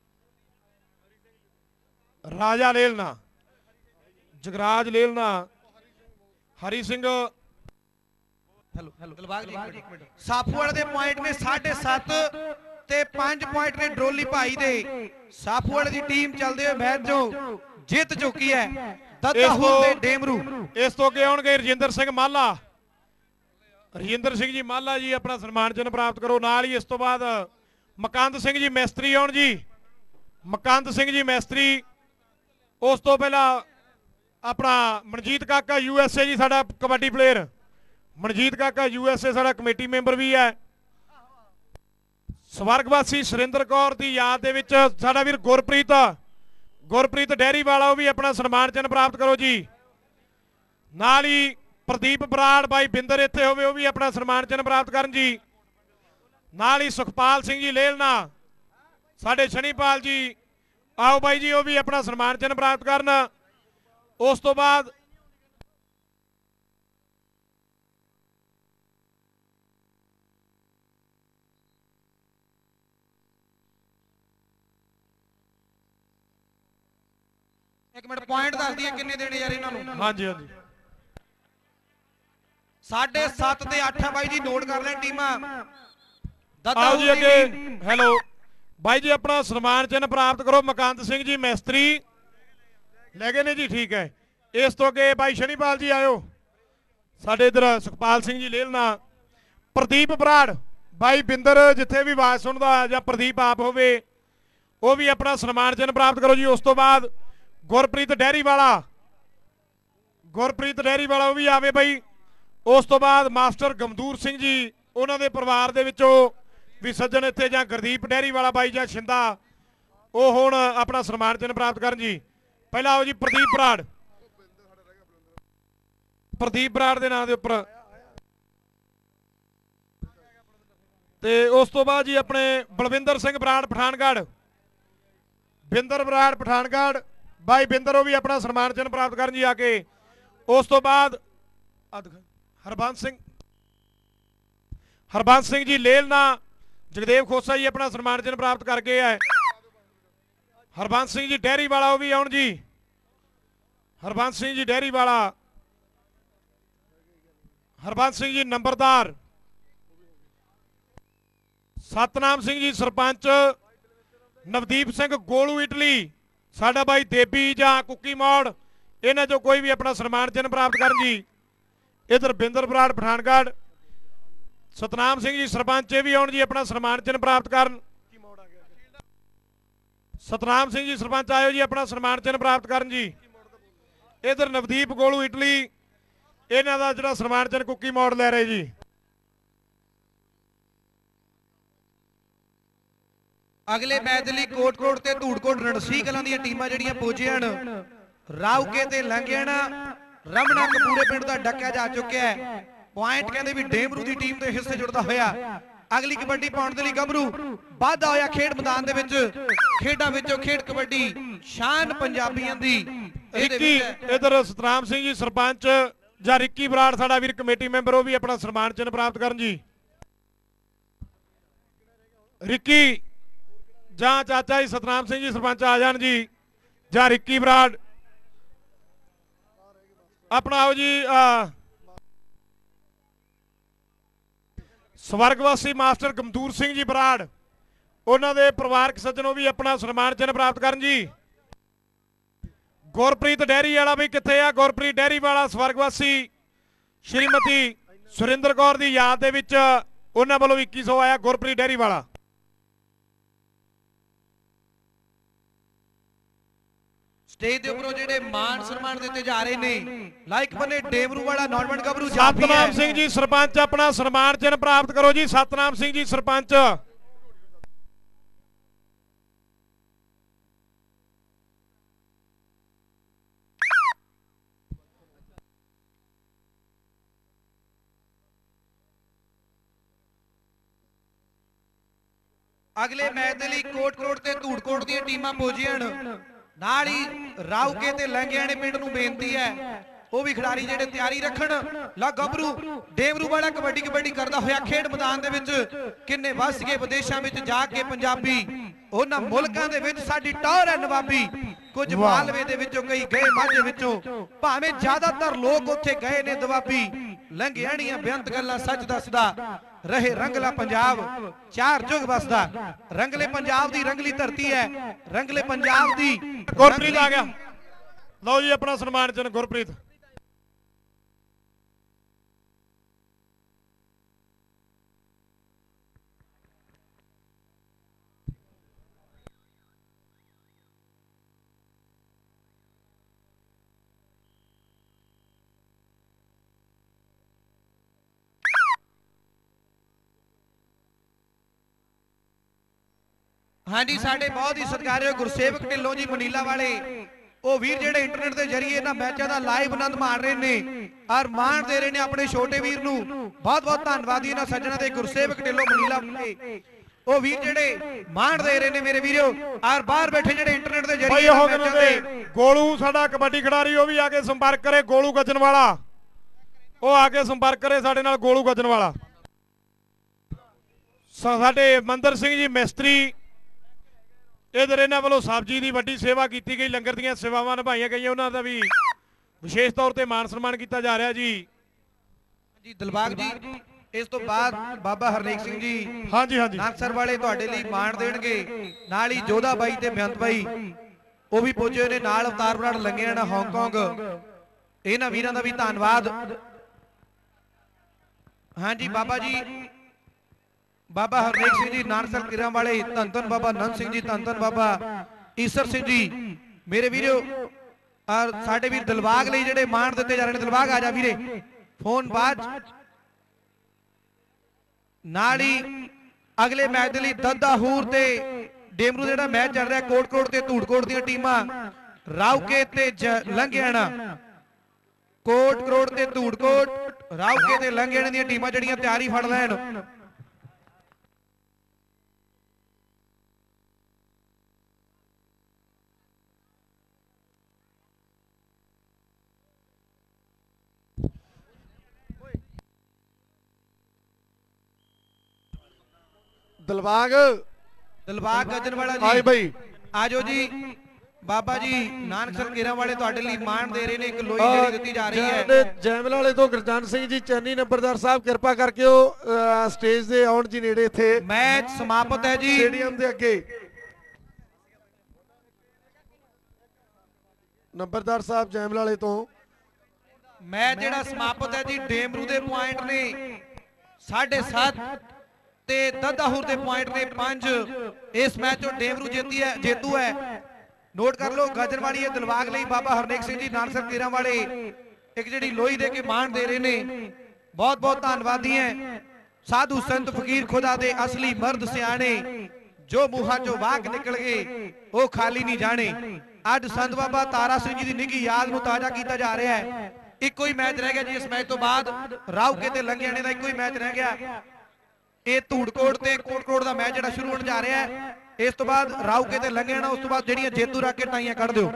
ਰਾਜਾ ਲੇਲਨਾ ਜਗਰਾਜ ਲੇਲਨਾ ਹਰੀ ਸਿੰਘ ਹੈਲੋ ਹੈਲੋ ਸਾਫੂ ਵਾਲੇ ਦੇ ਪੁਆਇੰਟ ਨੇ ਸਾਢੇ ਸੱਤ ਤੇ ਪੰਜ ਪੁਆਇੰਟ ਨੇ ਡਰੋਲੀ ਭਾਈ ਦੇ ਸਾਫੂ ਵਾਲੇ ਦੀ ਟੀਮ ਚੱਲਦੇ ਹੋਏ ਮੈਚ ਜੋ ਜਿੱਤ ਚੁੱਕੀ ਹੈ ਦੱਦਾਹੂਰ ਤੇ ਡੇਮਰੂ ਇਸ ਤੋਂ ਅੱਗੇ ਆਉਣਗੇ ਰਜਿੰਦਰ ਸਿੰਘ ਮਾਲਾ ਰਜਿੰਦਰ ਸਿੰਘ ਜੀ ਮਾਲਾ ਜੀ ਆਪਣਾ ਸਨਮਾਨ ਚਿੰਨ੍ਹ ਪ੍ਰਾਪਤ ਕਰੋ ਨਾਲ ਹੀ ਇਸ ਤੋਂ ਬਾਅਦ ਮਕੰਦ ਸਿੰਘ ਜੀ ਮੈਸਤਰੀ ਆਉਣ ਜੀ ਮਕੰਦ ਸਿੰਘ ਜੀ ਮੈਸਤਰੀ ਉਸ ਤੋਂ ਪਹਿਲਾਂ ਆਪਣਾ ਮਨਜੀਤ ਕਾਕਾ ਯੂ ਐਸ ਏ ਜੀ ਸਾਡਾ ਕਬੱਡੀ ਪਲੇਅਰ ਮਨਜੀਤ ਕਾਕਾ ਯੂ ਐਸ ਏ ਸਾਡਾ ਕਮੇਟੀ ਮੈਂਬਰ ਵੀ ਹੈ ਸਵਰਗਵਾਸੀ ਸੁਰਿੰਦਰ ਕੌਰ ਦੀ ਯਾਦ ਦੇ ਵਿੱਚ ਸਾਡਾ ਵੀਰ ਗੁਰਪ੍ਰੀਤ ਗੁਰਪ੍ਰੀਤ ਡੈਰੀ ਵਾਲਾ ਉਹ ਵੀ ਆਪਣਾ ਸਨਮਾਨ ਚਿੰਨ੍ਹ ਪ੍ਰਾਪਤ ਕਰੋ ਜੀ ਨਾਲ ਹੀ ਪ੍ਰਦੀਪ ਬਰਾੜ ਬਾਈ ਬਿੰਦਰ ਇੱਥੇ ਹੋਵੇ ਉਹ ਵੀ ਆਪਣਾ ਸਨਮਾਨ ਚਿੰਨ੍ਹ ਪ੍ਰਾਪਤ ਕਰਨ ਜੀ ਨਾਲ ਹੀ ਸੁਖਪਾਲ ਸਿੰਘ ਜੀ ਲੇਲਨਾ ਸਾਡੇ ਸ਼ਨੀਪਾਲ ਜੀ ਆਓ ਬਾਈ ਜੀ ਉਹ ਵੀ ਆਪਣਾ ਸਨਮਾਨ ਚਿੰਨ੍ਹ ਪ੍ਰਾਪਤ ਕਰਨ ਉਸ ਤੋਂ ਬਾਅਦ ਇੱਕ ਮਿੰਟ ਪੁਆਇੰਟ ਦੱਸ ਦਈਏ ਕਿੰਨੇ ਦੇਣੇ ਯਾਰ ਇਹਨਾਂ ਨੂੰ ਹਾਂਜੀ ਹਾਂਜੀ ਸਾਢੇ ਸੱਤ ਤੇ ਅੱਠ ਆ ਬਾਈ ਜੀ ਨੋਟ ਕਰ ਲੈਣ ਟੀਮਾਂ ਆਓ ਜੀ ਅੱਗੇ ਹੈਲੋ ਬਾਈ ਜੀ ਆਪਣਾ ਸਨਮਾਨ ਚਿੰਨ੍ਹ ਪ੍ਰਾਪਤ ਕਰੋ ਮਕੰਦ ਸਿੰਘ ਜੀ ਮੈਸਤਰੀ ਲੈ ਗਏ ਨੇ ਜੀ, ਠੀਕ ਹੈ। ਇਸ ਤੋਂ ਅੱਗੇ ਬਾਈ ਸ਼ਨੀਪਾਲ ਜੀ ਆਇਓ। ਸਾਡੇ ਇਧਰ ਸੁਖਪਾਲ ਸਿੰਘ ਜੀ ਲੇਲਨਾ, ਪ੍ਰਦੀਪ ਬਰਾੜ, ਬਾਈ ਬਿੰਦਰ ਜਿੱਥੇ ਵੀ ਆਵਾਜ਼ ਸੁਣਦਾ ਜਾਂ ਪ੍ਰਦੀਪ ਆਪ ਹੋਵੇ ਉਹ ਵੀ ਆਪਣਾ ਸਨਮਾਨ ਚਿੰਨ੍ਹ ਪ੍ਰਾਪਤ ਕਰੋ ਜੀ। ਉਸ ਤੋਂ ਬਾਅਦ ਗੁਰਪ੍ਰੀਤ ਡੈਰੀ ਵਾਲਾ, ਗੁਰਪ੍ਰੀਤ ਡੈਰੀ ਵਾਲਾ ਉਹ ਵੀ ਆਵੇ ਬਾਈ। ਉਸ ਤੋਂ ਬਾਅਦ ਮਾਸਟਰ ਗਮਦੂਰ ਸਿੰਘ ਜੀ, ਉਹਨਾਂ ਦੇ ਪਰਿਵਾਰ ਦੇ ਵਿੱਚੋਂ ਵੀ ਸੱਜਣ ਇੱਥੇ, ਜਾਂ ਗੁਰਦੀਪ ਡੈਰੀ ਵਾਲਾ ਬਾਈ ਜਾਂ ਸ਼ਿੰਦਾ, ਉਹ ਹੁਣ ਆਪਣਾ ਸਨਮਾਨ ਚਿੰਨ੍ਹ ਪ੍ਰਾਪਤ ਕਰਨ ਜੀ। ਪਹਿਲਾਂ ਆਓ ਜੀ ਪ੍ਰਦੀਪ ਬਰਾੜ, ਪ੍ਰਦੀਪ ਬਰਾੜ ਦੇ ਨਾਂ ਦੇ ਉੱਪਰ। ਤੇ ਉਸ ਤੋਂ ਬਾਅਦ ਜੀ ਆਪਣੇ ਬਲਵਿੰਦਰ ਸਿੰਘ ਬਰਾੜ ਪਠਾਨਗੜ੍ਹ, ਬਿੰਦਰ ਬਰਾੜ ਪਠਾਨਗੜ੍ਹ, ਬਾਈ ਬਿੰਦਰ ਉਹ ਵੀ ਆਪਣਾ ਸਨਮਾਨ ਚਿੰਨ੍ਹ ਪ੍ਰਾਪਤ ਕਰਨ ਜੀ ਆ ਕੇ। ਉਸ ਤੋਂ ਬਾਅਦ ਹਰਬੰਸ ਸਿੰਘ, ਹਰਬੰਸ ਸਿੰਘ ਜੀ ਲੇਲਨਾ, ਜਗਦੇਵ ਖੋਸਾ ਜੀ ਆਪਣਾ ਸਨਮਾਨ ਚਿੰਨ੍ਹ ਪ੍ਰਾਪਤ ਕਰ ਗਏ ਹੈ। ਹਰਬੰਸ ਸਿੰਘ ਜੀ ਡੈਰੀ ਵਾਲਾ ਉਹ ਵੀ ਆਉਣ ਜੀ। ਹਰਬੰਸ ਸਿੰਘ ਜੀ ਡੈਰੀ ਵਾਲਾ, ਹਰਬੰਸ ਸਿੰਘ ਜੀ ਨੰਬਰਦਾਰ, ਸਤਨਾਮ ਸਿੰਘ ਜੀ ਸਰਪੰਚ, ਨਵਦੀਪ ਸਿੰਘ ਗੋਲੂ ਇਟਲੀ, ਸਾਡਾ ਬਾਈ ਦੇਬੀ ਜਾਂ ਕੁੱਕੀ ਮੋੜ, ਇਹਨਾਂ ਚੋਂ ਕੋਈ ਵੀ ਆਪਣਾ ਸਨਮਾਨ ਚਿੰਨ੍ਹ ਪ੍ਰਾਪਤ ਕਰਨ ਜੀ। ਇਧਰ ਬਿੰਦਰ ਬਰਾੜ ਪਠਾਨਗੜ੍ਹ, ਸਤਨਾਮ ਸਿੰਘ ਜੀ ਸਰਪੰਚ ਇਹ ਵੀ ਆਉਣ ਜੀ ਆਪਣਾ ਸਨਮਾਨ ਚਿੰਨ੍ਹ ਪ੍ਰਾਪਤ ਕਰਨ। ਸਤਨਾਮ ਸਿੰਘ ਜੀ ਸਰਪੰਚ ਆਇਓ ਜੀ ਆਪਣਾ ਸਨਮਾਨ ਚਿੰਨ੍ਹ ਪ੍ਰਾਪਤ ਕਰਨ ਜੀ। ਇਧਰ ਨਵਦੀਪ ਗੋਲੂ ਇਟਲੀ, ਇਹਨਾਂ ਦਾ ਜਿਹੜਾ ਸਨਮਾਨ ਚਿੰਨ੍ਹ ਕੁੱਕੀ ਮੋੜ ਲੈ ਰਹੇ ਜੀ। ਅਗਲੇ ਮੈਚ ਦੇ ਲਈ ਕੋਟਕੋਟ ਤੇ ਧੂੜਕੋਟ ਰਣਸੀ ਕਲਾਂ ਦੀਆਂ ਟੀਮਾਂ ਜਿਹੜੀਆਂ ਪਹੁੰਚੀਆਂ ਹਨ। ਰਾਉਕੇ ਤੇ ਲੰਘਿਆਣਾ ਰਮਣਾ ਕਪੂਰੇ ਪਿੰਡ ਦਾ ਡੱਕਿਆ ਜਾ ਚੁੱਕਿਆ ਹੈ। ਪੁਆਇੰਟ ਕਹਿੰਦੇ ਵੀ ਡੇਮਰੂ ਦੀ ਟੀਮ ਦੇ ਹਿੱਸੇ ਜੁੜਦਾ ਹੋਇਆ। ਅਗਲੀ ਕਬੱਡੀ ਪਾਉਣ ਦੇ ਲਈ ਗੱਭਰੂ ਵਾਧਾ ਹੋਇਆ ਖੇਡ ਮੈਦਾਨ ਦੇ ਵਿੱਚ। ਖੇਡਾਂ ਵਿੱਚੋਂ ਖੇਡ ਕਬੱਡੀ ਸ਼ਾਨ ਪੰਜਾਬੀਆਂ ਦੀ। ਰਿੱਕੀ ਇਧਰ ਸਤਨਾਮ ਸਿੰਘ ਜੀ ਸਰਪੰਚ ਜਾਂ ਰਿੱਕੀ ਬਰਾੜ ਸਾਡਾ ਵੀਰ ਕਮੇਟੀ ਮੈਂਬਰ, ਉਹ ਵੀ ਆਪਣਾ ਸਨਮਾਨ ਚਿੰਨ੍ਹ ਪ੍ਰਾਪਤ ਕਰਨ ਜੀ। ਰਿੱਕੀ ਜਾਂ ਚਾਚਾ ਜੀ ਸਤਨਾਮ ਸਿੰਘ ਜੀ ਸਰਪੰਚ ਆ ਜਾਣ ਜੀ, ਜਾਂ ਰਿੱਕੀ ਬਰਾੜ ਆਪਣਾ ਆਓ ਜੀ। ਸਵਰਗਵਾਸੀ ਮਾਸਟਰ ਗਮਦੂਰ ਸਿੰਘ ਜੀ ਬਰਾੜ, ਉਹਨਾਂ ਦੇ ਪਰਿਵਾਰਕ ਸੱਜਣੋਂ ਵੀ ਆਪਣਾ ਸਨਮਾਨ ਚਿੰਨ੍ਹ ਪ੍ਰਾਪਤ ਕਰਨ ਜੀ। ਗੁਰਪ੍ਰੀਤ ਡੈਰੀ ਵਾਲਾ ਵੀ ਕਿੱਥੇ ਆ? ਗੁਰਪ੍ਰੀਤ ਡੈਰੀ ਵਾਲਾ ਸਵਰਗਵਾਸੀ ਸ਼੍ਰੀਮਤੀ ਸੁਰਿੰਦਰ ਕੌਰ ਦੀ ਯਾਦ ਦੇ ਵਿੱਚ ਉਹਨਾਂ ਵੱਲੋਂ ਇੱਕੀ ਸੌ ਆਇਆ। ਗੁਰਪ੍ਰੀਤ ਡੈਰੀ ਵਾਲਾ ਸਟੇਜ ਦੇ ਉੱਪਰੋਂ ਜਿਹੜੇ ਮਾਨ ਸਨਮਾਨ ਦਿੱਤੇ ਜਾ ਰਹੇ ਨੇ। ਲਾਈਕ ਬੰਨੇ ਡੇਮਰੂ ਵਾਲਾ ਨੌਜਵਾਨ ਗੱਭਰੂ ਸਤਨਾਮ ਸਿੰਘ ਜੀ ਸਰਪੰਚ ਆਪਣਾ ਸਨਮਾਨ ਚਿੰਨ੍ਹ ਪ੍ਰਾਪਤ ਕਰੋ ਜੀ। ਸਤਨਾਮ ਸਿੰਘ ਜੀ ਸਰਪੰਚ, ਅਗਲੇ ਮੈਚ ਦੇ ਲਈ ਕੋਟਕੋਟ ਤੇ ਧੂੜਕੋਟ ਦੀਆਂ ਟੀਮਾਂ ਪਹੁੰਚੀਆਂ ਹਨ। ਨਾਲ ਹੀ ਰਾਉਕੇ ਤੇ ਲੰਘਿਆਣੇ ਪਿੰਡ ਨੂੰ ਬੇਨਤੀ ਹੈ ਉਹ ਵੀ ਖਿਡਾਰੀ ਜਿਹੜੇ ਤਿਆਰੀ ਰੱਖਣ। ਲਾ ਗੱਭਰੂ ਡੇਮਰੂ ਵਾਲਾ ਕਬੱਡੀ ਕਬੱਡੀ ਕਰਦਾ ਹੋਇਆ ਖੇਡ ਮੈਦਾਨ ਦੇ ਵਿੱਚ। ਕਿੰਨੇ ਵੱਸ ਗਏ ਵਿਦੇਸ਼ਾਂ ਵਿੱਚ ਜਾ ਕੇ ਪੰਜਾਬੀ, ਉਹਨਾਂ ਮੁਲਕਾਂ ਦੇ ਵਿੱਚ ਸਾਡੀ ਟੌਰ ਹੈ ਨਵਾਬੀ। ਕੁਝ ਮਾਲਵੇ ਦੇ ਵਿੱਚੋਂ ਕਈ ਗਏ ਮਾਝੇ ਵਿੱਚੋਂ, ਭਾਵੇਂ ਜ਼ਿਆਦਾਤਰ ਲੋਕ ਉੱਥੇ ਗਏ ਨੇ ਦੁਆਬੀ। ਲੰਘਿਆਣੀਆਂ ਬੇਅੰਤ ਗੱਲਾਂ ਸੱਚ ਦੱਸਦਾ ਰਹੇ ਰੰਗਲਾ ਪੰਜਾਬ ਚਾਰ ਜੁਗ ਵਸਦਾ। ਰੰਗਲੇ ਪੰਜਾਬ ਦੀ ਰੰਗਲੀ ਧਰਤੀ ਹੈ, ਰੰਗਲੇ ਪੰਜਾਬ ਦੀ। ਗੁਰਪ੍ਰੀਤ ਆ ਗਿਆ, ਲਓ ਜੀ ਆਪਣਾ ਸਨਮਾਨ ਚਿੰਨ੍ਹ ਗੁਰਪ੍ਰੀਤ। ਹਾਂਜੀ, ਸਾਡੇ ਬਹੁਤ ਹੀ ਸਤਿਕਾਰਯੋਗ ਗੁਰਸੇਵਕ ਢਿੱਲੋਂ ਜੀ ਮਨੀਲਾ ਵਾਲੇ, ਉਹ ਵੀਰ ਜਿਹੜੇ ਇੰਟਰਨੈਟ ਦੇ ਜ਼ਰੀਏ ਇਹਨਾਂ ਮੈਚਾਂ ਦਾ ਲਾਈਵ ਆਨੰਦ ਮਾਣ ਰਹੇ ਨੇ ਔਰ ਮਾਣ ਦੇ ਰਹੇ ਨੇ ਆਪਣੇ ਛੋਟੇ ਵੀਰ ਨੂੰ। ਬਹੁਤ ਬਹੁਤ ਧੰਨਵਾਦੀ ਇਹਨਾਂ ਸੱਜਣਾਂ ਦੇ। ਗੁਰਸੇਵਕ ਢਿੱਲੋਂ ਮਨੀਲਾ ਵਾਲੇ ਉਹ ਵੀਰ ਜਿਹੜੇ ਮਾਣ ਦੇ ਰਹੇ ਨੇ ਮੇਰੇ ਵੀਰੋ। ਔਰ ਬਾਹਰ ਬੈਠੇ ਜਿਹੜੇ ਇੰਟਰਨੈਟ ਦੇ ਜ਼ਰੀਏ ਮੈਚਾਂ ਦੇ। ਗੋਲੂ ਸਾਡਾ ਕਬੱਡੀ ਖਿਡਾਰੀ, ਉਹ ਵੀ ਆ ਕੇ ਸੰਪਰਕ ਕਰੇ। ਗੋਲੂ ਗੱਜਣ ਵਾਲਾ ਉਹ ਆ ਕੇ ਸੰਪਰਕ ਕਰੇ ਸਾਡੇ ਨਾਲ। ਗੋਲੂ ਗੱਜਣ ਵਾਲਾ ਸਾਡੇ ਮੰਦਰ ਸਿੰਘ ਜੀ ਮਿਸਤਰੀ, ਇਧਰ ਇਹਨਾਂ ਵੱਲੋਂ ਸਬਜ਼ੀ ਦੀ ਵੱਡੀ ਸੇਵਾ ਕੀਤੀ ਗਈ, ਲੰਗਰ ਦੀਆਂ ਸੇਵਾਵਾਂ ਨਿਭਾਈਆਂ ਗਈਆਂ, ਉਹਨਾਂ ਦਾ ਵੀ ਵਿਸ਼ੇਸ਼ ਤੌਰ ਤੇ ਮਾਨ ਸਨਮਾਨ ਕੀਤਾ ਜਾ ਰਿਹਾ ਜੀ। ਜੀ ਦਿਲਬਾਗ ਜੀ, ਇਸ ਤੋਂ ਬਾਅਦ ਬਾਬਾ ਹਰਨੇਕ ਸਿੰਘ ਜੀ ਹਾਂਜੀ ਹਾਂਜੀ ਨਾਨਕਸਰ ਵਾਲੇ ਤੁਹਾਡੇ ਲਈ ਮਾਣ ਦੇਣਗੇ। ਨਾਲ ਹੀ ਜੋਧਾ ਬਾਈ ਤੇ ਬੇਅੰਤ ਬਾਈ ਉਹ ਵੀ ਪੁੱਜੇ ਹੋਏ ਨੇ ਨਾਲ ਅਵਤਾਰ ਬਰਾੜ ਲੰਗਿਆਣਾ ਹਾਂਗਕਾਂਗ। ਇਹਨਾਂ ਵੀਰਾਂ ਦਾ ਵੀ ਧੰਨਵਾਦ। ਹਾਂਜੀ ਬਾਬਾ ਜੀ ਬਾਬਾ ਹਰਨੇਕ ਸਿੰਘ ਜੀ ਨਾਨਕਸਰ ਕਿਰਾਂ ਵਾਲੇ, ਧੰਨ ਧੰਨ ਬਾਬਾ ਨੰਦ ਸਿੰਘ ਜੀ, ਧੰਨ ਧੰਨ ਬਾਬਾ ਈਸਰ ਸਿੰਘ ਜੀ। ਮੇਰੇ ਵੀਰੋ ਔਰ ਸਾਡੇ ਵੀਰ ਦਿਲਬਾਗ ਲਈ ਜਿਹੜੇ ਮਾਣ ਦਿੱਤੇ ਜਾ ਰਹੇ ਨੇ, ਦਿਲਬਾਗ ਆ ਜਾ ਵੀਰੇ, ਫੋਨ ਬਾਅਦ ਨਾਲ ਹੀ ਅਗਲੇ ਮੈਚ ਦੇ ਲਈ ਦੱਦਾ ਹੂਰ ਤੇ ਡੇਮਰੂ ਜਿਹੜਾ ਮੈਚ ਚੱਲ ਰਿਹਾ, ਕੋਟਕੋਟ ਤੇ ਧੂੜਕੋਟ ਦੀਆਂ ਟੀਮਾਂ, ਰਾਉਕੇ ਤੇ ਲੰਘਿਆਣਾ, ਕੋਟ ਕਰੋੜ ਤੇ ਧੂੜਕੋਟ, ਰਾਉਕੇ ਤੇ ਲੰਘਿਆਣੇ ਦੀਆਂ ਟੀਮਾਂ ਜਿਹੜੀਆਂ ਤਿਆਰੀ ਫੜ ਲੈਣ। ਦਿਲਬਾਗ ਦਿਲਬਾਗ ਗੱਜਣਵਾਲਾ ਆਏ ਜੀ ਬਈ, ਆਜੋ ਜੀ। ਬਾਬਾ ਜੀ ਨਾਨਕਸਰ ਕੇਰਾਂ ਵਾਲੇ ਤੁਹਾਡੇ ਲਈ ਮਾਣ ਦੇ ਰਹੇ ਨੇ, ਇੱਕ ਲੋਈ ਜਿਹੜੀ ਦਿੱਤੀ ਜਾ ਰਹੀ ਹੈ। ਜੈਮਲ ਵਾਲੇ ਤੋਂ ਗੁਰਜੰਟ ਸਿੰਘ ਜੀ ਚੰਨੀ ਨੰਬਰਦਾਰ ਸਾਹਿਬ ਕਿਰਪਾ ਕਰਕੇ ਉਹ ਅਹ, ਸਟੇਜ ਦੇ ਆਉਣ ਜੀ ਨੇੜੇ ਇੱਥੇ। ਮੈਚ ਸਮਾਪਤ ਹੈ ਜੀ ਸਟੇਡੀਅਮ ਦੇ ਅੱਗੇ। ਨੰਬਰਦਾਰ ਸਾਹਿਬ ਜੈਮਲ ਵਾਲੇ ਤੋਂ ਮੈਚ ਜਿਹੜਾ ਸਮਾਪਤ ਹੈ ਜੀ। ਡੇਮਰੂ ਦੇ ਪੁਆਇੰਟ ਨੇ ਸਾਢੇ ਸੱਤ ਤੇ ਦੱਦਾਹੂਰ ਦੇ ਪੁਆਇੰਟ ਨੇ ਪੰਜ। ਇਸ ਮੈਚ ਚੋਂ ਡੇਮਰੂ ਜੇਤੀ ਹੈ ਜੇਤੂ ਹੈ। ਨੋਟ ਕਰ ਲਓ, ਗਾਜਰਵਾੜੀ ਹੈ ਦਿਲਬਾਗ ਲਈ ਬਾਬਾ ਹਰਨੇਕ ਸਿੰਘ ਜੀ ਨਾਨਕਸਰ ਕੇਰਾਂ ਵਾਲੇ ਇੱਕ ਜਿਹੜੀ ਲੋਈ ਦੇ ਕੇ ਮਾਣ ਦੇ ਰਹੇ ਨੇ। ਬਹੁਤ ਬਹੁਤ ਧੰਨਵਾਦੀ ਹੈ। ਸਾਧੂ ਸੰਤ ਫਕੀਰ ਖੁਦਾ ਦੇ ਅਸਲੀ ਮਰਦ ਸਿਆਣੇ, ਜੋ ਮੂੰਹਾਂ ਚੋਂ ਵਾਕ ਨਿਕਲ ਗਏ ਉਹ ਖਾਲੀ ਨਹੀਂ ਜਾਣੇ। ਅੱਜ ਸੰਤ ਬਾਬਾ ਤਾਰਾ ਸਿੰਘ ਜੀ ਦੀ ਨਿੱਘੀ ਯਾਦ ਨੂੰ ਤਾਜ਼ਾ ਕੀਤਾ ਜਾ ਰਿਹਾ ਹੈ। ਇੱਕੋ ਹੀ ਮੈਚ ਰਹਿ ਗਿਆ ਜੀ। ਇਸ ਮੈਚ ਤੋਂ ਬਾਅਦ ਰਾਉਕੇ ਤੇ ਲੰਘਿਆਣੇ ਦਾ ਇੱਕੋ ਹੀ ਮੈਚ ਰਹਿ ਗਿਆ। ਇਹ ਧੂੜਕੋਟ ਤੇ ਕੋਟਕੋਟ ਦਾ ਮੈਚ ਜਿਹੜਾ ਸ਼ੁਰੂ ਹੋਣ ਜਾ ਰਿਹਾ ਹੈ। ਇਸ ਤੋਂ ਬਾਅਦ ਰਾਉਕੇ ਤੇ ਲੰਘਿਆਣਾ, ਉਸ ਤੋਂ ਬਾਅਦ ਜਿਹੜੀਆਂ ਜੇਤੂ ਰੱਖ ਕੇ ਟਾਈਆਂ ਕੱਢ ਦਿਓ।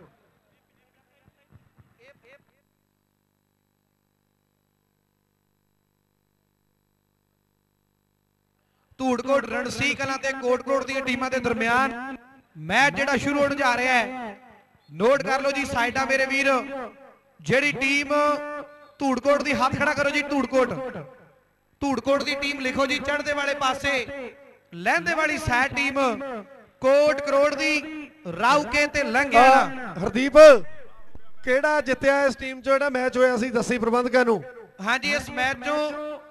ਧੂੜਕੋਟ ਰਣਸੀ ਕਲਾਂ ਤੇ ਕੋਟਕੋਟ ਦੀਆਂ ਟੀਮਾਂ ਦੇ ਦਰਮਿਆਨ ਮੈਚ ਜਿਹੜਾ ਸ਼ੁਰੂ ਹੋਣ ਜਾ ਰਿਹਾ ਹੈ। ਨੋਟ ਕਰ ਲਓ ਜੀ ਸਾਈਡਾਂ ਮੇਰੇ ਵੀਰ। ਜਿਹੜੀ ਟੀਮ ਧੂੜਕੋਟ ਦੀ ਹੱਥ ਖੜਾ ਕਰੋ ਜੀ। ਧੂੜਕੋਟ ਧੂੜਕੋਟ ਦੀ ਟੀਮ ਲਿਖੋ ਜੀ ਚੜ੍ਹਦੇ ਵਾਲੇ ਪਾਸੇ। ਲਹਿੰਦੇ ਵਾਲੀ ਸਾਈਡ ਟੀਮ ਕੋਟ ਕਰੋੜ ਦੀ, ਰਾਉਕੇ ਤੇ ਲੰਘਿਆਣਾ। ਹਰਦੀਪ ਕਿਹੜਾ ਜਿੱਤਿਆ ਇਸ ਟੀਮ ਚੋਂ ਜਿਹੜਾ ਮੈਚ ਹੋਇਆ ਸੀ, ਦੱਸੀ ਪ੍ਰਬੰਧਕਾਂ ਨੂੰ। ਹਾਂਜੀ ਇਸ ਮੈਚ ਚੋਂ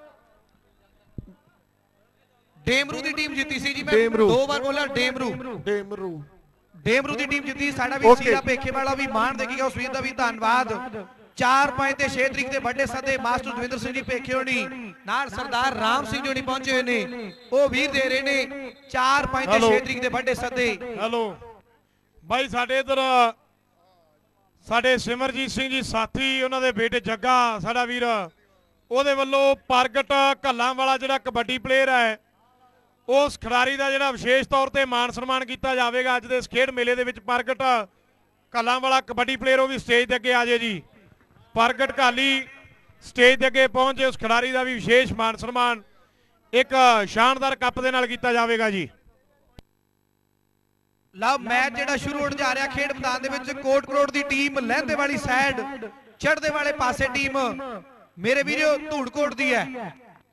ਡੇਮਰੂ ਦੀ ਟੀਮ ਜਿੱਤੀ ਸੀ ਜੀ। ਮੈਂ ਡੇਮਰੂ। ਦੋ ਵਾਰ ਬੋਲਿਆ ਡੇਮਰੂ। ਡੇਮਰੂ ਡੇਮਰੂ ਦੀ ਟੀਮ ਜਿੱਤੀ। ਸਾਡਾ ਵੀ Okay. ਸੀਰਾ ਪੇਖੇ ਵਾਲਾ ਵੀ ਮਾਣ ਦੇ ਕੇ ਗਿਆ, ਉਸ ਵੀਰ ਦਾ ਵੀ ਧੰਨਵਾਦ। ਚਾਰ ਪੰਜ ਤੇ ਛੇ ਤਰੀਕ ਦੇ ਵੱਡੇ ਸੱਦੇ ਮਾਸਟਰ ਦਵਿੰਦਰ ਸਿੰਘ ਜੀ ਪੇਖੇ ਹੋਣੀ ਨਾਲ ਸਰਦਾਰ ਰਾਮ ਸਿੰਘ ਜੀ ਹੋਣੀ ਪਹੁੰਚੇ ਹੋਏ ਨੇ। ਉਹ ਵੀਰ ਦੇ ਰਹੇ ਨੇ ਚਾਰ ਪੰਜ ਤੇ ਛੇ ਤਰੀਕ ਦੇ ਵੱਡੇ ਸੱਦੇ। ਹੈਲੋ ਬਾਈ, ਸਾਡੇ ਇਧਰ ਸਾਡੇ ਸਿਮਰਜੀਤ ਸਿੰਘ ਜੀ ਸਾਥੀ, ਉਹਨਾਂ ਦੇ ਬੇਟੇ ਜੱਗਾ ਸਾਡਾ ਵੀਰ, ਉਹਦੇ ਵੱਲੋਂ ਪ੍ਰਗਟ ਘੱਲਾਂ ਵਾਲਾ ਜਿਹੜਾ ਕਬੱਡੀ ਪਲੇਅਰ ਹੈ, ਉਸ ਖਿਡਾਰੀ ਦਾ ਜਿਹੜਾ ਵਿਸ਼ੇਸ਼ ਤੌਰ ਤੇ ਮਾਣ ਸਨਮਾਨ ਕੀਤਾ ਜਾਵੇਗਾ ਅੱਜ ਦੇ ਇਸ ਖੇਡ ਮੇਲੇ ਦੇ ਵਿੱਚ। ਪ੍ਰਗਟ ਘੱਲਾਂ ਵਾਲਾ ਕਬੱਡੀ ਪਲੇਅਰ ਉਹ ਵੀ ਸਟੇਜ ਦੇ ਅੱਗੇ ਆ ਜਾਏ ਜੀ। ਪ੍ਰਗਟ ਘਾਲੀ ਸਟੇਜ ਦੇ ਅੱਗੇ ਪਹੁੰਚੇ, ਉਸ ਖਿਡਾਰੀ ਦਾ ਵੀ ਵਿਸ਼ੇਸ਼ ਮਾਣ ਸਨਮਾਨ ਇੱਕ ਸ਼ਾਨਦਾਰ ਕੱਪ ਦੇ ਨਾਲ ਕੀਤਾ ਜਾਵੇਗਾ ਜੀ। ਲਓ ਮੈਚ ਜਿਹੜਾ ਸ਼ੁਰੂ ਹੋਣ ਜਾ ਰਿਹਾ ਖੇਡ ਮੈਦਾਨ ਦੇ ਵਿੱਚ। ਕੋਟ ਕਰੋੜ ਦੀ ਟੀਮ ਲਹਿੰਦੇ ਵਾਲੀ ਸਾਈਡ, ਚੜ੍ਹਦੇ ਵਾਲੇ ਪਾਸੇ ਟੀਮ ਮੇਰੇ ਵੀਰੋ ਧੂੜਕੋਟ ਦੀ ਹੈ।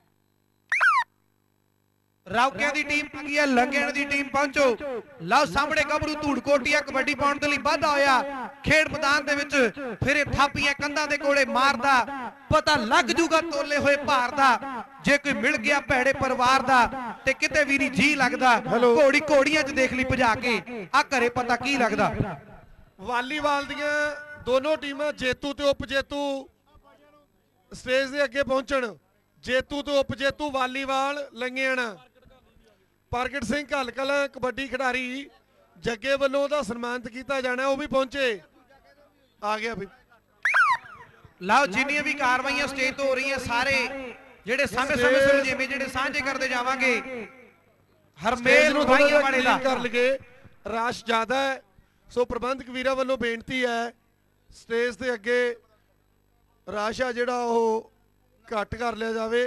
ਰਾਉਕਿਆਂ ਦੀ ਟੀਮ ਪਹੁੰਚੀ ਹੈ, ਲੰਘਿਆਣੇ ਦੀ ਟੀਮ ਪਹੁੰਚੋ। ਲਓ ਸਾਹਮਣੇ ਗੱਭਰੂ ਧੂੜਕੋਟੀਆ ਕਬੱਡੀ ਪਾਉਣ ਦੇ ਲਈ ਵਾਧਾ ਹੋਇਆ ਖੇਡ ਮੈਦਾਨ ਦੇ ਵਿੱਚ। ਫਿਰ ਇਹ ਥਾਪੀਆਂ ਕੰਧਾਂ ਦੇ ਕੋਲੇ ਮਾਰਦਾ, ਪਤਾ ਲੱਗ ਜੂਗਾ ਤੋਲੇ ਹੋਏ ਭਾਰ ਦਾ। ਜੇ ਕੋਈ ਮਿਲ ਗਿਆ ਭੈੜੇ ਪਰਿਵਾਰ ਦਾ ਤੇ ਕਿਤੇ ਵੀ ਨਹੀਂ ਜੀ ਲੱਗਦਾ। ਘੋੜੀ ਘੋੜੀਆਂ 'ਚ ਦੇਖ ਲਈ ਭਜਾ ਕੇ, ਆ ਘਰੇ ਪਤਾ ਕੀ ਲੱਗਦਾ। ਵਾਲੀਬਾਲ ਦੀਆਂ ਦੋਨੋਂ ਟੀਮਾਂ ਜੇਤੂ ਤੇ ਉਪ ਜੇਤੂ ਸਟੇਜ ਦੇ ਅੱਗੇ ਪਹੁੰਚਣ। ਜੇਤੂ ਤੇ ਉਪ ਜੇਤੂ ਵਾਲੀਬਾਲ ਲੰਘਿਆਣਾ। ਪ੍ਰਗਟ ਸਿੰਘ ਘੱਲਕਲ ਕਬੱਡੀ ਖਿਡਾਰੀ ਜੱਗੇ ਵੱਲੋਂ ਉਹਦਾ ਸਨਮਾਨਿਤ ਕੀਤਾ ਜਾਣਾ, ਉਹ ਵੀ ਪਹੁੰਚੇ। ਆ ਗਿਆ ਵੀ। ਲਓ ਜਿੰਨੀਆਂ ਵੀ ਕਾਰਵਾਈਆਂ ਸਟੇਜ ਤੋਂ ਹੋ ਰਹੀਆਂ, ਸਾਰੇ ਜਿਹੜੇ ਸਮੇਂ ਸਮੇਂ ਸਿਰ ਜਿਵੇਂ ਜਿਹੜੇ ਸਾਂਝੇ ਕਰਦੇ ਜਾਵਾਂਗੇ। ਹਰਮੇਲ ਨੂੰ ਭਾਈਆਂ ਵਾਲੇ ਦਾ ਕਰ ਲਗੇ ਰਸ਼ ਜ਼ਿਆਦਾ ਹੈ, ਸੋ ਪ੍ਰਬੰਧਕ ਵੀਰਾਂ ਵੱਲੋਂ ਬੇਨਤੀ ਹੈ ਸਟੇਜ ਦੇ ਅੱਗੇ ਰਸ਼ ਆ ਜਿਹੜਾ ਉਹ ਘੱਟ ਕਰ ਲਿਆ ਜਾਵੇ।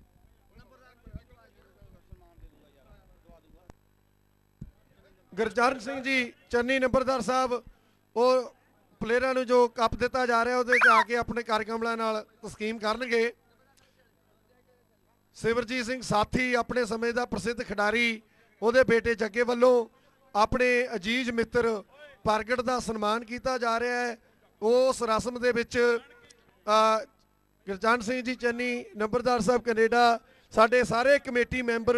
ਗੁਰਚਰਨ ਸਿੰਘ ਜੀ ਚੰਨੀ ਨੰਬਰਦਾਰ ਸਾਹਿਬ ਉਹ ਪਲੇਅਰਾਂ ਨੂੰ ਜੋ ਕੱਪ ਦਿੱਤਾ ਜਾ ਰਿਹਾ ਉਹਦੇ 'ਚ ਆ ਕੇ ਆਪਣੇ ਕਾਰਕਮਲਾਂ ਨਾਲ ਤਸਕੀਮ ਕਰਨਗੇ। ਸਿਮਰਜੀਤ ਸਿੰਘ ਸਾਥੀ ਆਪਣੇ ਸਮੇਂ ਦਾ ਪ੍ਰਸਿੱਧ ਖਿਡਾਰੀ, ਉਹਦੇ ਬੇਟੇ ਜੱਗੇ ਵੱਲੋਂ ਆਪਣੇ ਅਜੀਜ਼ ਮਿੱਤਰ ਪ੍ਰਗਟ ਦਾ ਸਨਮਾਨ ਕੀਤਾ ਜਾ ਰਿਹਾ ਹੈ। ਉਸ ਰਸਮ ਦੇ ਵਿੱਚ ਅ, ਗੁਰਚਰਨ ਸਿੰਘ ਜੀ ਚੰਨੀ ਨੰਬਰਦਾਰ ਸਾਹਿਬ ਕੈਨੇਡਾ ਸਾਡੇ ਸਾਰੇ ਕਮੇਟੀ ਮੈਂਬਰ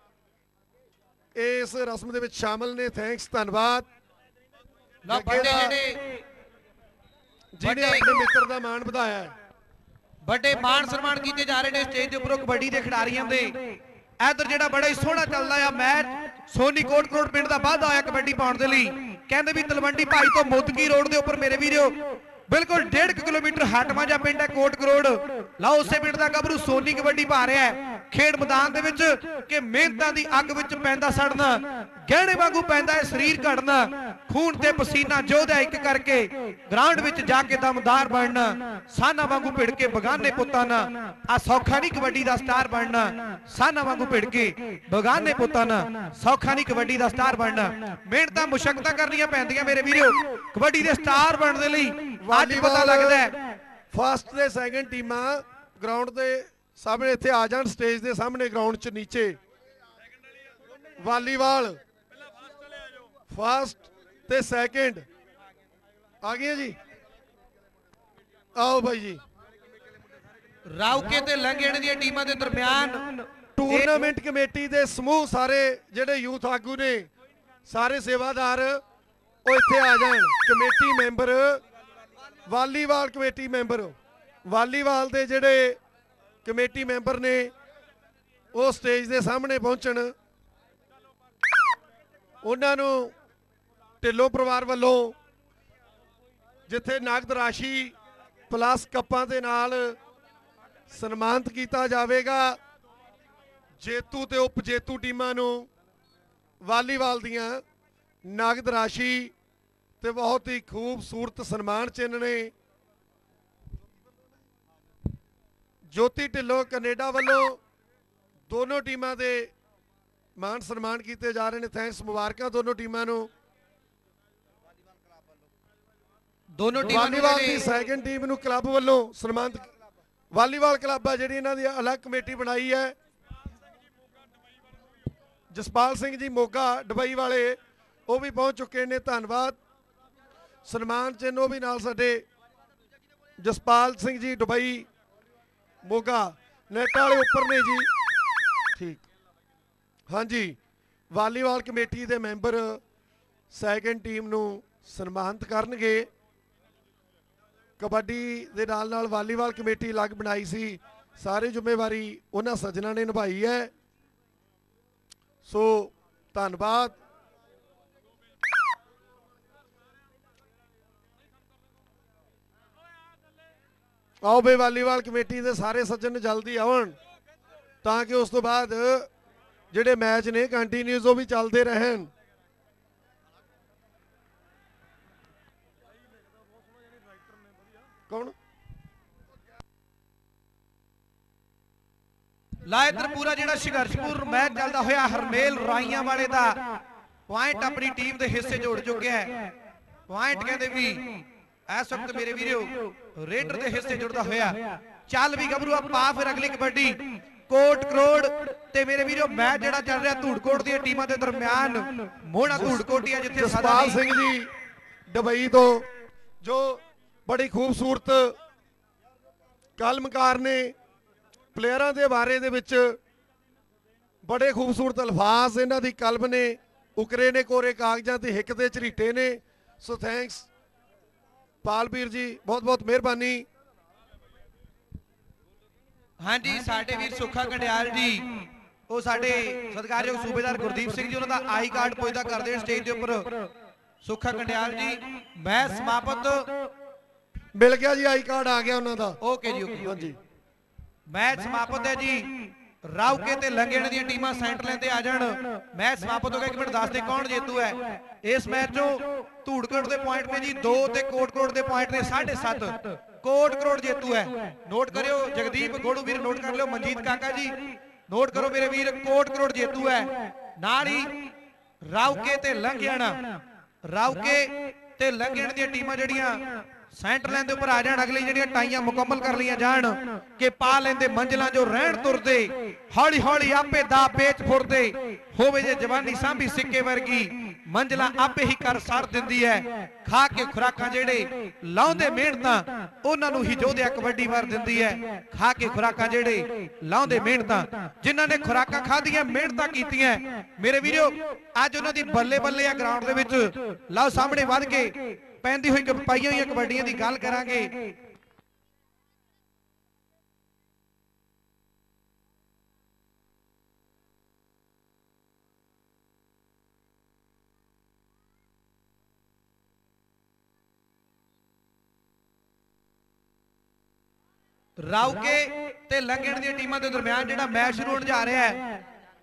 ਇਸ ਰਸਮ ਦੇ ਵਿੱਚ ਸ਼ਾਮਲ ਨੇ। ਥੈਂਕਸ, ਧੰਨਵਾਦ ਲਓ ਵੱਡੇ ਜਿਹੜੇ ਜਿਹਨੇ ਆਪਣੇ ਮਿੱਤਰ ਦਾ ਮਾਣ ਵਧਾਇਆ ਹੈ। ਵੱਡੇ ਮਾਣ ਸਨਮਾਨ ਕੀਤੇ ਜਾ ਰਹੇ ਨੇ ਸਟੇਜ ਦੇ ਉੱਪਰੋਂ ਕਬੱਡੀ ਦੇ ਖਿਡਾਰੀਆਂ ਦੇ। ਇਧਰ ਜਿਹੜਾ ਬੜਾ ਹੀ ਸੋਹਣਾ ਚੱਲਦਾ ਆ ਮੈਚ ਸੋਨੀ ਕੋਟ ਕਰੋੜ ਪਿੰਡ ਦਾ ਵਾਧਾ ਹੋਇਆ ਕਬੱਡੀ ਪਾਉਣ ਦੇ ਲਈ। ਕਹਿੰਦੇ ਵੀ ਤਲਵੰਡੀ ਭਾਈ ਤੋਂ ਮੁੱਦਕੀ ਰੋਡ ਦੇ ਉੱਪਰ ਮੇਰੇ ਵੀਰੋ ਬਿਲਕੁਲ ਡੇਢ ਕਿਲੋਮੀਟਰ ਹਟਵਾ ਜਾ ਪਿੰਡ ਹੈ ਕੋਟ ਕਰੋੜ। ਲਓ ਉਸੇ ਪਿੰਡ ਦਾ ਗੱਭਰੂ ਸੋਨੀ ਕਬੱਡੀ ਪਾ ਰਿਹਾ ਹੈ ਖੇਡ ਮੈਦਾਨ ਦੇ ਵਿੱਚ ਕਿ ਮਿਹਨਤਾਂ ਦੀ ਅੱਗ ਵਿੱਚ ਪੈਂਦਾ ਸੜਨਾ, ਗਹਿਣੇ ਵਾਂਗੂ ਪੈਂਦਾ ਹੈ ਸਰੀਰ ਘੜਨਾ, ਖੂਨ ਤੇ ਪਸੀਨਾ ਜੋਧਾ ਇੱਕ ਕਰਕੇ ਗਰਾਊਂਡ ਵਿੱਚ ਜਾ ਕੇ ਦਮਦਾਰ ਬਣਨਾ, ਸਾਨਾ ਵਾਂਗੂ ਭਿੜ ਕੇ ਬਗਾਨੇ ਪੁੱਤਾਂ ਨਾਲ ਆ ਸੌਖਾ ਨਹੀਂ ਕਬੱਡੀ ਦਾ ਸਟਾਰ ਬਣਨਾ, ਸਾਨਾ ਵਾਂਗੂ ਭਿੜ ਕੇ ਬਗਾਨੇ ਪੁੱਤਾਂ ਨਾਲ ਸੌਖਾ ਨਹੀਂ ਕਬੱਡੀ ਦਾ ਸਟਾਰ ਬਣਨਾ। ਮਿਹਨਤਾਂ ਮੁਸ਼ਕਲਾਂ ਕਰਨੀਆਂ ਪੈਂਦੀਆਂ ਮੇਰੇ ਵੀਰੋ ਕਬੱਡੀ ਦੇ ਸਟਾਰ ਬਣਨ ਦੇ ਲਈ। ਅੱਜ ਪਤਾ ਲੱਗਦਾ ਹੈ ਫਸਟ ਤੇ ਸੈਕੰਡ ਟੀਮਾਂ ਗਰਾਊਂਡ ਦੇ ਸਾਹਮਣੇ ਇੱਥੇ ਆ ਜਾਣ, ਸਟੇਜ ਦੇ ਸਾਹਮਣੇ ਗਰਾਊਂਡ 'ਚ ਨੀਚੇ। ਵਾਲੀਬਾਲ ਫਸਟ ਤੇ ਸੈਕੰਡ ਆ ਗਏ ਜੀ, ਆਓ ਭਾਈ ਜੀ। ਰਾਉਕੇ ਤੇ ਲੰਘੇਣ ਦੀਆਂ ਟੀਮਾਂ ਦੇ ਦਰਮਿਆਨ ਟੂਰਨਾਮੈਂਟ ਕਮੇਟੀ ਦੇ ਸਮੂਹ ਸਾਰੇ ਜਿਹੜੇ ਯੂਥ ਆਗੂ ਨੇ, ਸਾਰੇ ਸੇਵਾਦਾਰ ਉਹ ਇੱਥੇ ਆ ਜਾਣ। Committee member, volleyball committee member, volleyball ਦੇ ਜਿਹੜੇ ਕਮੇਟੀ ਮੈਂਬਰ ਨੇ ਉਹ ਸਟੇਜ ਦੇ ਸਾਹਮਣੇ ਪਹੁੰਚਣ। ਉਹਨਾਂ ਨੂੰ ਢਿੱਲੋਂ ਪਰਿਵਾਰ ਵੱਲੋਂ ਜਿੱਥੇ ਨਗਦ ਰਾਸ਼ੀ ਪਲੱਸ ਕੱਪਾਂ ਦੇ ਨਾਲ ਸਨਮਾਨਿਤ ਕੀਤਾ ਜਾਵੇਗਾ। ਜੇਤੂ ਤੇ ਉਪ ਜੇਤੂ ਟੀਮਾਂ ਨੂੰ ਵਾਲੀਬਾਲ ਦੀਆਂ ਨਗਦ ਰਾਸ਼ੀ ਤੇ ਬਹੁਤ ਹੀ ਖੂਬਸੂਰਤ ਸਨਮਾਨ ਚਿੰਨ੍ਹ ਨੇ। ਜੋਤੀ ਢਿੱਲੋਂ ਕੈਨੇਡਾ ਵੱਲੋਂ ਦੋਨੋਂ ਟੀਮਾਂ ਦੇ ਮਾਨ ਸਨਮਾਨ ਕੀਤੇ ਜਾ ਰਹੇ ਨੇ। ਥੈਂਕਸ, ਮੁਬਾਰਕਾਂ ਦੋਨੋਂ ਟੀਮਾਂ ਨੂੰ। ਦੋਨੋਂ ਟੀਮਾਂ ਵਾਲੀਬਾਲ ਦੀ ਸੈਕੰਡ ਟੀਮ ਨੂੰ ਕਲੱਬ ਵੱਲੋਂ ਸਨਮਾਨਿਤ। ਵਾਲੀਬਾਲ ਕਲੱਬ ਆ ਜਿਹੜੀ ਇਹਨਾਂ ਦੀ ਅਲੱਗ ਕਮੇਟੀ ਬਣਾਈ ਹੈ। ਜਸਪਾਲ ਸਿੰਘ ਜੀ ਮੋਗਾ ਦੁਬਈ ਵਾਲੇ ਉਹ ਵੀ ਪਹੁੰਚ ਚੁੱਕੇ ਨੇ, ਧੰਨਵਾਦ। ਸਨਮਾਨ ਚਿੰਨ੍ਹ ਉਹ ਵੀ ਨਾਲ ਸਾਡੇ ਜਸਪਾਲ ਸਿੰਘ ਜੀ ਦੁਬਈ ਮੋਗਾ ਨੈਟ ਵਾਲੇ ਉੱਪਰ ਨੇ ਜੀ, ਠੀਕ। ਹਾਂਜੀ, ਵਾਲੀਬਾਲ ਕਮੇਟੀ ਦੇ ਮੈਂਬਰ ਸੈਕੰਡ ਟੀਮ ਨੂੰ ਸਨਮਾਨਿਤ ਕਰਨਗੇ। ਕਬੱਡੀ ਦੇ ਨਾਲ ਨਾਲ ਵਾਲੀਬਾਲ ਕਮੇਟੀ ਅਲੱਗ ਬਣਾਈ ਸੀ, ਸਾਰੀ ਜ਼ਿੰਮੇਵਾਰੀ ਉਹਨਾਂ ਸੱਜਣਾ ਨੇ ਨਿਭਾਈ ਹੈ, ਸੋ ਧੰਨਵਾਦ। ਆਓ ਬਈ ਵਾਲੀਬਾਲ ਕਮੇਟੀ ਦੇ ਸਾਰੇ ਸੱਜਣ ਜਲਦੀ ਆਉਣ ਤਾਂ ਕਿ ਉਸ ਤੋਂ ਬਾਅਦ ਜਿਹੜੇ ਮੈਚ ਨੇ ਕੰਟੀਨਿਊਸ ਉਹ ਵੀ ਚੱਲਦੇ ਰਹਿਣ। ਕੌਣ ਲਾਇਦਰ ਪੂਰਾ ਜਿਹੜਾ ਸੰਘਰਸ਼ਪੂਰਨ ਮੈਚ ਚੱਲਦਾ ਹੋਇਆ ਹਰਮੇਲ ਰਾਈਆਂ ਵਾਲੇ ਦਾ ਪੁਆਇੰਟ ਆਪਣੀ ਟੀਮ ਦੇ ਹਿੱਸੇ ਜੋੜ ਚੁੱਕਿਆ ਹੈ। ਪੁਆਇੰਟ ਕਹਿੰਦੇ ਵੀ ਇਸ ਵਕਤ ਮੇਰੇ ਵੀਰੋ ਰੇਡਰ ਦੇ ਹਿੱਸੇ ਜੁੜਦਾ ਹੋਇਆ। ਚੱਲ ਵੀ ਗੱਭਰੂ ਆ ਪਾ ਫਿਰ ਅਗਲੀ ਕਬੱਡੀ। ਕੋਟ ਕਰੋੜ ਤੇ ਮੇਰੇ ਵੀਰੋ ਮੈਚ ਜਿਹੜਾ ਚੱਲ ਰਿਹਾ ਧੂੜਕੋਟ ਦੀਆਂ ਟੀਮਾਂ ਦੇ ਦਰਮਿਆਨ। ਮੋਹਣਾ ਧੂੜਕੋਟੀ ਆ ਜਿੱਥੇ ਜਸਪਾਲ ਸਿੰਘ ਜੀ ਦੁਬਈ ਤੋਂ ਜੋ ਬੜੀ ਖੂਬਸੂਰਤ ਕਲਮਕਾਰ ਨੇ, ਪਲੇਅਰਾਂ ਦੇ ਬਾਰੇ ਦੇ ਵਿੱਚ ਬੜੇ ਖੂਬਸੂਰਤ ਅਲਫਾਜ਼ ਇਹਨਾਂ ਦੀ ਕਲਮ ਨੇ ਉਕਰੇ ਨੇ, ਕੋਰੇ ਕਾਗਜ਼ਾਂ ਤੇ ਹਿੱਕ ਦੇ ਝਰੀਟੇ ਨੇ। ਸੋ ਥੈਂਕਸ ਪਾਲਵੀਰ ਜੀ, ਬਹੁਤ ਬਹੁਤ ਮਿਹਰਬਾਨੀ। ਹਾਂਜੀ, ਸਾਡੇ ਵੀਰ ਸੁੱਖਾ ਕੰਡਿਆਲ ਜੀ ਉਹ ਸਾਡੇ ਸਤਿਕਾਰਯੋਗ ਸੂਬੇਦਾਰ ਗੁਰਦੀਪ ਸਿੰਘ ਜੀ ਉਹਨਾਂ ਦਾ ਆਈ ਕਾਰਡ ਪੁੱਜਦਾ ਕਰਦੇ ਸਟੇਜ ਦੇ ਉੱਪਰ। ਸੁੱਖਾ ਕੰਡਿਆਲ ਜੀ ਮੈਂ ਸਮਾਪਤ ਮਿਲ ਗਿਆ ਜੀ, ਆਈ ਕਾਰਡ ਆ ਗਿਆ ਉਹਨਾਂ ਦਾ। ਓਕੇ ਜੀ, ਓਕੇ। ਹਾਂਜੀ, ਮੈਚ ਸਮਾਪਤ ਹੈ ਜੀ। ਰਾਉਕੇ ਤੇ ਲੰਘੇਣ ਦੀਆਂ ਟੀਮਾਂ ਸੈਂਟਰ ਲੈਂਦੇ ਆ ਜਾਣ। ਮੈਚ ਸਮਾਪਤ ਹੋ ਗਿਆ। ਇੱਕ ਮਿੰਟ ਦੱਸ ਦੇ ਕੌਣ ਜੇਤੂ ਹੈ ਇਸ ਮੈਚ ਚੋਂ। ਧੂੜਕੋਟ ਦੇ ਪੁਆਇੰਟ ਨੇ ਜੀ ਦੋ ਤੇ ਕੋਟ ਕਰੋੜ ਦੇ ਪੁਆਇੰਟ ਨੇ ਸਾਢੇ ਸੱਤ। ਕੋਟ ਕਰੋੜ ਜੇਤੂ ਹੈ, ਨੋਟ ਕਰਿਓ। ਜਗਦੀਪ ਗੋੜੂ ਵੀਰ ਨੋਟ ਕਰ ਲਿਓ। ਮਨਜੀਤ ਕਾਕਾ ਜੀ ਨੋਟ ਕਰੋ ਮੇਰੇ ਵੀਰ, ਕੋਟ ਕਰੋੜ ਜੇਤੂ ਹੈ। ਨਾਲ ਹੀ ਰਾਉਕੇ ਤੇ ਲੰਘੇਣ, ਰਾਉਕੇ ਤੇ ਲੰਘੇਣ ਦੀਆਂ ਟੀਮਾਂ ਜਿਹੜੀਆਂ ਸੈਂਟਰ ਲਾਈਨ ਦੇ ਉੱਪਰ ਆ ਜਾਣ। ਅਗਲੀ ਜਿਹੜੀਆਂ ਟਾਈਆਂ ਮੁਕੰਮਲ ਕਰ ਲਈਆਂ ਜਾਣ ਕਿ ਪਾ ਲੈਂਦੇ ਮੰਜ਼ਲਾਂ ਜੋ ਰਹਿਣ ਤੁਰਦੇ, ਹੌਲੀ ਹੌਲੀ ਆਪੇ ਦਾ ਪੇਚ ਫੁਰਦੇ, ਹੋਵੇ ਜੇ ਜਵਾਨੀ ਸਾਂਭੀ ਸਿੱਕੇ ਵਰਗੀ, ਮੰਜ਼ਲਾਂ ਆਪੇ ਹੀ ਕਰ ਸਰ ਦਿੰਦੀ ਹੈ। ਖਾ ਕੇ ਖੁਰਾਕਾਂ ਜਿਹੜੇ ਲਾਉਂਦੇ ਮਿਹਨਤਾਂ ਉਹਨਾਂ ਨੂੰ ਹੀ ਜੋਧਿਆ ਕਬੱਡੀ ਵਾਰ ਦਿੰਦੀ ਹੈ। ਖਾ ਕੇ ਖੁਰਾਕਾਂ ਜਿਹੜੇ ਲਾਉਂਦੇ ਮਿਹਨਤਾਂ ਜਿਨ੍ਹਾਂ ਨੇ ਖੁਰਾਕਾਂ ਖਾਧੀਆਂ ਮਿਹਨਤਾਂ ਕੀਤੀਆਂ ਮੇਰੇ ਵੀਰੋ ਅੱਜ ਉਹਨਾਂ ਦੀ ਬੱਲੇ ਬੱਲੇ ਆ ਗਰਾਊਂਡ ਦੇ ਵਿੱਚ। ਲਓ ਸਾਹਮਣੇ ਵੱਧ ਕੇ ਪੈਂਦੀ ਹੋਈ ਪਾਈਆਂ ਹੋਈਆਂ ਕਬੱਡੀਆਂ ਦੀ ਗੱਲ ਕਰਾਂਗੇ। ਰਾਉਕੇ ਤੇ ਲੰਗਣ ਦੀਆਂ ਟੀਮਾਂ ਦੇ ਦਰਮਿਆਨ ਜਿਹੜਾ ਮੈਚ ਸ਼ੁਰੂ ਹੋਣ ਜਾ ਰਿਹਾ ਹੈ।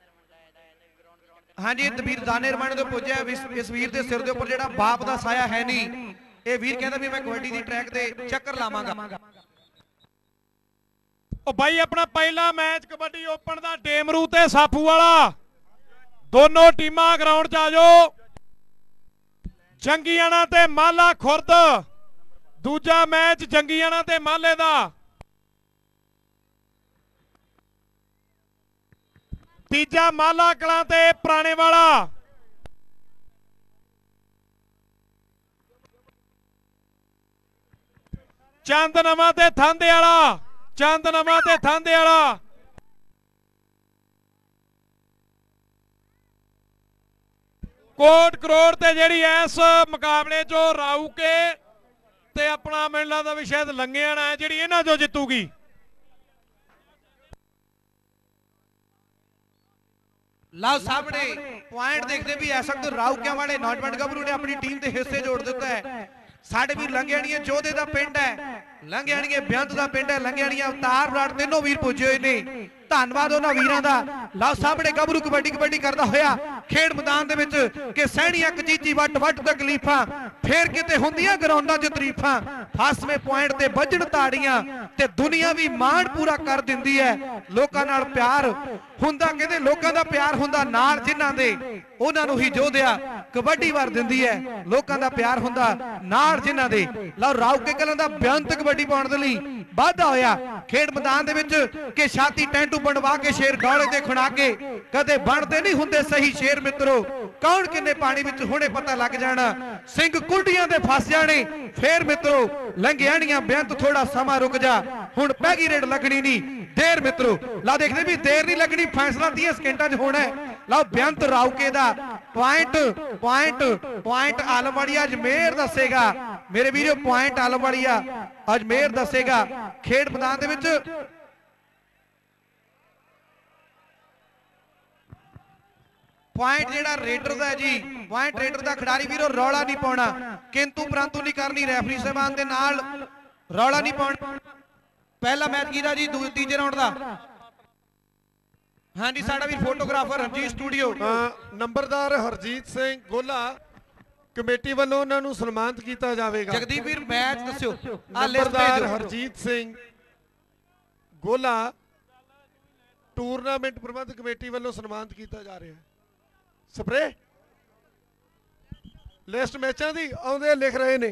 ਹਾਂਜੀ ਤਬੀਰ ਦਾਨੇ ਰਮਾਣੇ ਤੋਂ ਪੁੱਜਿਆ ਇਸ ਵੀਰ ਦੇ ਸਿਰ ਦੇ ਉੱਪਰ ਜਿਹੜਾ ਬਾਪ ਦਾ ਸਾਇਆ ਹੈ ਨਹੀਂ। ਇਹ ਵੀਰ ਕਹਿੰਦਾ ਵੀ ਮੈਂ ਕਬੱਡੀ ਦੀ ਟਰੈਕ ਤੇ ਚੱਕਰ ਲਾਵਾਂਗਾ। ਉਹ ਬਾਈ ਆਪਣਾ ਪਹਿਲਾ ਮੈਚ ਕਬੱਡੀ ਓਪਨ ਦਾ ਡੇਮਰੂ ਤੇ ਸਾਫੂ ਵਾਲਾ ਦੋਨੋਂ ਟੀਮਾਂ ਗਰਾਊਂਡ 'ਚ ਆ ਜਾਓ। ਜੰਗੀਆਣਾ ਤੇ ਮਾਲਾ ਖੁਰਦ ਦੂਜਾ ਮੈਚ ਜੰਗੀਆਣਾ ਤੇ ਮਾਲੇ ਦਾ। ਤੀਜਾ ਮਾਲਾ ਕਲਾਂ ਤੇ ਪੁਰਾਣੇ ਵਾਲਾ। ਚੰਦ ਨਵਾਂ ਤੇ ਥਾਂਦੇ ਵਾਲਾ ਚੰਦ ਨਵਾਂ ਤੇ ਥਾਂਦੇ ਵਾਲਾ। ਕੋਟ ਕਰੋੜ ਤੇ ਜਿਹੜੀ ਇਸ ਮੁਕਾਬਲੇ ਚੋਂ ਰਾਊਕੇ ਤੇ ਆਪਣਾ ਮੈਨੂੰ ਲੱਗਦਾ ਵੀ ਸ਼ਾਇਦ ਲੰਗਿਆਣਾ ਜਿਹੜੀ ਇਹਨਾਂ ਚੋਂ ਜਿੱਤੂਗੀ। ਲਓ ਸਾਹਮਣੇ ਪੁਆਇੰਟ ਦੇਖਦੇ ਵੀ ਐ ਸਕਦੇ ਰਾਊਕਿਆਂ ਵਾਲੇ ਨੌਜਵਾਨ ਗੱਭਰੂ ਨੇ ਆਪਣੀ ਟੀਮ ਦੇ ਹਿੱਸੇ ਜੋੜ ਦਿੱਤਾ ਹੈ। ਸਾਡੇ ਵੀ ਲੰਗਿਆਣੀਏ ਜੋਧੇ ਦਾ ਪਿੰਡ ਹੈ, ਲੰਗਿਆਣੀਏ ਬੇਅੰਤ ਦਾ ਪਿੰਡ ਹੈ, ਲੰਗਿਆਣੀਆਂ ਅਵਤਾਰ ਬਰਾੜ ਤਿੰਨੋਂ ਵੀਰ ਪੁੱਜੇ ਹੋਏ ਨੇ। ਧੰਨਵਾਦ ਉਹਨਾਂ ਵੀਰਾਂ ਦਾ। ਲਓ ਸਾਹਮਣੇ ਗੱਭਰੂ ਕਬੱਡੀ ਕਬੱਡੀ ਕਰਦਾ ਹੋਇਆ ਖੇਡ ਮੈਦਾਨ ਦੇ ਵਿੱਚ ਕਿ ਸਹਿਣੀਆਂ ਕਚੀਚੀ ਵੱਟ ਵੱਟ ਤਕਲੀਫਾਂ ਫੇਰ ਕਿਤੇ ਹੁੰਦੀਆਂ ਗਰਾਊਂਡਾਂ 'ਚ ਤਰੀਫਾਂ। ਫਾਸਵੇਂ ਪੁਆਇੰਟ ਤੇ ਵੱਜਣ ਤਾੜੀਆਂ ਤੇ ਦੁਨੀਆ ਵੀ ਮਾਣ ਪੂਰਾ ਕਰ ਦਿੰਦੀ ਹੈ। ਲੋਕਾਂ ਨਾਲ ਪਿਆਰ ਹੁੰਦਾ ਕਹਿੰਦੇ ਲੋਕਾਂ ਦਾ ਪਿਆਰ ਹੁੰਦਾ ਨਾਲ ਜਿਨ੍ਹਾਂ ਦੇ ਉਹਨਾਂ ਨੂੰ ਹੀ ਜੋਧਿਆ ਕਬੱਡੀ ਵਾਰ ਦਿੰਦੀ ਹੈ। ਲੋਕਾਂ ਦਾ ਪਿਆਰ ਹੁੰਦਾ ਨਾਲ ਜਿਨ੍ਹਾਂ ਦੇ। ਲਓ ਰਾਊਕੇ ਕਲਾਂ ਦਾ ਬੇਅੰਤ ਕਬੱਡੀ ਪਾਉਣ ਦੇ ਲਈ ਵਾਧਾ ਹੋਇਆ ਖੇਡ ਮੈਦਾਨ ਦੇ ਵਿੱਚ ਕਿ ਛਾਤੀ ਟੈਂਟੂ ਬਣਵਾ ਕੇ ਸ਼ੇਰ ਡੌਲੇ ਤੇ ਖੁਣਾ ਕੇ ਕਦੇ ਬਣਦੇ ਨਹੀਂ ਹੁੰਦੇ ਸਹੀ ਸ਼ੇਰ ਮਿੱਤਰੋ। ਕੌਣ ਕਿੰਨੇ ਪਾਣੀ ਵਿੱਚ ਹੁਣੇ ਪਤਾ ਲੱਗ ਜਾਣਾ ਸਿੰਘ ਕੁੰਡੀਆਂ ਦੇ ਫਸ ਜਾਣੇ ਫੇਰ ਮਿੱਤਰੋ। ਲੰਗਿਆਣੀਆਂ ਬੇਅੰਤ ਥੋੜਾ ਸਮਾਂ ਰੁਕ ਜਾ ਹੁਣ ਪੈ ਗਈ ਰੇਡ ਲੱਗਣੀ ਨਹੀਂ ਦੇਰ ਮਿੱਤਰੋ। ਲਾ ਦੇਖਦੇ ਵੀ ਦੇਰ ਨਹੀਂ ਲੱਗਣੀ ਫੈਸਲਾ ਤੀਹ ਸਕਿੰਟਾਂ 'ਚ ਹੋਣਾ। ਲਓ ਬੇਅੰਤ ਰਾਊਕੇ ਦਾ point point point Alamwaria Ajmer ਦੱਸੇਗਾ ਮੇਰੇ ਵੀਰੋ। ਪੁਆਇੰਟ ਆਲਮਵਾੜੀਆ ਅਜਮੇਰ ਦੱਸੇਗਾ ਖੇਡ ਮੈਦਾਨ ਦੇ ਵਿੱਚ। ਪੁਆਇੰਟ ਜਿਹੜਾ ਰੇਡਰ ਦਾ ਜੀ ਪੁਆਇੰਟ ਰੇਡਰ ਦਾ ਖਿਡਾਰੀ ਵੀਰੋ ਰੌਲਾ ਨਹੀਂ ਪਾਉਣਾ ਕਿੰਤੂ ਪਰੰਤੂ ਨਹੀਂ ਕਰਨੀ ਰੈਫਰੀ ਸਾਹਿਬਾਨ ਦੇ ਨਾਲ ਰੌਲਾ ਨਹੀਂ ਪਾਉਣਾ। ਪਹਿਲਾ ਮੈਚ ਕਿਹਦਾ ਜੀ ਤੀਜੇ ਰਾਉਂਡ ਦਾ? ਹਾਂਜੀ ਸਾਡਾ ਵੀ ਫੋਟੋਗ੍ਰਾਫਰ ਰਣਜੀਤ ਸਟੂਡੀਓ ਨੰਬਰਦਾਰ ਹਰਜੀਤ ਸਿੰਘ ਗੋਲਾ ਕਮੇਟੀ ਵੱਲੋਂ ਉਹਨਾਂ ਨੂੰ ਸਨਮਾਨਿਤ ਕੀਤਾ ਜਾਵੇਗਾ। ਜਗਦੀਪ ਵੀਰ ਮੈਚ ਦੱਸਿਓ ਆ ਲਿਸਟ ਨੰਬਰਦਾਰ ਭੇਜੋ। ਹਰਜੀਤ ਸਿੰਘ ਗੋਲਾ ਟੂਰਨਾਮੈਂਟ ਪ੍ਰਬੰਧਕ ਕਮੇਟੀ ਵੱਲੋਂ ਸਨਮਾਨਿਤ ਕੀਤਾ ਜਾ ਰਿਹਾ ਹੈ। ਸਪਰੇ ਲਿਸਟ ਮੈਚਾਂ ਦੀ ਆਉਂਦੇ ਲਿਖ ਰਹੇ ਨੇ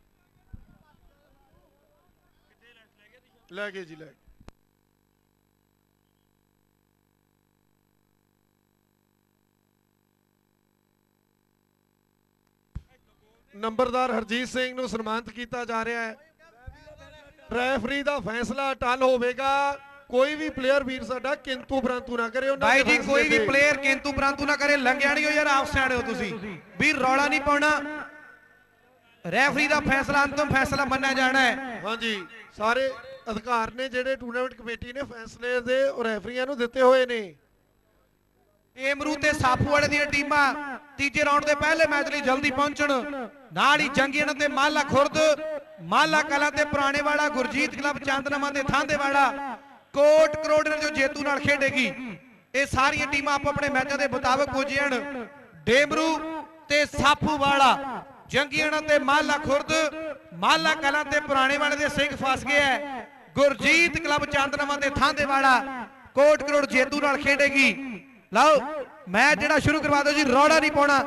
ਲੈ ਗਏ ਜੀ ਲੈ ਨੰਬਰਦਾਰ ਹਰਜੀਤ ਸਿੰਘ ਨੂੰ ਸਨਮਾਨਿਤ ਕੀਤਾ ਜਾ ਰਿਹਾ ਹੈ। ਰੈਫਰੀ ਦਾ ਫੈਸਲਾ ਟਲ ਹੋਵੇਗਾ। ਕੋਈ ਵੀ ਪਲੇਅਰ ਵੀਰ ਸਾਡਾ ਕਿੰਤੂ ਪਰੰਤੂ ਨਾ ਕਰੇ। ਉਹਨਾਂ ਭਾਈ ਜੀ ਕੋਈ ਵੀ ਪਲੇਅਰ ਕਿੰਤੂ ਪਰੰਤੂ ਨਾ ਕਰੇ। ਲੰਗਿਆਣੀਓ ਯਾਰ ਆਪ ਸਿਆਣੇ ਹੋ ਤੁਸੀਂ ਵੀਰ ਰੌਲਾ ਨਹੀਂ ਪਾਉਣਾ। ਰੈਫਰੀ ਦਾ ਫੈਸਲਾ ਅੰਤਮ ਫੈਸਲਾ ਮੰਨਿਆ ਜਾਣਾ ਹੈ। ਹਾਂਜੀ ਸਾਰੇ ਅਧਿਕਾਰ ਨੇ ਜਿਹੜੇ ਟੂਰਨਾਮੈਂਟ ਕਮੇਟੀ ਨੇ ਫੈਸਲੇ ਦੇ ਰੈਫਰੀਆਂ ਨੂੰ ਦਿੱਤੇ ਹੋਏ ਨੇ। ਏਮਰੂ ਤੇ ਸਾਫੂ ਵਾਲੇ ਦੀਆਂ ਟੀਮਾਂ ਤੀਜੇ ਰਾਉਂਡ ਦੇ ਪਹਿਲੇ ਮੈਚ ਲਈ ਜਲਦੀ ਪਹੁੰਚਣ। ਨਾਲ ਹੀ ਜੰਗੀਆਣਾ ਤੇ ਮਾਲਾ ਖੁਰਦ ਮਾਲਾ ਕਲਾਂ ਤੇ ਪੁਰਾਣੇ ਵਾਲਾ ਗੁਰਜੀਤ ਕਲੱਬ ਚੰਦਨਮਾ ਤੇ ਥਾਂਦੇ ਵਾਲਾ ਕੋਟ ਕਰੋੜ ਜੋ ਜੇਤੂ ਨਾਲ ਖੇਡੇਗੀ। ਇਹ ਸਾਰੀਆਂ ਟੀਮਾਂ ਆਪ ਆਪਣੇ ਮੈਚਾਂ ਦੇ ਮੁਤਾਬਕ ਪੁੱਜਣ। ਡੇਮਰੂ ਤੇ ਸਾਫੂ ਵਾਲਾ ਜੰਗੀਆਣਾ ਤੇ ਮਾਲਾ ਖੁਰਦ ਮਾਲਾ ਕਲਾਂ ਤੇ ਪੁਰਾਣੇ ਵਾਲੇ ਦੇ ਸਿੰਘ ਫਸ ਗਏ ਹੈ। ਗੁਰਜੀਤ ਕਲੱਬ ਚੰਦਨਮਾ ਤੇ ਥਾਂਦੇ ਵਾਲਾ ਕੋਟ ਕਰੋੜ ਜੇਤੂ ਨਾਲ ਖੇਡੇਗੀ। ਲਓ ਮੈਚ ਜਿਹੜਾ ਸ਼ੁਰੂ ਕਰਵਾ ਦਿਓ ਜੀ ਰੌਲਾ ਨਹੀਂ ਪਾਉਣਾ।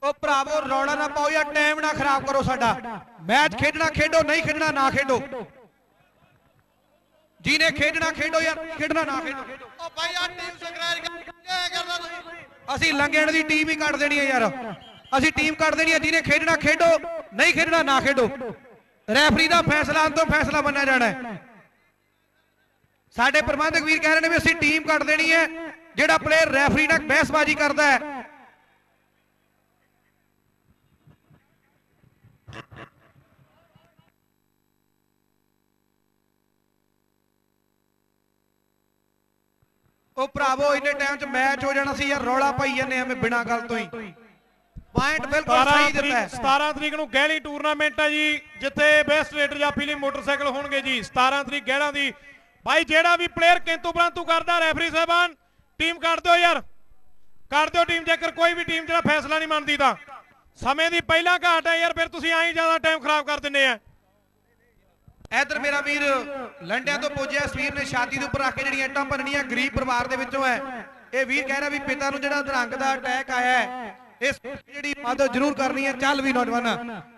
ਉਹ ਭਰਾਵੋ ਰੌਲਾ ਨਾ ਪਾਓ ਯਾਰ, ਟਾਈਮ ਨਾ ਖਰਾਬ ਕਰੋ ਸਾਡਾ। ਮੈਚ ਖੇਡਣਾ ਖੇਡੋ, ਨਹੀਂ ਖੇਡਣਾ ਨਾ ਖੇਡੋ। ਜਿਹਨੇ ਖੇਡਣਾ ਖੇਡੋ ਯਾਰ, ਖੇਡਣਾ ਨਾ ਖੇਡੋ। ਉਹ ਭਾਈ ਆ ਟੀਮ ਸਕ੍ਰੈਚ ਕਰਦਾ ਤੁਸੀਂ। ਅਸੀਂ ਲੰਗੇਣ ਦੀ ਟੀਮ ਹੀ ਕੱਢ ਦੇਣੀ ਹੈ ਯਾਰ, ਅਸੀਂ ਟੀਮ ਕੱਢ ਦੇਣੀ ਹੈ। ਜਿਹਨੇ ਖੇਡਣਾ ਖੇਡੋ, ਨਹੀਂ ਖੇਡਣਾ ਨਾ ਖੇਡੋ। ਰੈਫਰੀ ਦਾ ਫੈਸਲਾ ਅੰਤੋਂ ਫੈਸਲਾ ਮੰਨਿਆ ਜਾਣਾ ਹੈ। ਸਾਡੇ ਪ੍ਰਬੰਧਕ ਵੀਰ ਕਹਿ ਰਹੇ ਨੇ ਵੀ ਅਸੀਂ ਟੀਮ ਕੱਢ ਦੇਣੀ ਹੈ ਜਿਹੜਾ ਪਲੇਅਰ ਰੈਫਰੀ ਨਾਲ ਬਹਿਸਬਾਜ਼ੀ ਕਰਦਾ ਹੈ। ਉਹ ਭਰਾਵੋ ਇੰਨੇ ਟਾਈਮ 'ਚ ਮੈਚ ਹੋ ਜਾਣਾ ਸੀ ਯਾਰ, ਰੌਲਾ ਪਾਈ ਜਾਂਦੇ ਐਵੇਂ ਬਿਨਾਂ ਗੱਲ ਤੋਂ ਹੀ। ਪੁਆਇੰਟ ਬਿਲਕੁਲ ਸਹੀ ਦਿੱਤਾ ਹੈ। ਸਤਾਰਾਂ ਤਰੀਕ ਨੂੰ ਗਹਿਲੀ ਟੂਰਨਾਮੈਂਟ ਹੈ ਜੀ, ਜਿੱਥੇ ਬੈਸਟ ਰੇਡਰ ਜਾਂ ਫਿਲਮ ਮੋਟਰਸਾਈਕਲ ਹੋਣਗੇ ਜੀ। ਸਤਾਰਾਂ ਤਰੀਕ ਗਹਿਲਾਂ ਦੀ। ਭਾਈ ਜਿਹੜਾ ਵੀ ਪਲੇਅਰ ਕਿੰਤੂ ਪਰੰਤੂ ਕਰਦਾ, ਰੈਫਰੀ ਸਾਹਿਬਾਨ ਟੀਮ ਕੱਢ ਦਿਓ ਯਾਰ, ਕੱਢ ਦਿਓ ਟੀਮ। ਜੇਕਰ ਕੋਈ ਵੀ ਟੀਮ ਜਿਹੜਾ ਫੈਸਲਾ ਨਹੀਂ ਮੰਨਦੀ ਤਾਂ ਸਮੇਂ ਦੀ ਪਹਿਲਾਂ ਘਾਟ ਹੈ ਯਾਰ, ਫਿਰ ਤੁਸੀਂ ਆਈ ਜ਼ਿਆਦਾ ਟਾਈਮ ਖਰਾਬ ਕਰ ਦਿੰਦੇ ਆ। ਇਧਰ ਮੇਰਾ ਵੀਰ ਲੰਡਿਆਂ ਤੋਂ ਪੁੱਜਿਆ, ਇਸ ਵੀਰ ਨੇ ਛਾਤੀ ਦੇ ਉੱਪਰ ਰੱਖ ਕੇ ਜਿਹੜੀਆਂ ਇੱਟਾਂ ਭੰਨਣੀਆਂ, ਗਰੀਬ ਪਰਿਵਾਰ ਦੇ ਵਿੱਚੋਂ ਹੈ। ਇਹ ਵੀਰ ਕਹਿ ਰਿਹਾ ਵੀ ਪਿਤਾ ਨੂੰ ਜਿਹੜਾ ਅਧਰੰਗ ਦਾ ਅਟੈਕ ਆਇਆ ਹੈ, ਇਸ ਜਿਹੜੀ ਮਦਦ ਜ਼ਰੂਰ ਕਰਨੀ ਹੈ। ਚੱਲ ਵੀ ਨੌਜਵਾਨ